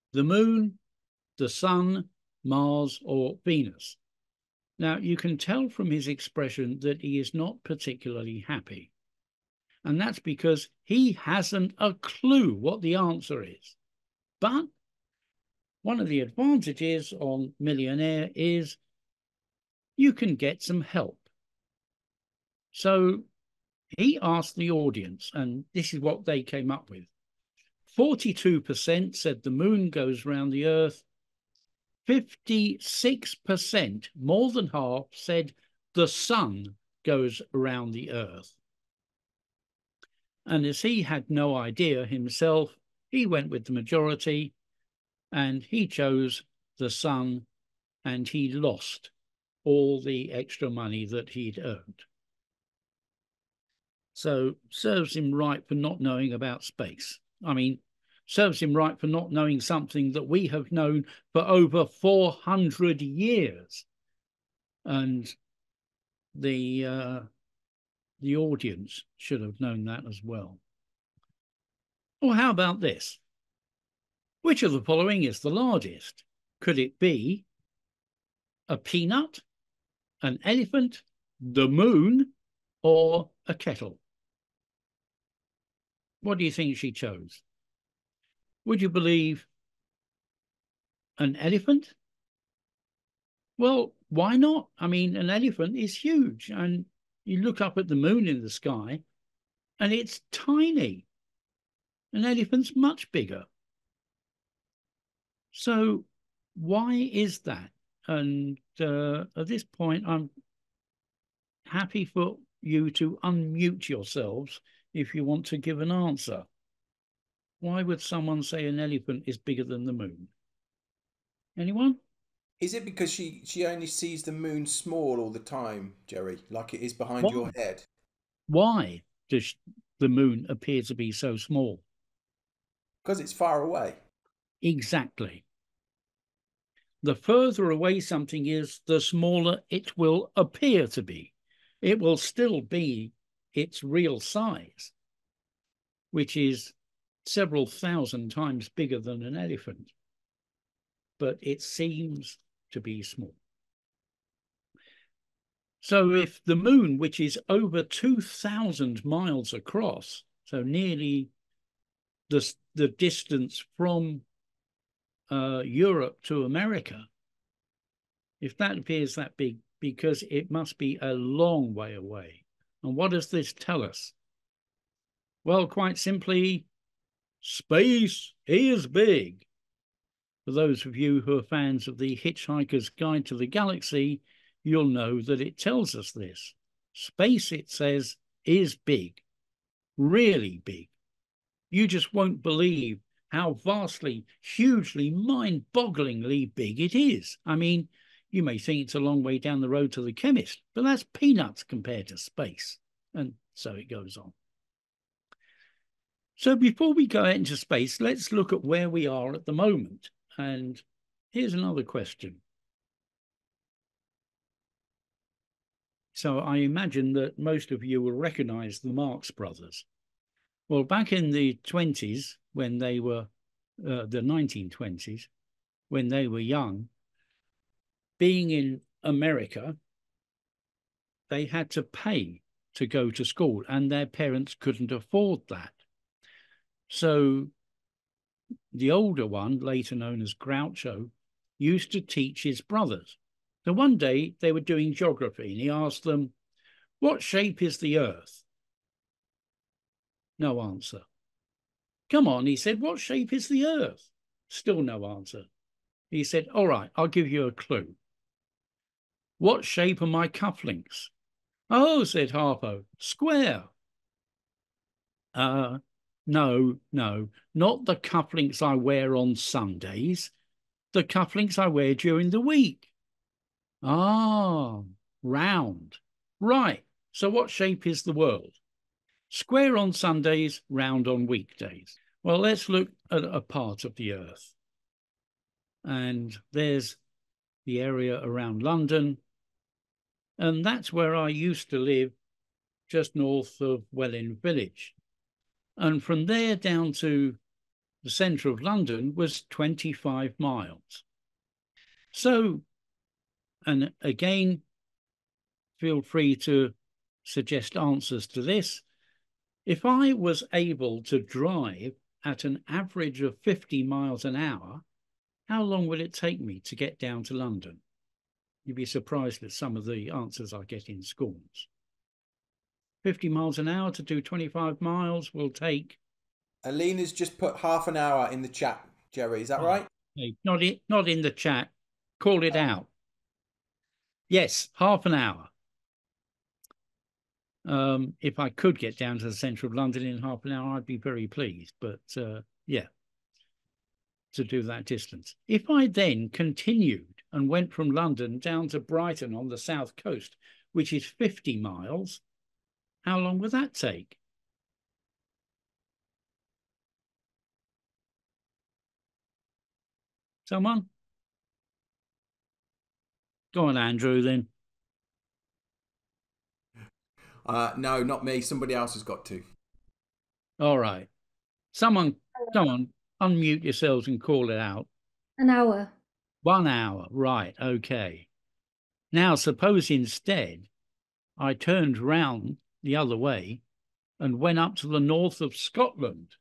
the moon, the sun, Mars, or Venus. Now, you can tell from his expression that he is not particularly happy. And that's because he hasn't a clue what the answer is. But one of the advantages on Millionaire is you can get some help. So he asked the audience, and this is what they came up with. forty-two percent said the moon goes round the Earth. fifty-six percent, more than half, said the sun goes around the Earth. And as he had no idea himself, he went with the majority and he chose the sun, and he lost all the extra money that he'd earned. So serves him right for not knowing about space. I mean, serves him right for not knowing something that we have known for over four hundred years. And the, uh, the audience should have known that as well. Or how about this? Which of the following is the largest? Could it be a peanut, an elephant, the moon, or a kettle? What do you think she chose? Would you believe an elephant? Well, why not? I mean, an elephant is huge, and you look up at the moon in the sky and it's tiny. An elephant's much bigger. So why is that? And uh, at this point, I'm happy for you to unmute yourselves if you want to give an answer. Why would someone say an elephant is bigger than the moon? Anyone? Is it because she, she only sees the moon small all the time, Jerry, like it is behind Why? your head? Why does the moon appear to be so small? Because it's far away. Exactly. The further away something is, the smaller it will appear to be. It will still be its real size, which is several thousand times bigger than an elephant, but it seems to be small. So if the moon, which is over two thousand miles across, so nearly the, the distance from uh, Europe to America, if that appears that big, because it must be a long way away. And what does this tell us? Well, quite simply, space is big. For those of you who are fans of the Hitchhiker's Guide to the Galaxy, you'll know that it tells us this. Space, it says, is big, really big. You just won't believe how vastly, hugely, mind-bogglingly big it is. I mean, you may think it's a long way down the road to the chemist, but that's peanuts compared to space. And so it goes on. So before we go out into space, let's look at where we are at the moment. And here's another question. So I imagine that most of you will recognize the Marx Brothers. Well, back in the twenties, when they were, uh, the nineteen twenties, when they were young, being in America, they had to pay to go to school, and their parents couldn't afford that. So the older one, later known as Groucho, used to teach his brothers. So one day they were doing geography, and he asked them, "What shape is the Earth?" No answer. "Come on," he said, "what shape is the Earth?" Still no answer. He said, "All right, I'll give you a clue. What shape are my cufflinks?" "Oh," said Harpo, "square." Uh, no, no, not the cufflinks I wear on Sundays. The cufflinks I wear during the week. Ah, round. Right. So what shape is the world? Square on Sundays, round on weekdays. Well, let's look at a part of the Earth. And there's the area around London. And that's where I used to live, just north of Welwyn Village. And from there down to the centre of London was twenty-five miles. So, and again, feel free to suggest answers to this. If I was able to drive at an average of fifty miles an hour, how long will it take me to get down to London? You'd be surprised at some of the answers I get in schools. fifty miles an hour to do twenty-five miles will take... Alina's just put half an hour in the chat, Jerry. Is that right? Not in, not in the chat. Call it out. Yes, half an hour. Um, if I could get down to the centre of London in half an hour, I'd be very pleased. But uh, yeah, to do that distance. If I then continued and went from London down to Brighton on the south coast, which is fifty miles, how long would that take? Someone? Go on, Andrew, then. Uh, no, not me. Somebody else has got to. All right. Someone, come on, unmute yourselves and call it out. An hour. One hour, right, okay. Now, suppose instead I turned round the other way and went up to the north of Scotland,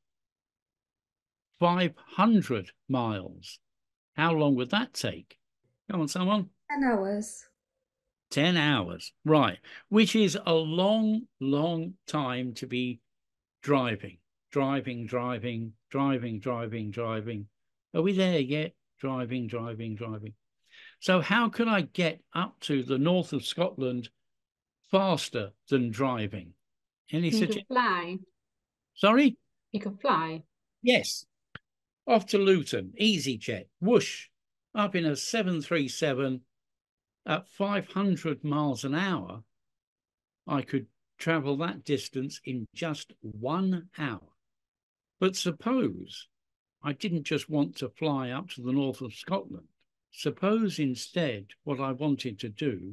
five hundred miles. How long would that take? Come on, someone. Ten hours. Ten hours, right, which is a long, long time to be driving, driving, driving, driving, driving, driving. Are we there yet? Driving, driving, driving. So how could I get up to the north of Scotland faster than driving? Any You such... can fly. Sorry? You can fly. Yes. Off to Luton, EasyJet, whoosh, up in a seven thirty-seven at five hundred miles an hour. I could travel that distance in just one hour. But suppose I didn't just want to fly up to the north of Scotland. Suppose instead what I wanted to do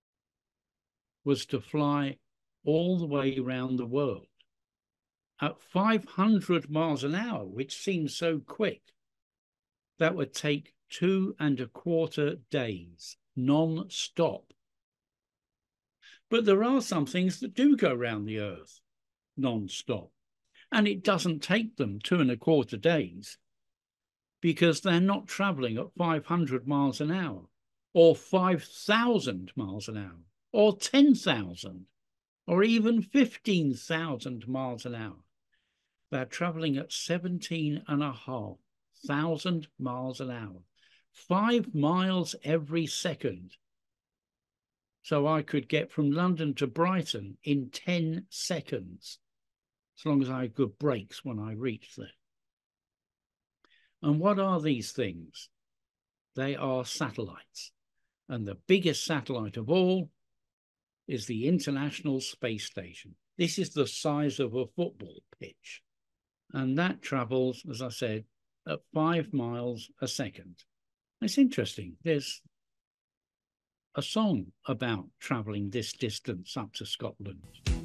was to fly all the way around the world at five hundred miles an hour, which seems so quick. That would take two and a quarter days, non-stop. But there are some things that do go around the Earth non-stop. And it doesn't take them two and a quarter days because they're not travelling at five hundred miles an hour or five thousand miles an hour or ten thousand or even fifteen thousand miles an hour. They're travelling at seventeen and a half thousand miles an hour, five miles every second. So I could get from London to Brighton in ten seconds, as long as I had good brakes when I reached there. And what are these things? They are satellites. And the biggest satellite of all is the International Space Station. This is the size of a football pitch. And that travels, as I said, at five miles a second. It's interesting. There's a song about travelling this distance up to Scotland.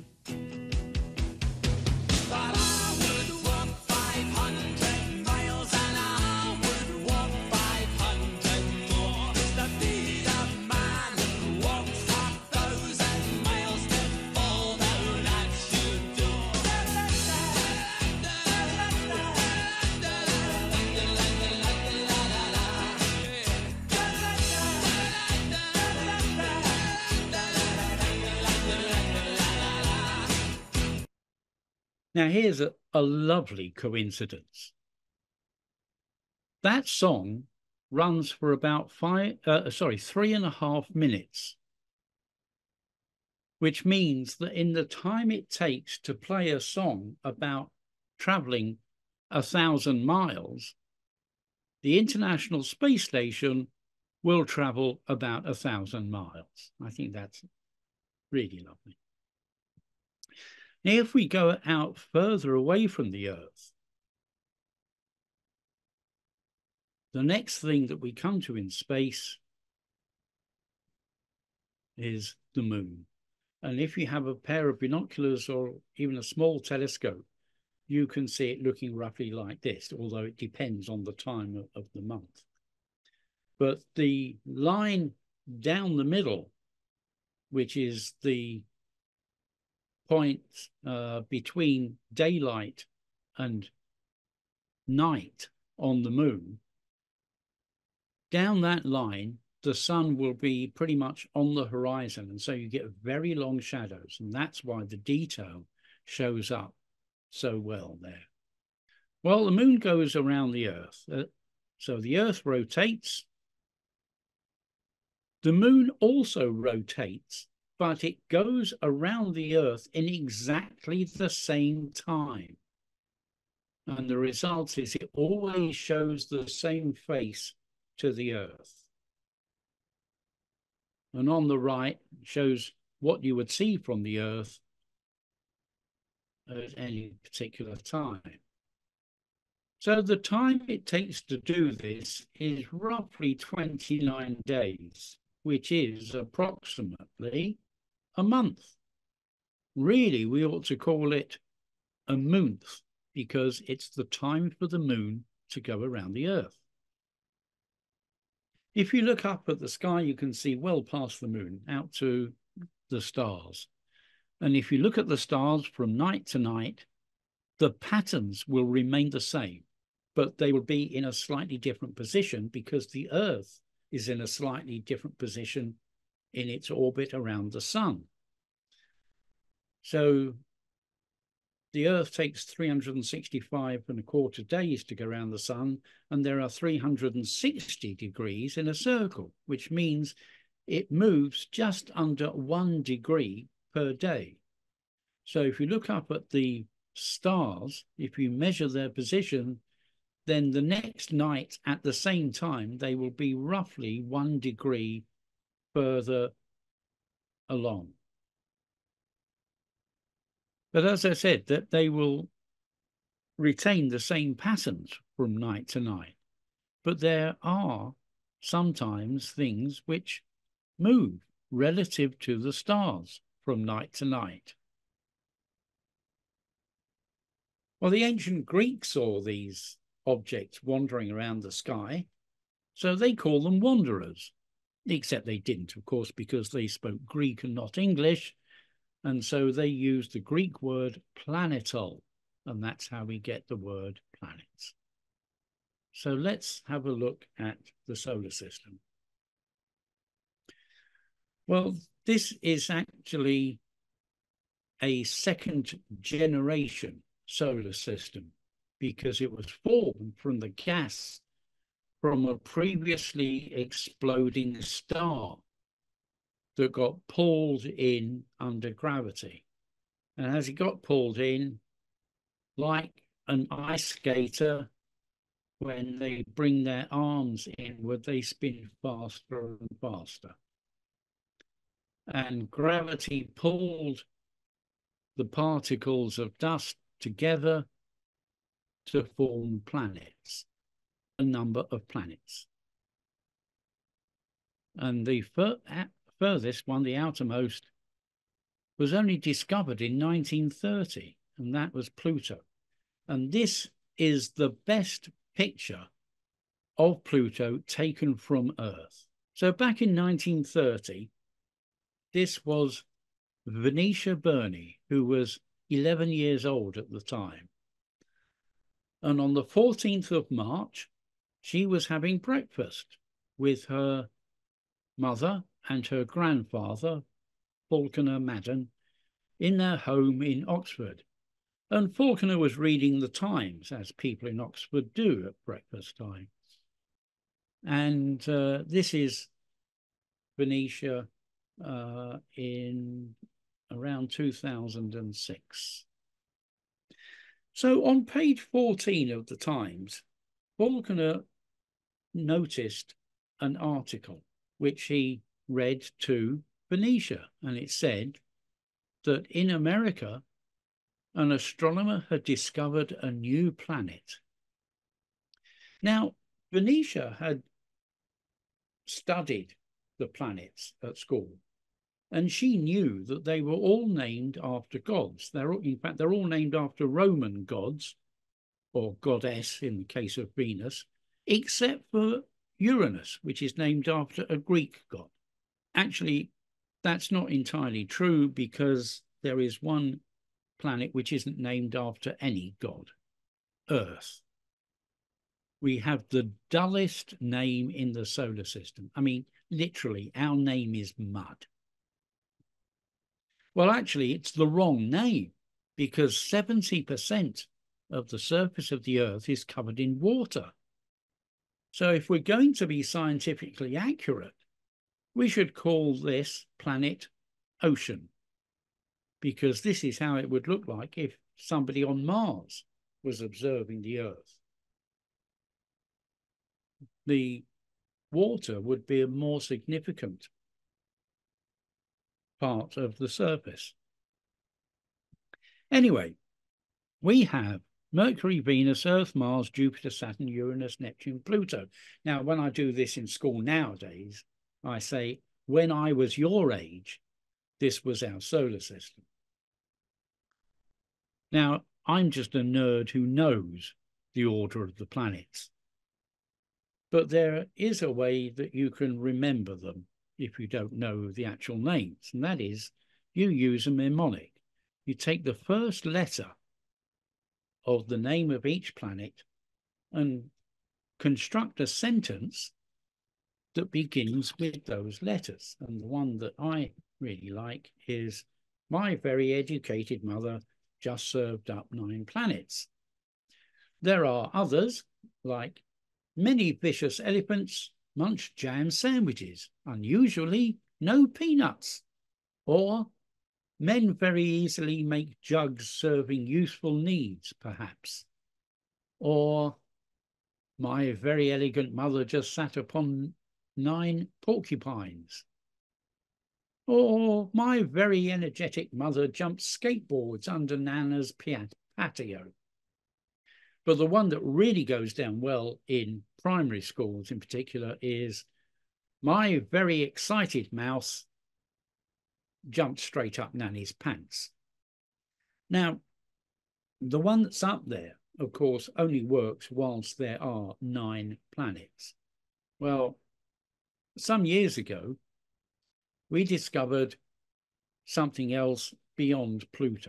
Now, here's a, a lovely coincidence. That song runs for about five, uh, sorry, three and a half minutes, which means that in the time it takes to play a song about traveling a thousand miles, the International Space Station will travel about a thousand miles. I think that's really lovely. Now, if we go out further away from the Earth, the next thing that we come to in space is the moon. And if you have a pair of binoculars or even a small telescope, you can see it looking roughly like this, although it depends on the time of, of the month. But the line down the middle, which is the point uh, between daylight and night on the moon, down that line, the sun will be pretty much on the horizon. And so you get very long shadows. And that's why the detail shows up so well there. Well, the moon goes around the Earth. Uh, so the Earth rotates. The moon also rotates, but it goes around the Earth in exactly the same time. And the result is it always shows the same face to the Earth. And on the right shows what you would see from the Earth at any particular time. So the time it takes to do this is roughly twenty-nine days, which is approximately a month. Really, we ought to call it a moonth, because it's the time for the moon to go around the Earth. If you look up at the sky, you can see well past the moon, out to the stars. And if you look at the stars from night to night, the patterns will remain the same, but they will be in a slightly different position because the Earth is in a slightly different position in its orbit around the sun. So the Earth takes three hundred sixty-five and a quarter days to go around the sun, and there are three hundred sixty degrees in a circle, which means it moves just under one degree per day. So if you look up at the stars, if you measure their position, then the next night at the same time, they will be roughly one degree further along. But as I said, that they will retain the same patterns from night to night. But there are sometimes things which move relative to the stars from night to night. Well, the ancient Greeks saw these objects wandering around the sky, so they call them wanderers, except they didn't, of course, because they spoke Greek and not English. And so they used the Greek word planetal, and that's how we get the word planets. So let's have a look at the solar system. Well, this is actually a second generation solar system because it was formed from the gas from a previously exploding star that got pulled in under gravity. And as it got pulled in, like an ice skater, when they bring their arms inward, they spin faster and faster. And gravity pulled the particles of dust together to form planets, a number of planets. And the fir furthest one, the outermost, was only discovered in nineteen thirty, and that was Pluto. And this is the best picture of Pluto taken from Earth. So back in nineteen thirty, this was Venetia Burney, who was eleven years old at the time. And on the fourteenth of March, she was having breakfast with her mother and her grandfather, Falconer Madden, in their home in Oxford. And Falconer was reading the Times, as people in Oxford do at breakfast time. And uh, this is Venetia uh, in around two thousand six. So on page fourteen of the Times, Falconer noticed an article which he read to Venetia, and it said that in America, an astronomer had discovered a new planet. Now, Venetia had studied the planets at school, And she knew that they were all named after gods. They're, in fact, they're all named after Roman gods, or goddess in the case of Venus, except for Uranus, which is named after a Greek god. Actually, that's not entirely true, because there is one planet which isn't named after any god, Earth. We have the dullest name in the solar system. I mean, literally, our name is mud. Well, actually, it's the wrong name, because seventy percent of the surface of the Earth is covered in water. So if we're going to be scientifically accurate, we should call this planet Ocean, because this is how it would look like if somebody on Mars was observing the Earth. The water would be a more significant part of the surface. Anyway, we have Mercury, Venus, Earth, Mars, Jupiter, Saturn, Uranus, Neptune, Pluto. Now, when I do this in school nowadays, I say, when I was your age, this was our solar system. Now, I'm just a nerd who knows the order of the planets. But there is a way that you can remember them if you don't know the actual names, and that is you use a mnemonic. You take the first letter of the name of each planet and construct a sentence that begins with those letters. And the one that I really like is, my very educated mother just served up nine planets. There are others, like, many vicious elephants munch jam sandwiches, unusually no peanuts. Or, men very easily make jugs serving useful needs, perhaps. Or, my very elegant mother just sat upon nine porcupines. Or, my very energetic mother jumped skateboards under Nana's patio. But the one that really goes down well in primary schools in particular is, my very excited mouse jumped straight up Nanny's pants. Now, the one that's up there, of course, only works whilst there are nine planets. Well, some years ago, we discovered something else beyond Pluto.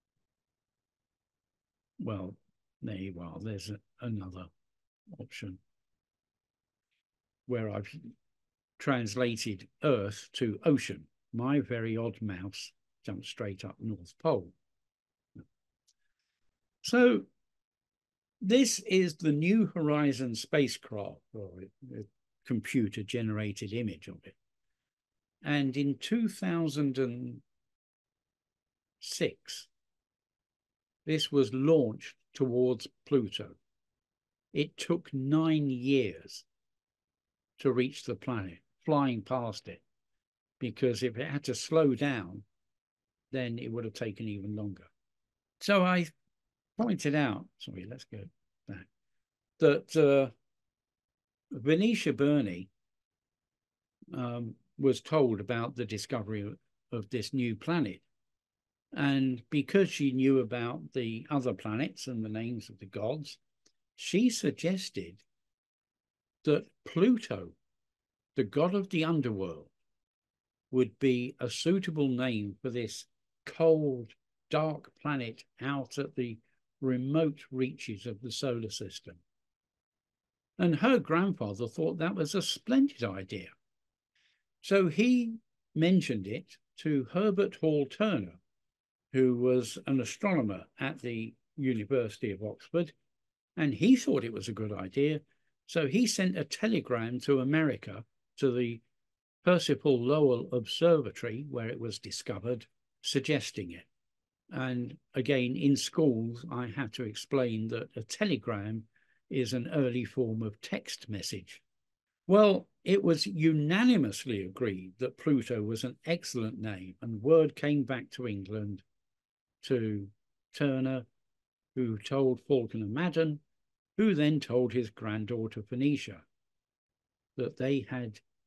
Well, there you are. There's a, another option where I've translated Earth to ocean. My very odd mouse jumped straight up North Pole. So this is the New Horizon spacecraft, or a computer-generated image of it. And in two thousand six, this was launched towards Pluto. It took nine years to reach the planet, flying past it, because if it had to slow down, then it would have taken even longer. So I pointed out, sorry, let's go back, that uh, Venetia Burney um, was told about the discovery of, of this new planet. And because she knew about the other planets and the names of the gods, she suggested that Pluto, the god of the underworld, would be a suitable name for this cold, dark planet out at the remote reaches of the solar system. And her grandfather thought that was a splendid idea. So he mentioned it to Herbert Hall Turner, who was an astronomer at the University of Oxford, and he thought it was a good idea. So he sent a telegram to America, to the Percival Lowell Observatory, where it was discovered, suggesting it. And again, in schools, I had to explain that a telegram is an early form of text message. Well, it was unanimously agreed that Pluto was an excellent name, and word came back to England to Turner, who told Falconer Madden, who then told his granddaughter Venetia that they had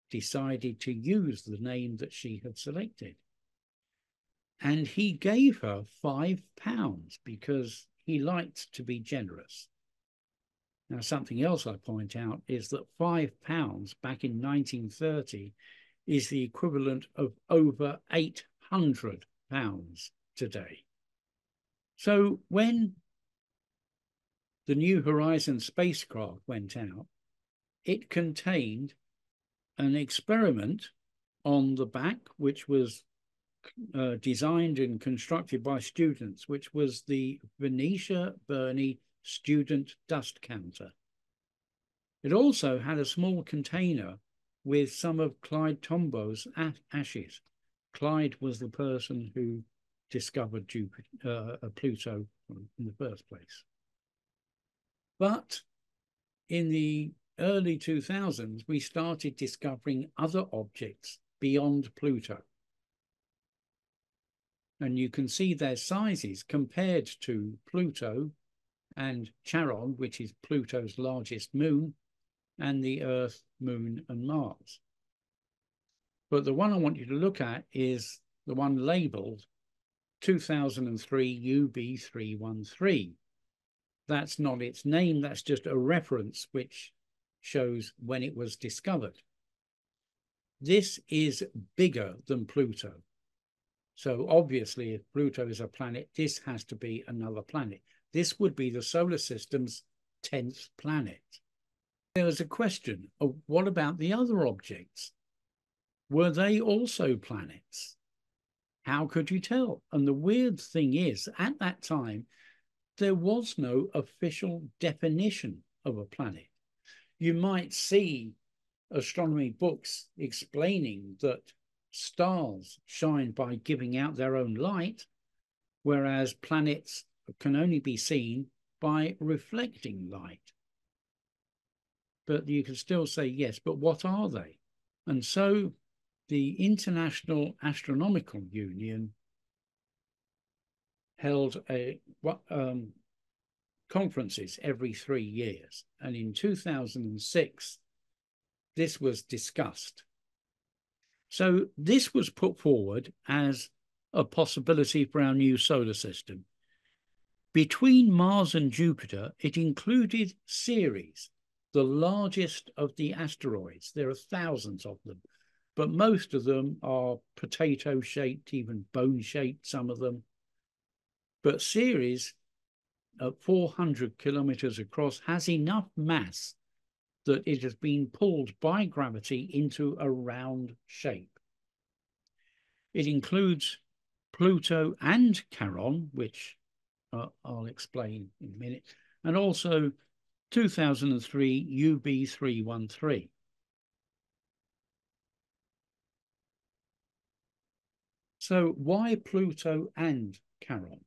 decided to use the name that she had selected. And he gave her five pounds because he liked to be generous. Now, something else I point out is that five pounds back in nineteen thirty is the equivalent of over eight hundred pounds today. So when the New Horizons spacecraft went out, it contained an experiment on the back, which was uh, designed and constructed by students, which was the Venetia Burney Student Dust Counter. It also had a small container with some of Clyde Tombaug's ashes. Clyde was the person who discovered Jupiter, uh, Pluto in the first place. But in the early two thousands, we started discovering other objects beyond Pluto. And you can see their sizes compared to Pluto and Charon, which is Pluto's largest moon, and the Earth, Moon, and Mars. But the one I want you to look at is the one labeled two thousand three U B three one three. That's not its name, that's just a reference which shows when it was discovered. This is bigger than Pluto. So obviously, if Pluto is a planet, this has to be another planet. This would be the solar system's tenth planet. There was a question of what about the other objects? Were they also planets? How could you tell? And the weird thing is, at that time, there was no official definition of a planet. You might see astronomy books explaining that stars shine by giving out their own light, whereas planets can only be seen by reflecting light. But you can still say, yes, but what are they? And so the International Astronomical Union held a, um, conferences every three years. And in two thousand six, this was discussed. So this was put forward as a possibility for our new solar system. Between Mars and Jupiter, it included Ceres, the largest of the asteroids. There are thousands of them, but most of them are potato-shaped, even bone-shaped, some of them. But Ceres, at four hundred kilometers across, has enough mass that it has been pulled by gravity into a round shape. It includes Pluto and Charon, which uh, I'll explain in a minute, and also two thousand three U B three one three. So why Pluto and Charon?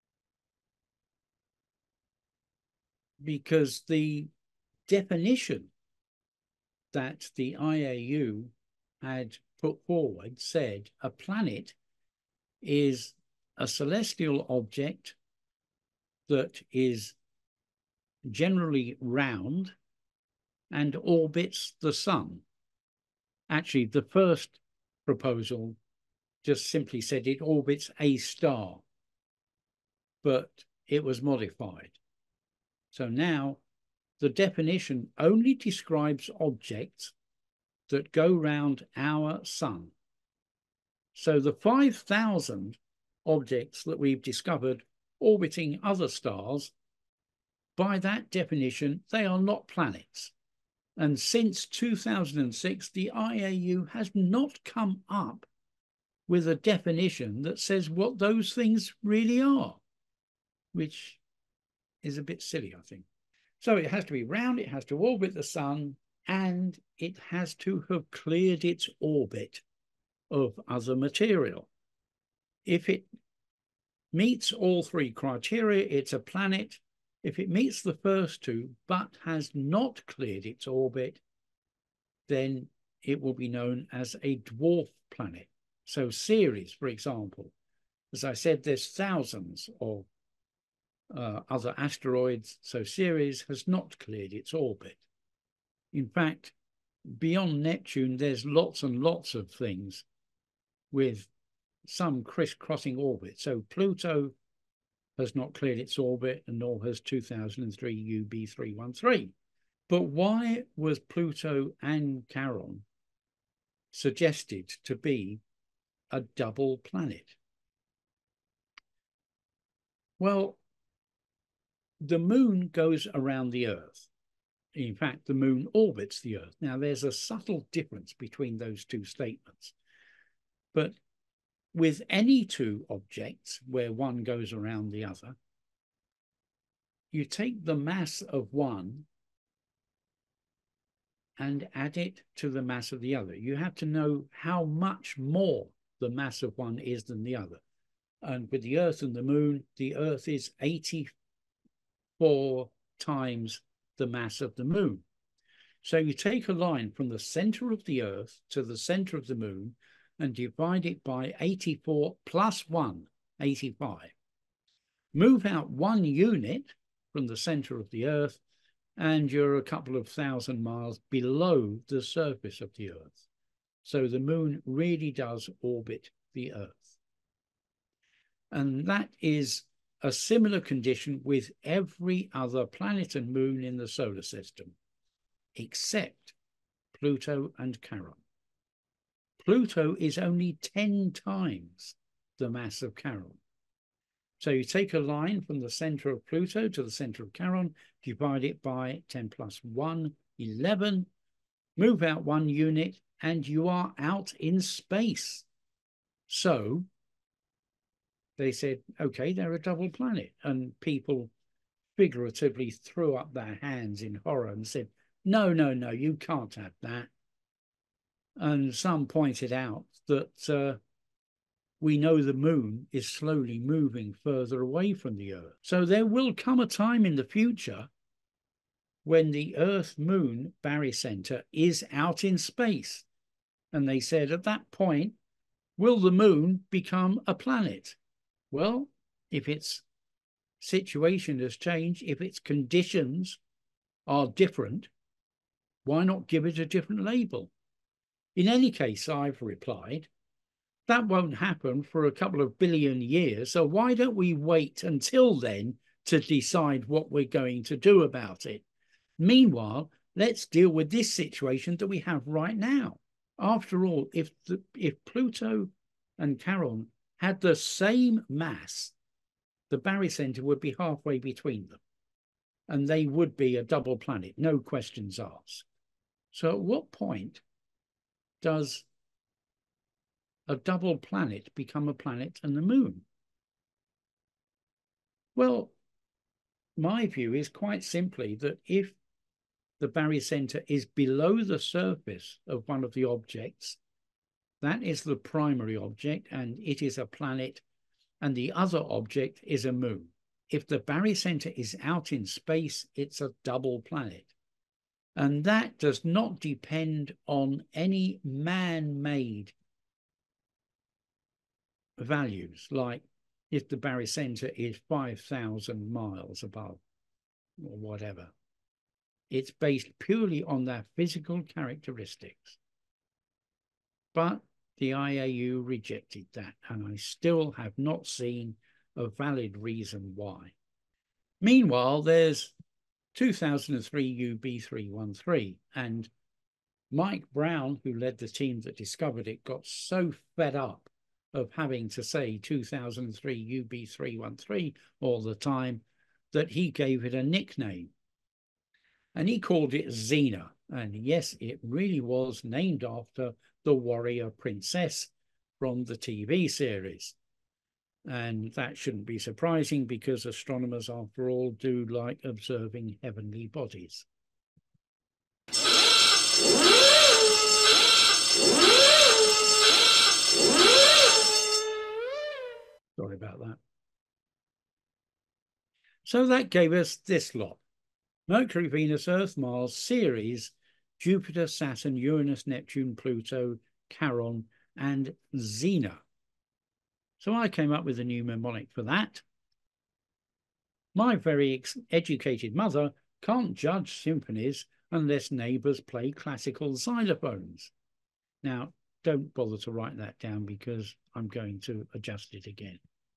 Because the definition that the I A U had put forward said a planet is a celestial object that is generally round and orbits the sun. Actually, the first proposal just simply said it orbits a star, but it was modified. So now the definition only describes objects that go round our sun. So the five thousand objects that we've discovered orbiting other stars, by that definition, they are not planets. And since two thousand six, the I A U has not come up with a definition that says what those things really are, which is a bit silly, I think. So it has to be round, it has to orbit the sun, and it has to have cleared its orbit of other material. If it meets all three criteria, it's a planet. If it meets the first two, but has not cleared its orbit, then it will be known as a dwarf planet. So Ceres, for example, as I said, there's thousands of uh, other asteroids. So Ceres has not cleared its orbit. In fact, beyond Neptune, there's lots and lots of things with some crisscrossing orbit. So Pluto has not cleared its orbit, and nor has two thousand three U B three one three. But why was Pluto and Charon suggested to be a double planet? Well, the moon goes around the Earth. In fact, the moon orbits the Earth. Now, there's a subtle difference between those two statements. But with any two objects where one goes around the other, you take the mass of one and add it to the mass of the other. You have to know how much more the mass of one is than the other. And with the Earth and the moon, the Earth is eighty-four times the mass of the moon. So you take a line from the center of the Earth to the center of the moon and divide it by eighty-four plus one, eighty-five. Move out one unit from the center of the Earth, and you're a couple of thousand miles below the surface of the Earth. So the moon really does orbit the Earth. And that is a similar condition with every other planet and moon in the solar system, except Pluto and Charon. Pluto is only ten times the mass of Charon. So you take a line from the center of Pluto to the center of Charon, divide it by ten plus one, eleven, move out one unit, and you are out in space. So they said, okay, they're a double planet. And people figuratively threw up their hands in horror and said, no, no, no, you can't have that. And some pointed out that uh, we know the moon is slowly moving further away from the Earth. So there will come a time in the future when the Earth-Moon barycenter is out in space. And they said at that point, will the moon become a planet? Well, if its situation has changed, if its conditions are different, why not give it a different label? In any case, I've replied, that won't happen for a couple of billion years, so why don't we wait until then to decide what we're going to do about it? Meanwhile, let's deal with this situation that we have right now. After all, if, the, if Pluto and Charon had the same mass, the barycenter would be halfway between them, and they would be a double planet, no questions asked. So at what point does a double planet become a planet and the moon? Well, my view is quite simply that if the barycenter is below the surface of one of the objects, that is the primary object, and it is a planet, and the other object is a moon. If the barycenter is out in space, it's a double planet. And that does not depend on any man-made values, like if the barycenter is five thousand miles above or whatever. It's based purely on their physical characteristics. But the I A U rejected that, and I still have not seen a valid reason why. Meanwhile, there's two thousand three U B three one three, and Mike Brown, who led the team that discovered it, got so fed up of having to say two thousand three U B three one three all the time that he gave it a nickname. And he called it Xena. And yes, it really was named after the warrior princess from the T V series. And that shouldn't be surprising because astronomers, after all, do like observing heavenly bodies. Sorry about that. So that gave us this lot. Mercury, Venus, Earth, Mars, Ceres, Jupiter, Saturn, Uranus, Neptune, Pluto, Charon, and Xena. So I came up with a new mnemonic for that. My very educated mother can't judge symphonies unless neighbours play classical xylophones. Now, don't bother to write that down because I'm going to adjust it again.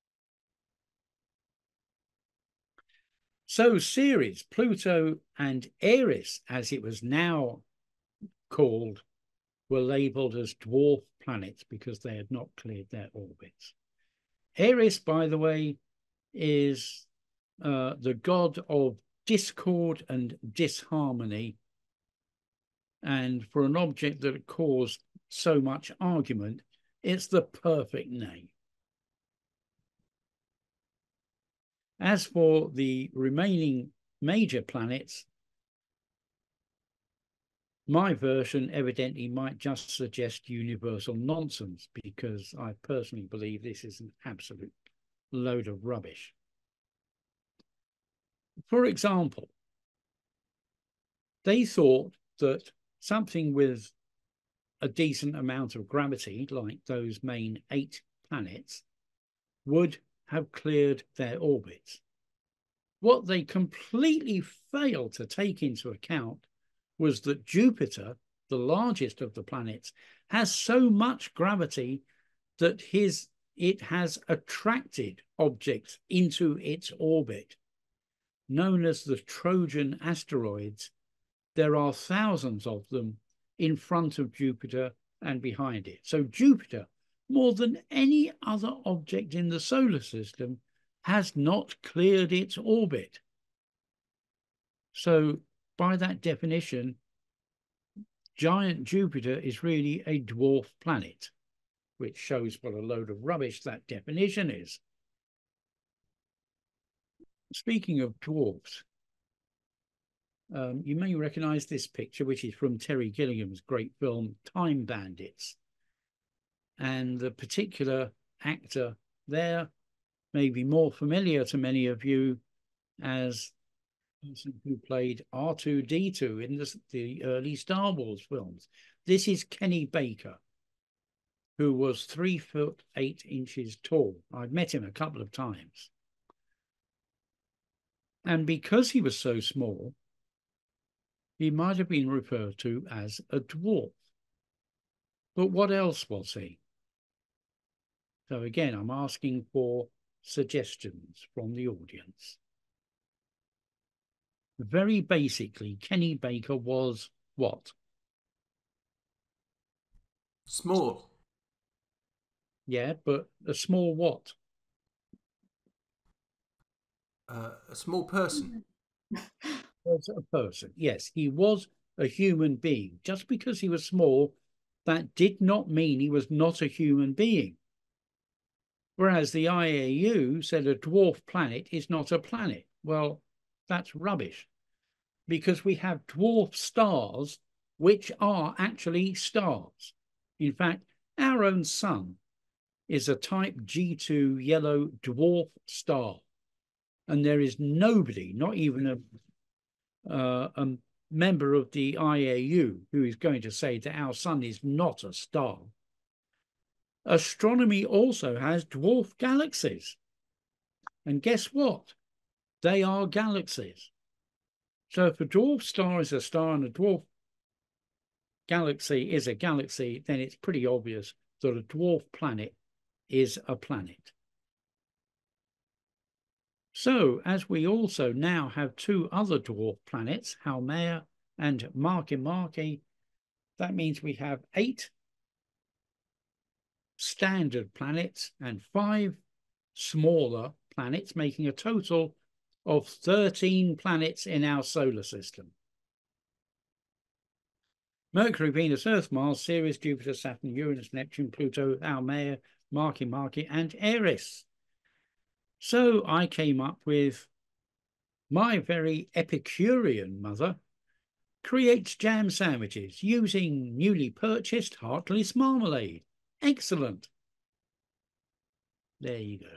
So Ceres, Pluto and Eris, as it was now called, were labelled as dwarf planets because they had not cleared their orbits. Eris, by the way, is uh, the god of discord and disharmony. And for an object that caused so much argument, it's the perfect name. As for the remaining major planets, my version evidently might just suggest universal nonsense because I personally believe this is an absolute load of rubbish. For example, they thought that something with a decent amount of gravity, like those main eight planets, would have cleared their orbits. What they completely failed to take into account was that Jupiter, the largest of the planets, has so much gravity that his, it has attracted objects into its orbit. Known as the Trojan asteroids, there are thousands of them in front of Jupiter and behind it. So Jupiter, more than any other object in the solar system, has not cleared its orbit. So by that definition, giant Jupiter is really a dwarf planet, which shows what a load of rubbish that definition is. Speaking of dwarfs, um, you may recognize this picture, which is from Terry Gilliam's great film, Time Bandits. And the particular actor there may be more familiar to many of you as the person who played R two D two in the, the early Star Wars films. This is Kenny Baker, who was three foot eight inches tall. I've met him a couple of times. And because he was so small, he might have been referred to as a dwarf. But what else was he? So again, I'm asking for suggestions from the audience. Very basically, Kenny Baker was what? Small. Yeah, but a small what? Uh, a small person. Was a person. Yes, he was a human being. Just because he was small, that did not mean he was not a human being. Whereas the I A U said a dwarf planet is not a planet. Well, that's rubbish, because we have dwarf stars which are actually stars. In fact, our own sun is a type G two yellow dwarf star. And there is nobody, not even a, uh, a member of the I A U, who is going to say that our sun is not a star. Astronomy also has dwarf galaxies. And guess what? They are galaxies. So if a dwarf star is a star and a dwarf galaxy is a galaxy, then it's pretty obvious that a dwarf planet is a planet. So, as we also now have two other dwarf planets, Haumea and Makemake, that means we have eight standard planets and five smaller planets, making a total of thirteen planets in our solar system. Mercury, Venus, Earth, Mars, Ceres, Jupiter, Saturn, Uranus, Neptune, Pluto, Haumea, Makemake, and Eris. So I came up with my very Epicurean mother creates jam sandwiches using newly purchased Hartley's marmalade. Excellent. There you go.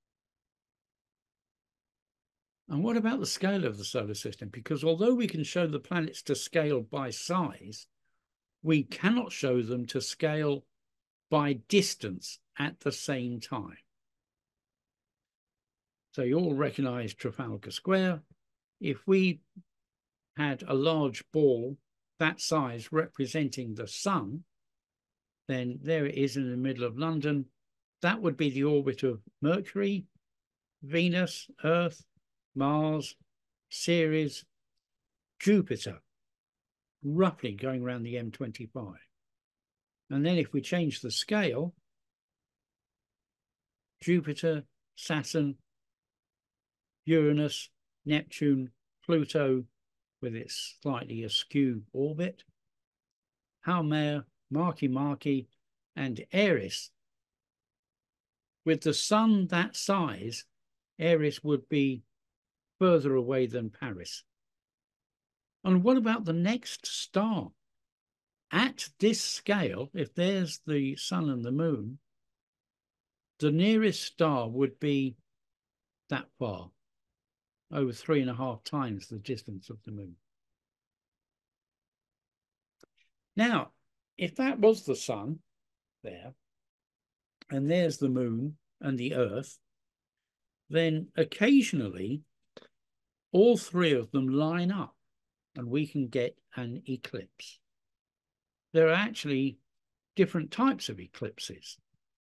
And what about the scale of the solar system? Because although we can show the planets to scale by size, we cannot show them to scale by distance at the same time. So you all recognize Trafalgar Square. If we had a large ball that size representing the sun, then there it is in the middle of London. That would be the orbit of Mercury, Venus, Earth, Mars, Ceres, Jupiter, roughly going around the M twenty-five. And then if we change the scale, Jupiter, Saturn, Uranus, Neptune, Pluto with its slightly askew orbit, Haumea, Marky Marky, and Eris. With the sun that size, Eris would be further away than Paris. And what about the next star? At this scale, if there's the sun and the moon, the nearest star would be that far, over three and a half times the distance of the moon. Now, if that was the sun there, and there's the moon and the earth, then occasionally all three of them line up and we can get an eclipse. There are actually different types of eclipses.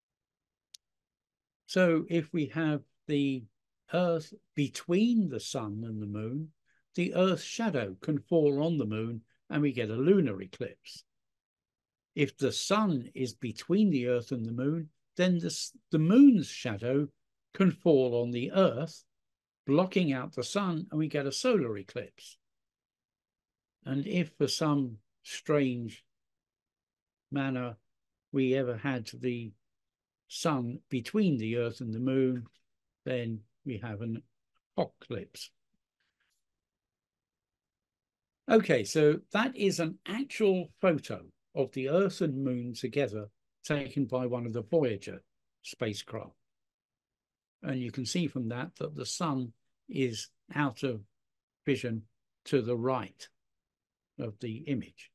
So if we have the earth between the sun and the moon, the earth's shadow can fall on the moon and we get a lunar eclipse. If the sun is between the earth and the moon, then the, the moon's shadow can fall on the earth, blocking out the sun, and we get a solar eclipse. And if for some strange manner we ever had the sun between the earth and the moon, then we have an eclipse. Okay, so that is an actual photo of the earth and moon together taken by one of the Voyager spacecraft. And you can see from that that the sun is out of vision to the right of the image.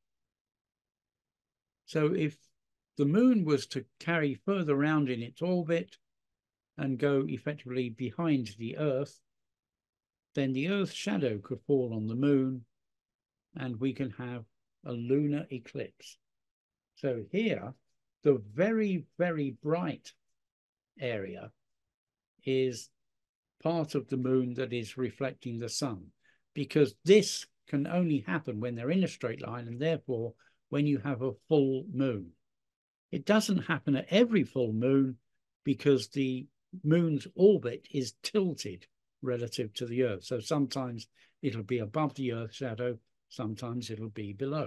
So if the moon was to carry further round in its orbit and go effectively behind the Earth, then the Earth's shadow could fall on the moon and we can have a lunar eclipse. So here, the very, very bright area is part of the moon that is reflecting the sun, because this can only happen when they're in a straight line and therefore when you have a full moon. It doesn't happen at every full moon because the moon's orbit is tilted relative to the Earth. So sometimes it'll be above the Earth's shadow, sometimes it'll be below.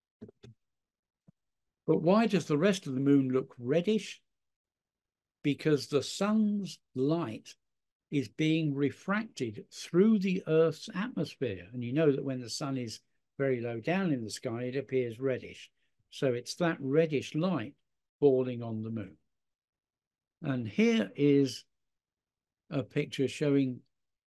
But why does the rest of the moon look reddish? Because the sun's light is being refracted through the Earth's atmosphere. And you know that when the sun is very low down in the sky, it appears reddish. So it's that reddish light falling on the moon. And here is a picture showing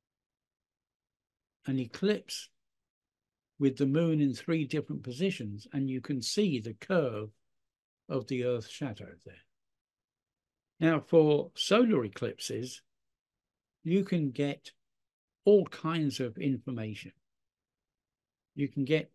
an eclipse with the moon in three different positions, and you can see the curve of the Earth's shadow there. Now, for solar eclipses, you can get all kinds of information. You can get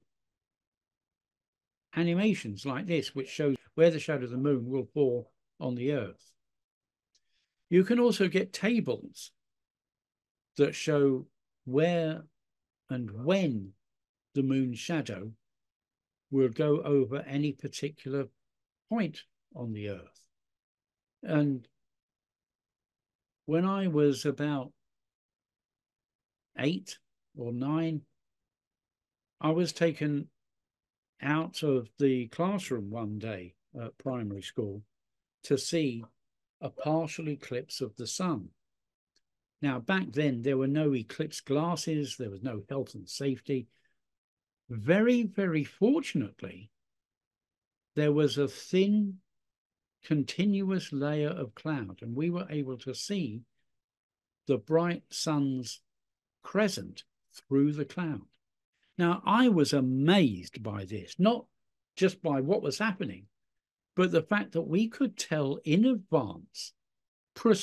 animations like this, which shows where the shadow of the moon will fall on the Earth. You can also get tables that show where and when the moon's shadow will go over any particular point on the Earth. And when I was about eight or nine, I was taken out of the classroom one day at primary school to see a partial eclipse of the sun. Now, back then, there were no eclipse glasses, there was no health and safety. Very, very fortunately, there was a thin, continuous layer of cloud, and we were able to see the bright sun's crescent through the cloud. Now, I was amazed by this, not just by what was happening, but the fact that we could tell in advance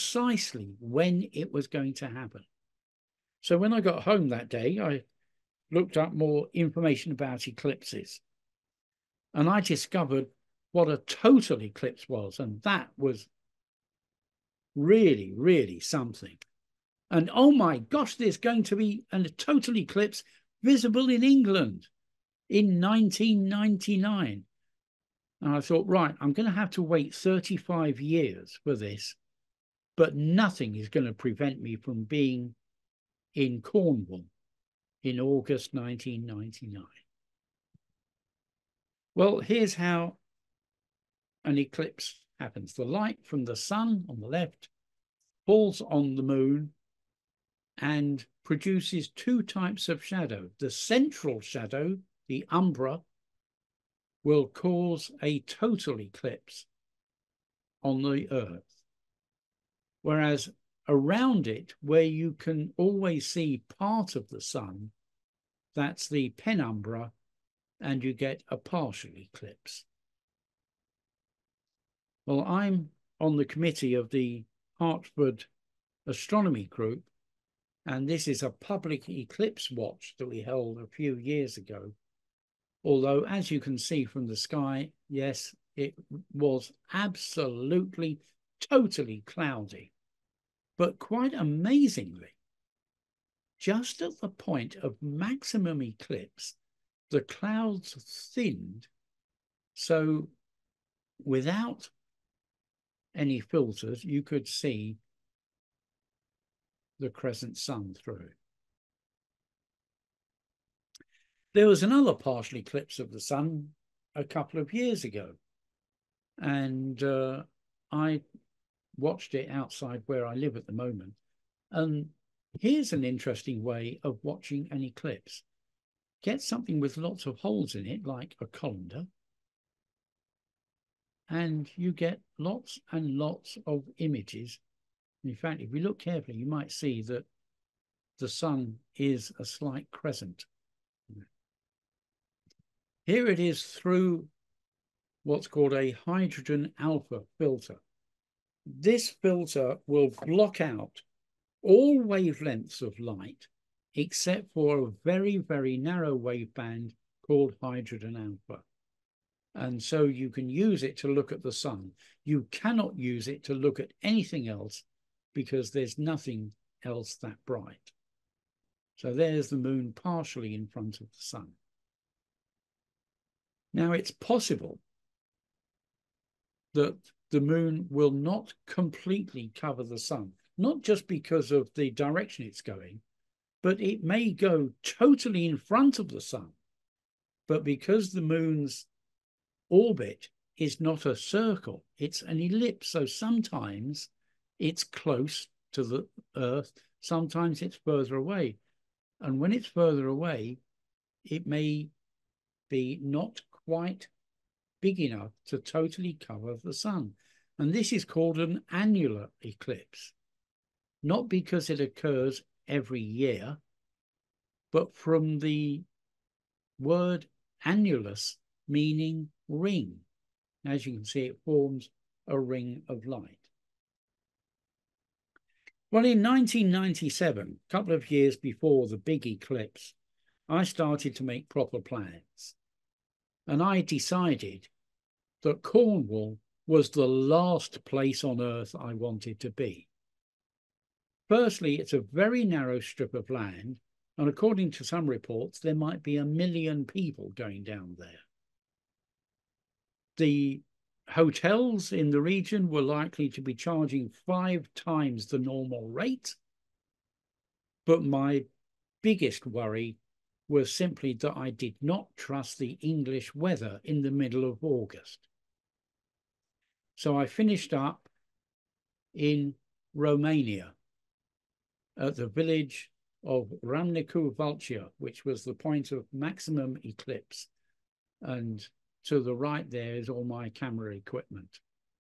precisely when it was going to happen. So when I got home that day, I looked up more information about eclipses. And I discovered what a total eclipse was. And that was really, really something. And oh my gosh, there's going to be a total eclipse visible in England in nineteen ninety-nine. And I thought, right, I'm going to have to wait thirty-five years for this, but nothing is going to prevent me from being in Cornwall in August nineteen ninety-nine. Well, here's how an eclipse happens. The light from the sun on the left falls on the moon and produces two types of shadow. The central shadow, the umbra, will cause a total eclipse on the Earth. Whereas around it, where you can always see part of the sun, that's the penumbra, and you get a partial eclipse. Well, I'm on the committee of the Hartford Astronomy Group, and this is a public eclipse watch that we held a few years ago. Although, as you can see from the sky, yes, it was absolutely, totally cloudy. But quite amazingly, just at the point of maximum eclipse, the clouds thinned, so without any filters, you could see the crescent sun through. There was another partial eclipse of the sun a couple of years ago, and uh, I watched it outside where I live at the moment. And here's an interesting way of watching an eclipse. Get something with lots of holes in it, like a colander, and you get lots and lots of images. In fact, if you look carefully, you might see that the sun is a slight crescent. Here it is through what's called a hydrogen alpha filter. This filter will block out all wavelengths of light except for a very, very narrow waveband called hydrogen alpha. And so you can use it to look at the sun. You cannot use it to look at anything else because there's nothing else that bright. So there's the moon partially in front of the sun. Now, it's possible that the moon will not completely cover the sun, not just because of the direction it's going, but it may go totally in front of the sun. But because the moon's orbit is not a circle, it's an ellipse. So sometimes it's close to the Earth, sometimes it's further away. And when it's further away, it may be not quite big enough to totally cover the sun. And this is called an annular eclipse, not because it occurs every year, but from the word annulus, meaning ring. As you can see, it forms a ring of light. Well, in nineteen ninety-seven, a couple of years before the big eclipse, I started to make proper plans. And I decided that Cornwall was the last place on Earth I wanted to be. Firstly, it's a very narrow strip of land, and according to some reports, there might be a million people going down there. The hotels in the region were likely to be charging five times the normal rate, but my biggest worry was simply that I did not trust the English weather in the middle of August. So I finished up in Romania at the village of Râmnicu Vâlcea, which was the point of maximum eclipse. And to the right there is all my camera equipment.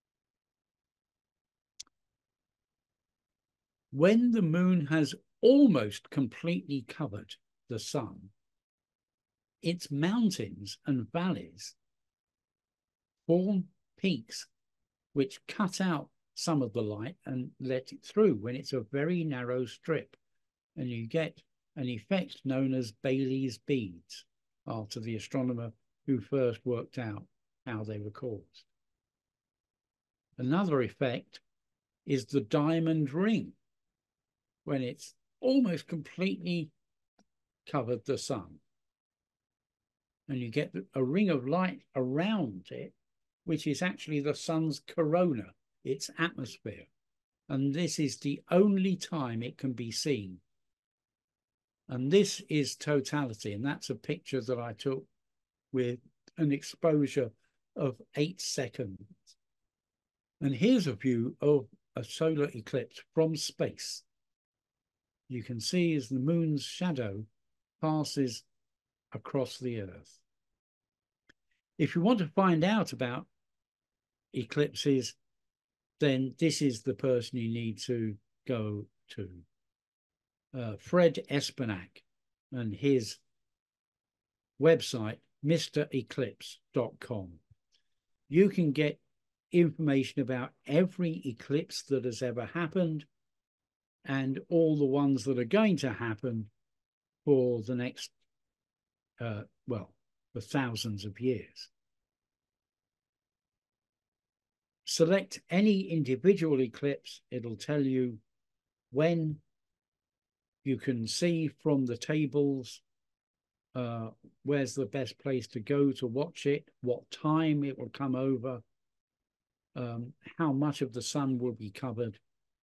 When the moon has almost completely covered the sun, its mountains and valleys form peaks which cut out some of the light and let it through when it's a very narrow strip. And you get an effect known as Bailey's beads, after the astronomer who first worked out how they were caused. Another effect is the diamond ring, when it's almost completely covered the sun. And you get a ring of light around it, which is actually the sun's corona, its atmosphere. And this is the only time it can be seen. And this is totality. And that's a picture that I took with an exposure of eight seconds. And here's a view of a solar eclipse from space. You can see as the moon's shadow passes across the Earth. If you want to find out about eclipses, then this is the person you need to go to. Uh, Fred Espenac and his website, Mister Eclipse dot com. You can get information about every eclipse that has ever happened and all the ones that are going to happen for the next, uh, well, for thousands of years. Select any individual eclipse. It'll tell you when. You can see from the tables uh, where's the best place to go to watch it, what time it will come over, um, how much of the sun will be covered.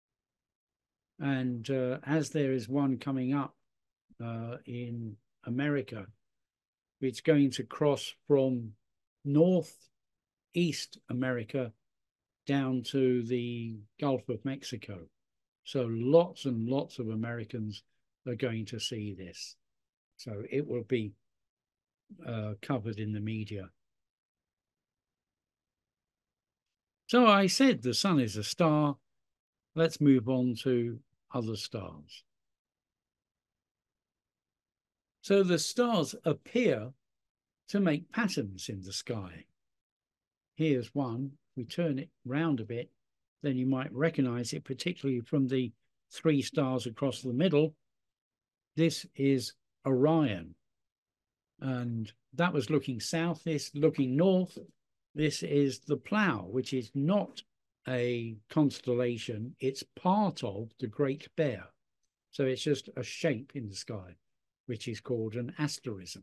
And uh, as there is one coming up uh, in America, it's going to cross from northeast America down to the Gulf of Mexico. So lots and lots of Americans are going to see this. So it will be uh, covered in the media. So I said the sun is a star. Let's move on to other stars. So the stars appear to make patterns in the sky. Here's one. We turn it round a bit, then you might recognize it, particularly from the three stars across the middle. This is Orion. And that was looking south, this looking north. This is the Plough, which is not a constellation. It's part of the Great Bear. So it's just a shape in the sky, which is called an asterism.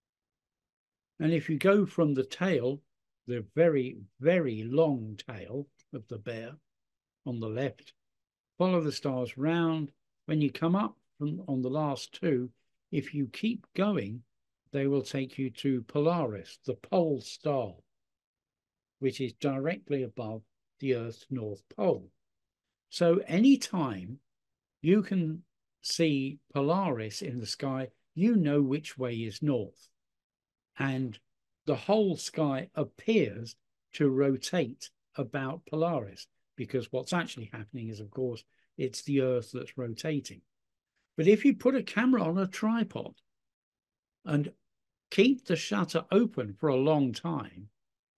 And if you go from the tail, the very, very long tail of the bear on the left, follow the stars round. When you come up from on the last two, if you keep going, they will take you to Polaris, the pole star, which is directly above the Earth's North Pole. So anytime you can see Polaris in the sky, you know which way is north. And the whole sky appears to rotate about Polaris, because what's actually happening is, of course, it's the Earth that's rotating. But if you put a camera on a tripod and keep the shutter open for a long time,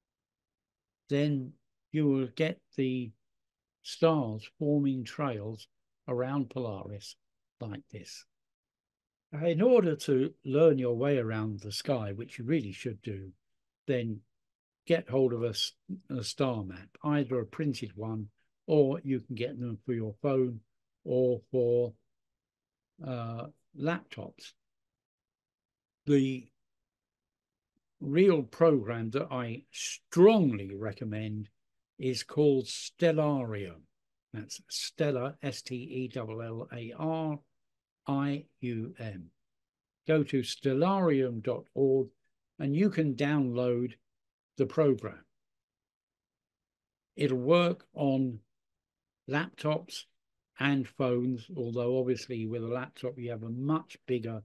then you will get the stars forming trails around Polaris like this. In order to learn your way around the sky, which you really should do, then get hold of a, a star map, either a printed one, or you can get them for your phone or for uh, laptops. The real program that I strongly recommend is called Stellarium. That's Stellar, S T E L L A R I U M. Go to stellarium dot org and you can download the program. It'll work on laptops and phones, although obviously with a laptop you have a much bigger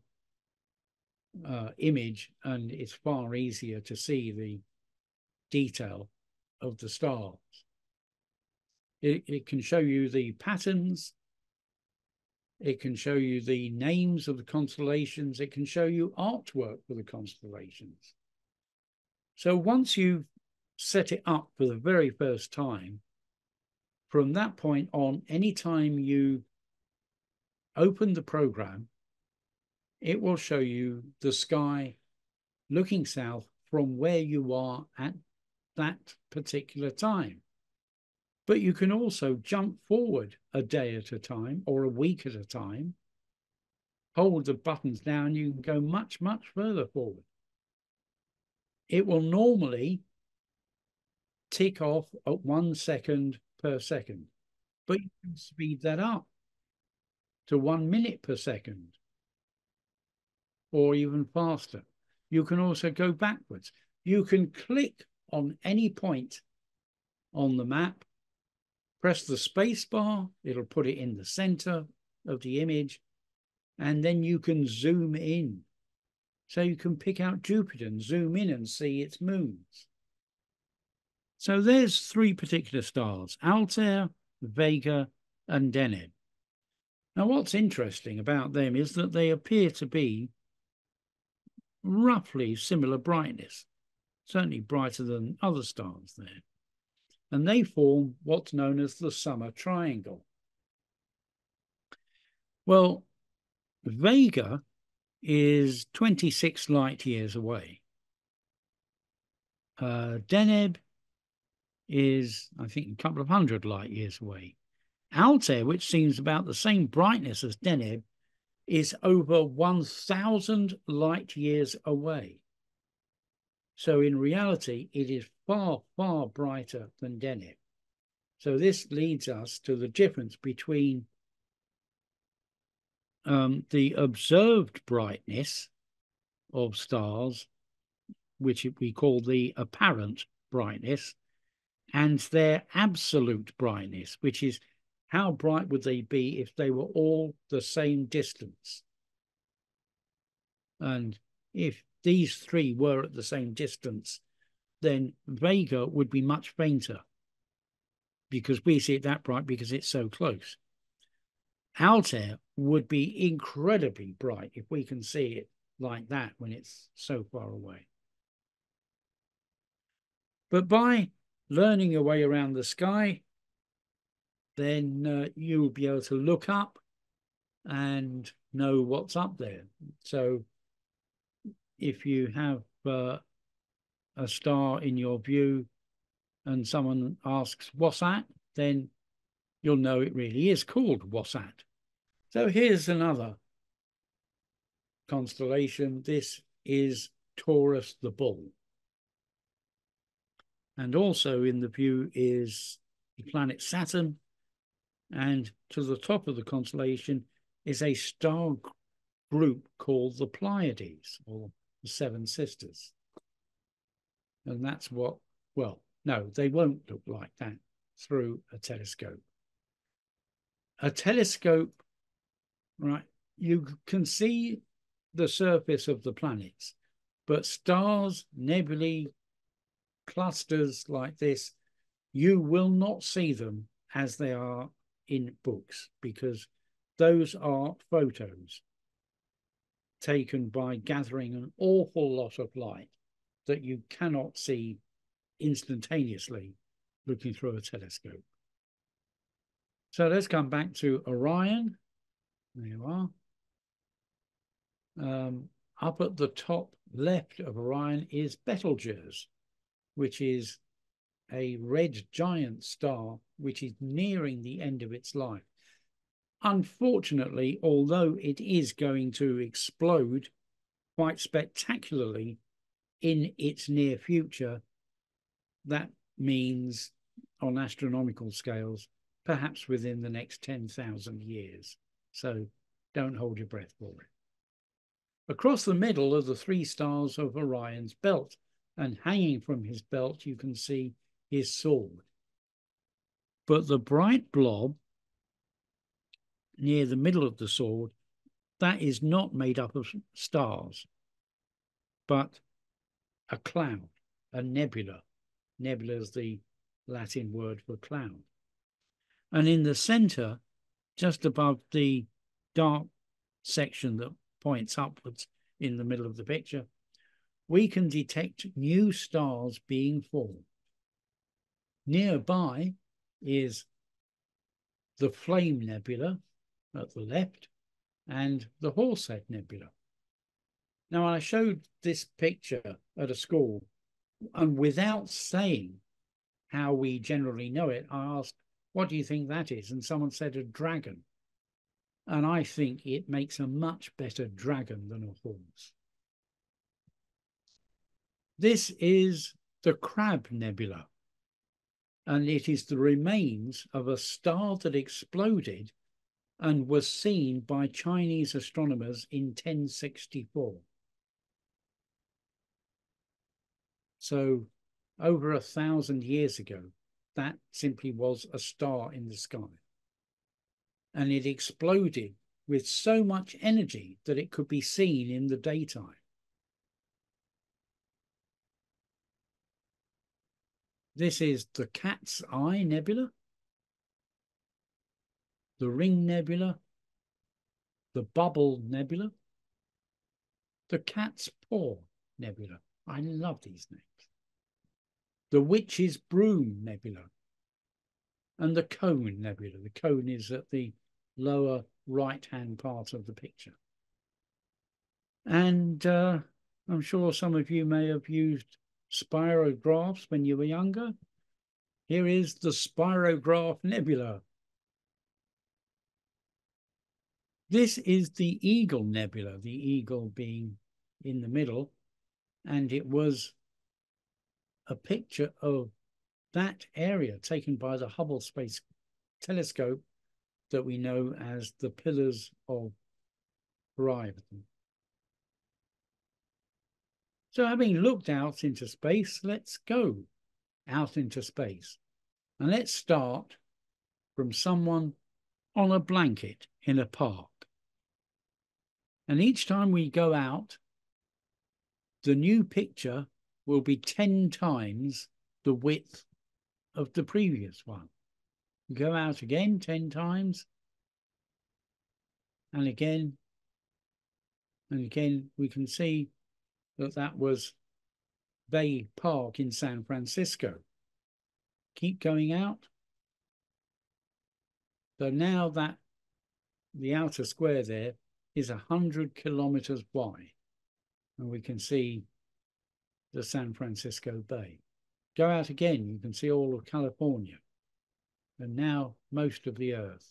uh, image and it's far easier to see the detail of the stars. It, it can show you the patterns. It can show you the names of the constellations. It can show you artwork for the constellations. So once you've set it up for the very first time, from that point on, anytime you open the program, it will show you the sky looking south from where you are at that particular time. But you can also jump forward a day at a time or a week at a time. Hold the buttons down, you can go much, much further forward. It will normally tick off at one second per second, but you can speed that up to one minute per second or even faster. You can also go backwards. You can click on any point on the map, press the space bar, it'll put it in the center of the image, and then you can zoom in. So you can pick out Jupiter and zoom in and see its moons. So there's three particular stars, Altair, Vega, and Deneb. Now what's interesting about them is that they appear to be roughly similar brightness, certainly brighter than other stars there. And they form what's known as the summer triangle. Well, Vega is twenty-six light years away. Uh, Deneb is, I think, a couple of hundred light years away. Altair, which seems about the same brightness as Deneb, is over one thousand light years away. So in reality, it is far, far brighter than Deneb. So this leads us to the difference between um, the observed brightness of stars, which we call the apparent brightness, and their absolute brightness, which is how bright would they be if they were all the same distance. And if these three were at the same distance, then Vega would be much fainter because we see it that bright because it's so close. Altair would be incredibly bright if we can see it like that when it's so far away. But by learning your way around the sky, then uh, you'll be able to look up and know what's up there. So if you have uh, a star in your view and someone asks, what's that? Then you'll know it really is called Wasat. So here's another constellation. This is Taurus the Bull. And also in the view is the planet Saturn. And to the top of the constellation is a star group called the Pleiades, or the Seven Sisters. And that's what, well, no, they won't look like that through a telescope. A telescope, right, you can see the surface of the planets, but stars, nebulae, clusters like this, you will not see them as they are in books, because those are photos taken by gathering an awful lot of light that you cannot see instantaneously looking through a telescope. So let's come back to Orion. There you are. Um, up at the top left of Orion is Betelgeuse, which is a red giant star which is nearing the end of its life. Unfortunately, although it is going to explode quite spectacularly in its near future, that means on astronomical scales, perhaps within the next ten thousand years. So don't hold your breath for it. Across the middle are the three stars of Orion's belt, and hanging from his belt you can see his sword. But the bright blob near the middle of the sword, that is not made up of stars, but a cloud, a nebula. Nebula is the Latin word for cloud. And in the center, just above the dark section that points upwards in the middle of the picture, we can detect new stars being formed. Nearby is the Flame Nebula at the left and the Horsehead Nebula Now, I showed this picture at a school, and without saying how we generally know it, I asked, what do you think that is? And someone said a dragon. And I think it makes a much better dragon than a horse. This is the Crab Nebula, and it is the remains of a star that exploded and was seen by Chinese astronomers in ten sixty-four. So over a thousand years ago, that simply was a star in the sky. And it exploded with so much energy that it could be seen in the daytime. This is the Cat's Eye Nebula, the Ring Nebula, the Bubble Nebula, the Cat's Paw Nebula. I love these names. The Witch's Broom Nebula, and the Cone Nebula. The cone is at the lower right-hand part of the picture. And uh, I'm sure some of you may have used spirographs when you were younger. Here is the Spirograph Nebula. This is the Eagle Nebula, the eagle being in the middle, and it was a picture of that area taken by the Hubble Space Telescope that we know as the Pillars of Orion. So having looked out into space, let's go out into space. And let's start from someone on a blanket in a park. And each time we go out, the new picture will be ten times the width of the previous one. Go out again ten times, and again, and again, we can see that that was Bay Park in San Francisco. Keep going out. So now that the outer square there is one hundred kilometers wide, and we can see the San Francisco Bay. Go out again, you can see all of California, and now most of the Earth.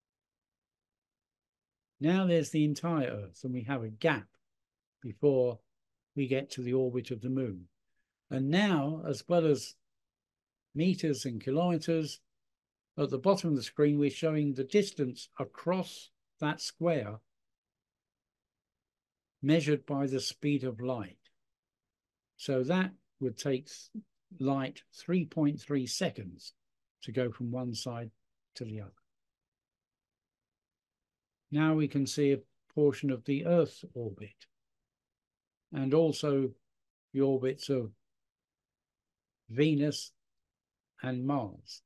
Now there's the entire Earth, and we have a gap before we get to the orbit of the moon. And now, as well as meters and kilometers, at the bottom of the screen, we're showing the distance across that square measured by the speed of light. So that would take light three point three seconds to go from one side to the other. Now we can see a portion of the Earth's orbit, and also the orbits of Venus and Mars.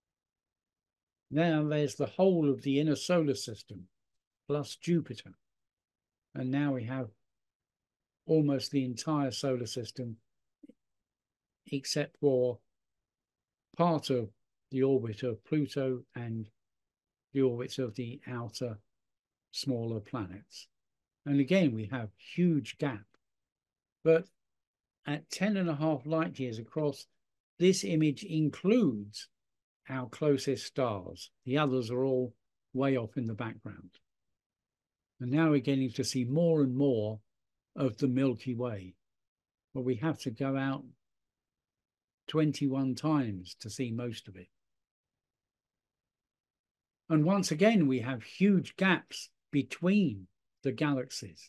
Now there's the whole of the inner solar system, plus Jupiter. And now we have almost the entire solar system, except for part of the orbit of Pluto and the orbits of the outer smaller planets. And again, we have huge gap. But at ten and a half light years across, this image includes our closest stars. The others are all way off in the background. And now we're getting to see more and more of the Milky Way. But we have to go out twenty-one times to see most of it. And once again, we have huge gaps between the galaxies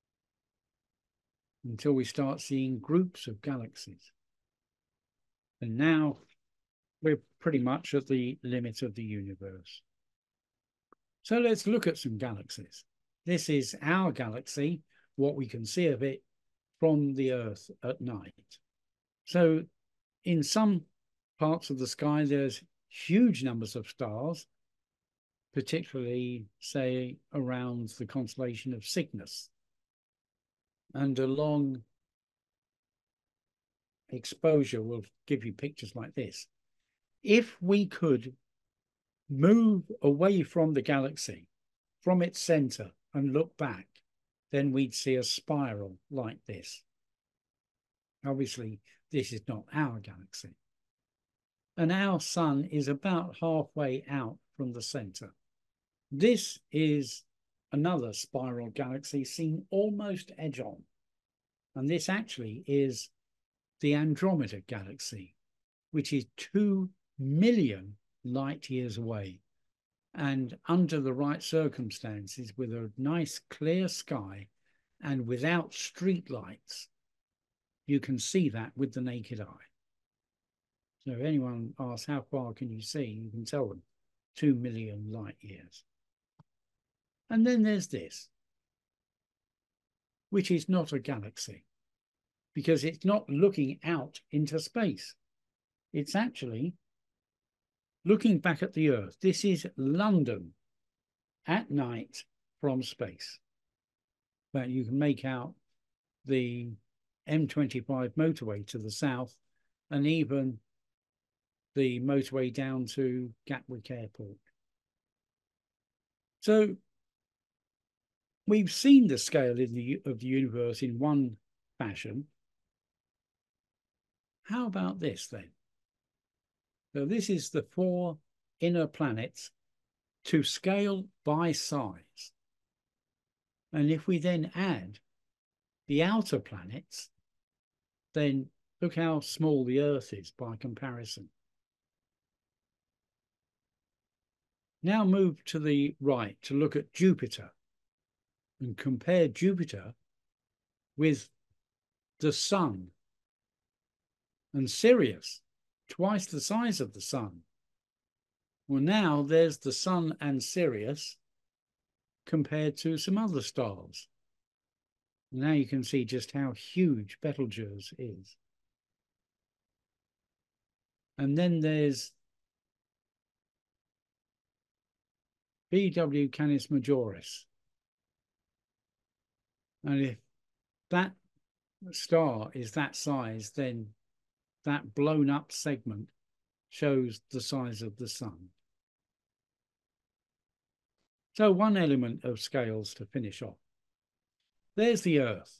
until we start seeing groups of galaxies. And now we're pretty much at the limit of the universe. So let's look at some galaxies. This is our galaxy, what we can see of it from the Earth at night. So in some parts of the sky, there's huge numbers of stars, particularly, say, around the constellation of Cygnus. And a long exposure will give you pictures like this. If we could move away from the galaxy, from its center, and look back, then we'd see a spiral like this. Obviously, this is not our galaxy. And our sun is about halfway out from the center. This is another spiral galaxy seen almost edge on. And this actually is the Andromeda galaxy, which is two million light years away. And under the right circumstances, with a nice clear sky and without street lights, you can see that with the naked eye. So if anyone asks how far can you see, you can tell them two million light years. And then there's this, which is not a galaxy, because it's not looking out into space. It's actually looking back at the Earth. This is London at night from space. But you can make out the M twenty-five motorway to the south and even the motorway down to Gatwick Airport. So we've seen the scale in the, of the universe in one fashion. How about this then? So this is the four inner planets to scale by size. And if we then add the outer planets, then look how small the Earth is by comparison. Now move to the right to look at Jupiter and compare Jupiter with the Sun and Sirius, twice the size of the Sun. Well, now there's the Sun and Sirius compared to some other stars. Now you can see just how huge Betelgeuse is. And then there's B W Canis Majoris. And if that star is that size, then that blown up segment shows the size of the Sun. So one element of scales to finish off. There's the Earth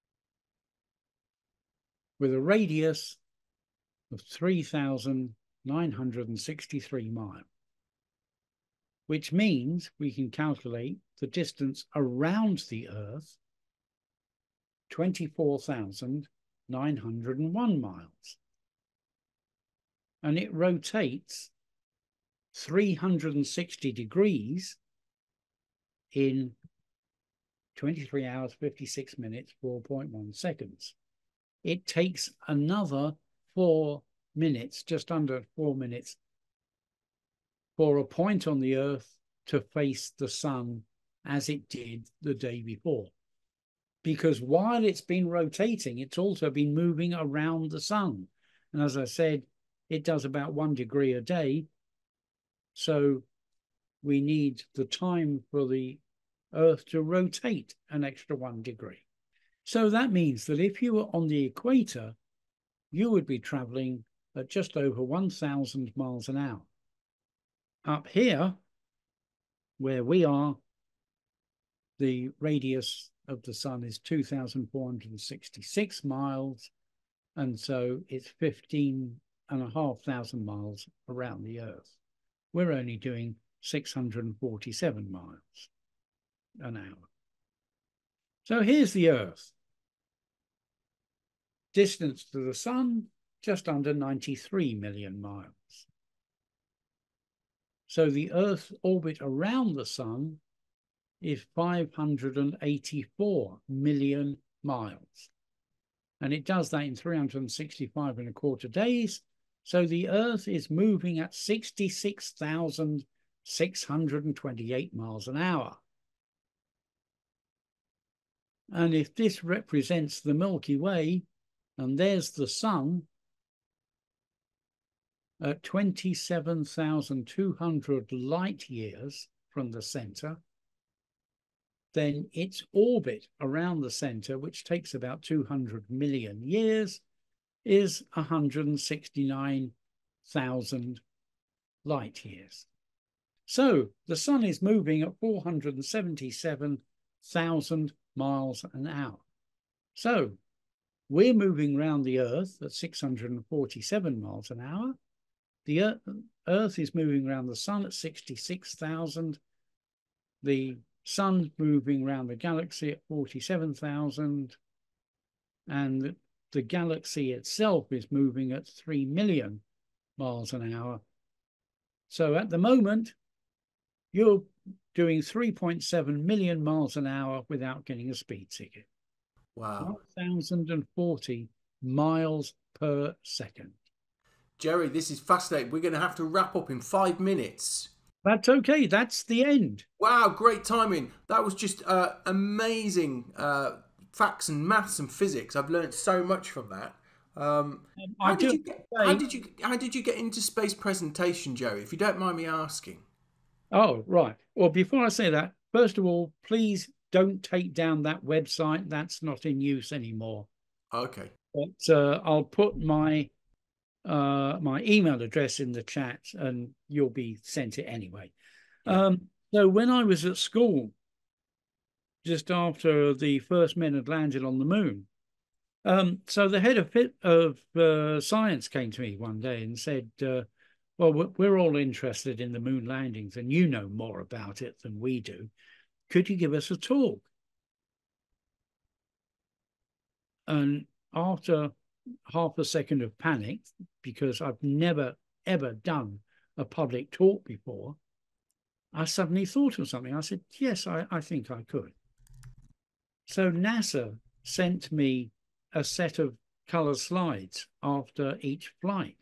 with a radius of three thousand nine hundred sixty-three miles, which means we can calculate the distance around the Earth, twenty-four thousand nine hundred one miles. And it rotates three hundred sixty degrees in twenty-three hours, fifty-six minutes, four point one seconds. It takes another four minutes, just under four minutes, for a point on the Earth to face the Sun as it did the day before. Because while it's been rotating, it's also been moving around the Sun. And as I said, it does about one degree a day. So we need the time for the Earth to rotate an extra one degree. So that means that if you were on the equator, you would be traveling at just over one thousand miles an hour. Up here, where we are, the radius of the Sun is two thousand four hundred sixty-six miles, and so it's fifteen and a half thousand miles around the Earth. We're only doing six hundred forty-seven miles an hour. So here's the Earth. Distance to the Sun, just under ninety-three million miles. So the Earth's orbit around the Sun is five hundred eighty-four million miles. And it does that in three hundred sixty-five and a quarter days. So the Earth is moving at sixty-six thousand six hundred twenty-eight miles an hour. And if this represents the Milky Way, and there's the Sun at twenty-seven thousand two hundred light years from the center, then its orbit around the center, which takes about two hundred million years, is one hundred sixty-nine thousand light years. So the Sun is moving at four hundred seventy-seven thousand miles an hour. So we're moving around the Earth at six hundred forty-seven miles an hour. The Earth, Earth is moving around the Sun at sixty-six thousand. The Sun's moving around the galaxy at forty-seven thousand. And the, the galaxy itself is moving at three million miles an hour. So at the moment, you're doing three point seven million miles an hour without getting a speed ticket. Wow. one thousand forty miles per second. Jerry, this is fascinating. We're going to have to wrap up in five minutes. That's okay. That's the end. Wow, great timing. That was just uh, amazing uh, facts and maths and physics. I've learned so much from that. Um, Um, how, I did do you get, say- how did you how did you get into space presentation, Jerry? If you don't mind me asking. Oh, right. Well, before I say that, first of all, please don't take down that website. That's not in use anymore. Okay. But uh, I'll put my uh, my email address in the chat, and you'll be sent it anyway. Um, so when I was at school, just after the first men had landed on the moon, um, so the head of fit of uh, science came to me one day and said, uh, well, we're- we're all interested in the moon landings, and you know more about it than we do. Could you give us a talk? And after half a second of panic, because I've never, ever done a public talk before, I suddenly thought of something. I said, yes, I, I think I could. So NASA sent me a set of color slides after each flight.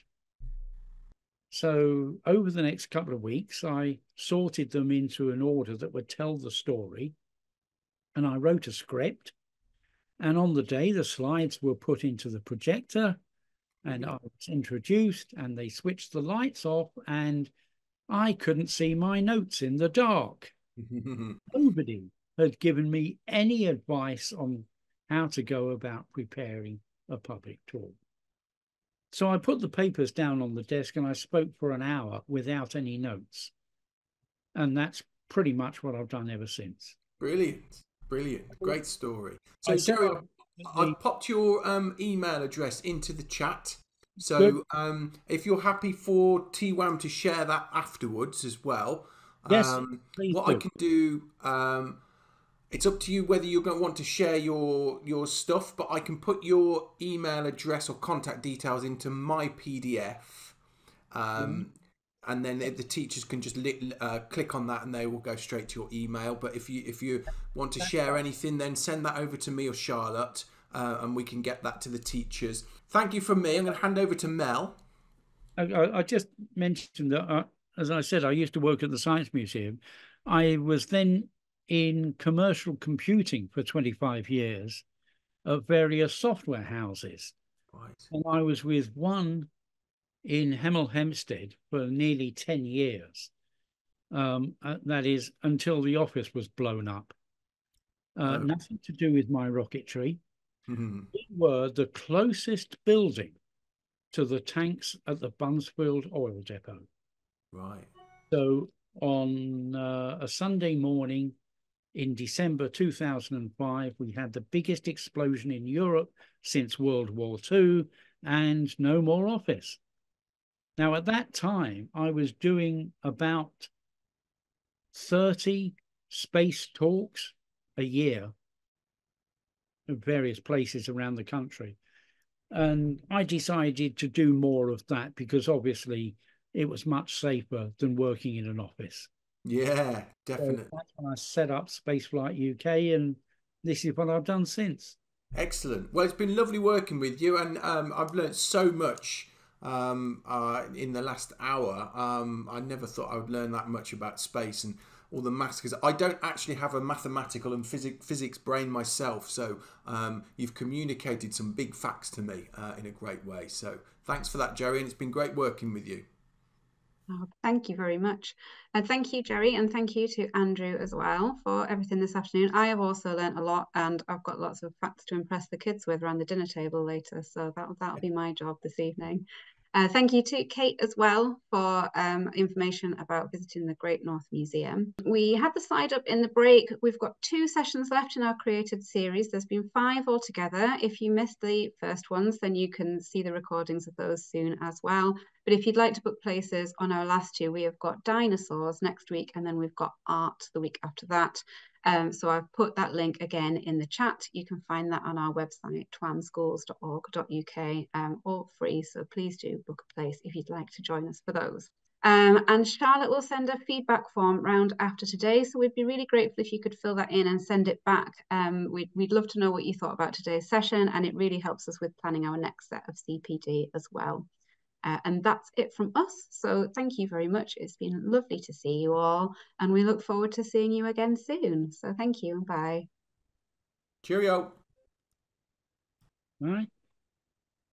So over the next couple of weeks, I sorted them into an order that would tell the story, and I wrote a script. And on the day, the slides were put into the projector, and I was introduced, and they switched the lights off, and I couldn't see my notes in the dark. Nobody had given me any advice on how to go about preparing a public talk. So I put the papers down on the desk and I spoke for an hour without any notes. And that's pretty much what I've done ever since. Brilliant. Brilliant. Great story. So, I set Jerry, up I've popped your um, email address into the chat. So Good. um, if you're happy for T WAM to share that afterwards as well, Yes, um, please what do. I can do, um, it's up to you whether you're going to want to share your your stuff, but I can put your email address or contact details into my P D F. Um, And then the teachers can just li- uh, click on that, and they will go straight to your email. But if you if you want to share anything, then send that over to me or Charlotte, uh, and we can get that to the teachers. Thank you from me. I'm going to hand over to Mel. I, I, I just mentioned that, uh, as I said, I used to work at the Science Museum. I was then in commercial computing for twenty-five years at various software houses. Right. And I was with one in Hemel Hempstead for nearly ten years. Um, uh, that is until the office was blown up. Uh, Oh. Nothing to do with my rocketry. Mhm. We were the closest building to the tanks at the Buncefield oil depot. Right. So on uh, a Sunday morning in December two thousand five, we had the biggest explosion in Europe since World War Two, and no more office. Now, at that time, I was doing about thirty space talks a year at various places around the country. And I decided to do more of that because obviously it was much safer than working in an office. Yeah, So definitely. that's when I set up Spaceflight U K, and this is what I've done since. Excellent. Well, it's been lovely working with you, and um, I've learned so much um, uh, in the last hour. Um, I never thought I would learn that much about space and all the maths, because I don't actually have a mathematical and physics physics brain myself. So um, you've communicated some big facts to me uh, in a great way. So thanks for that, Jerry, and it's been great working with you. Oh, thank you very much. And thank you, Jerry, and thank you to Andrew as well for everything this afternoon. I have also learnt a lot, and I've got lots of facts to impress the kids with around the dinner table later. So that, that'll be my job this evening. Uh, thank you to Kate as well for um, information about visiting the Great North Museum. We had the slide up in the break. We've got two sessions left in our CreatED series. There's been five altogether. If you missed the first ones, then you can see the recordings of those soon as well. But if you'd like to book places on our last two, we have got dinosaurs next week, and then we've got art the week after that. Um, so I've put that link again in the chat. You can find that on our website, twam schools dot org dot U K, um, all free. So please do book a place if you'd like to join us for those. Um, and Charlotte will send a feedback form round after today. So we'd be really grateful if you could fill that in and send it back. Um, we'd, we'd love to know what you thought about today's session, and it really helps us with planning our next set of C P D as well. Uh, and that's it from us. So thank you very much. It's been lovely to see you all, and we look forward to seeing you again soon. So thank you and bye. Cheerio. Bye.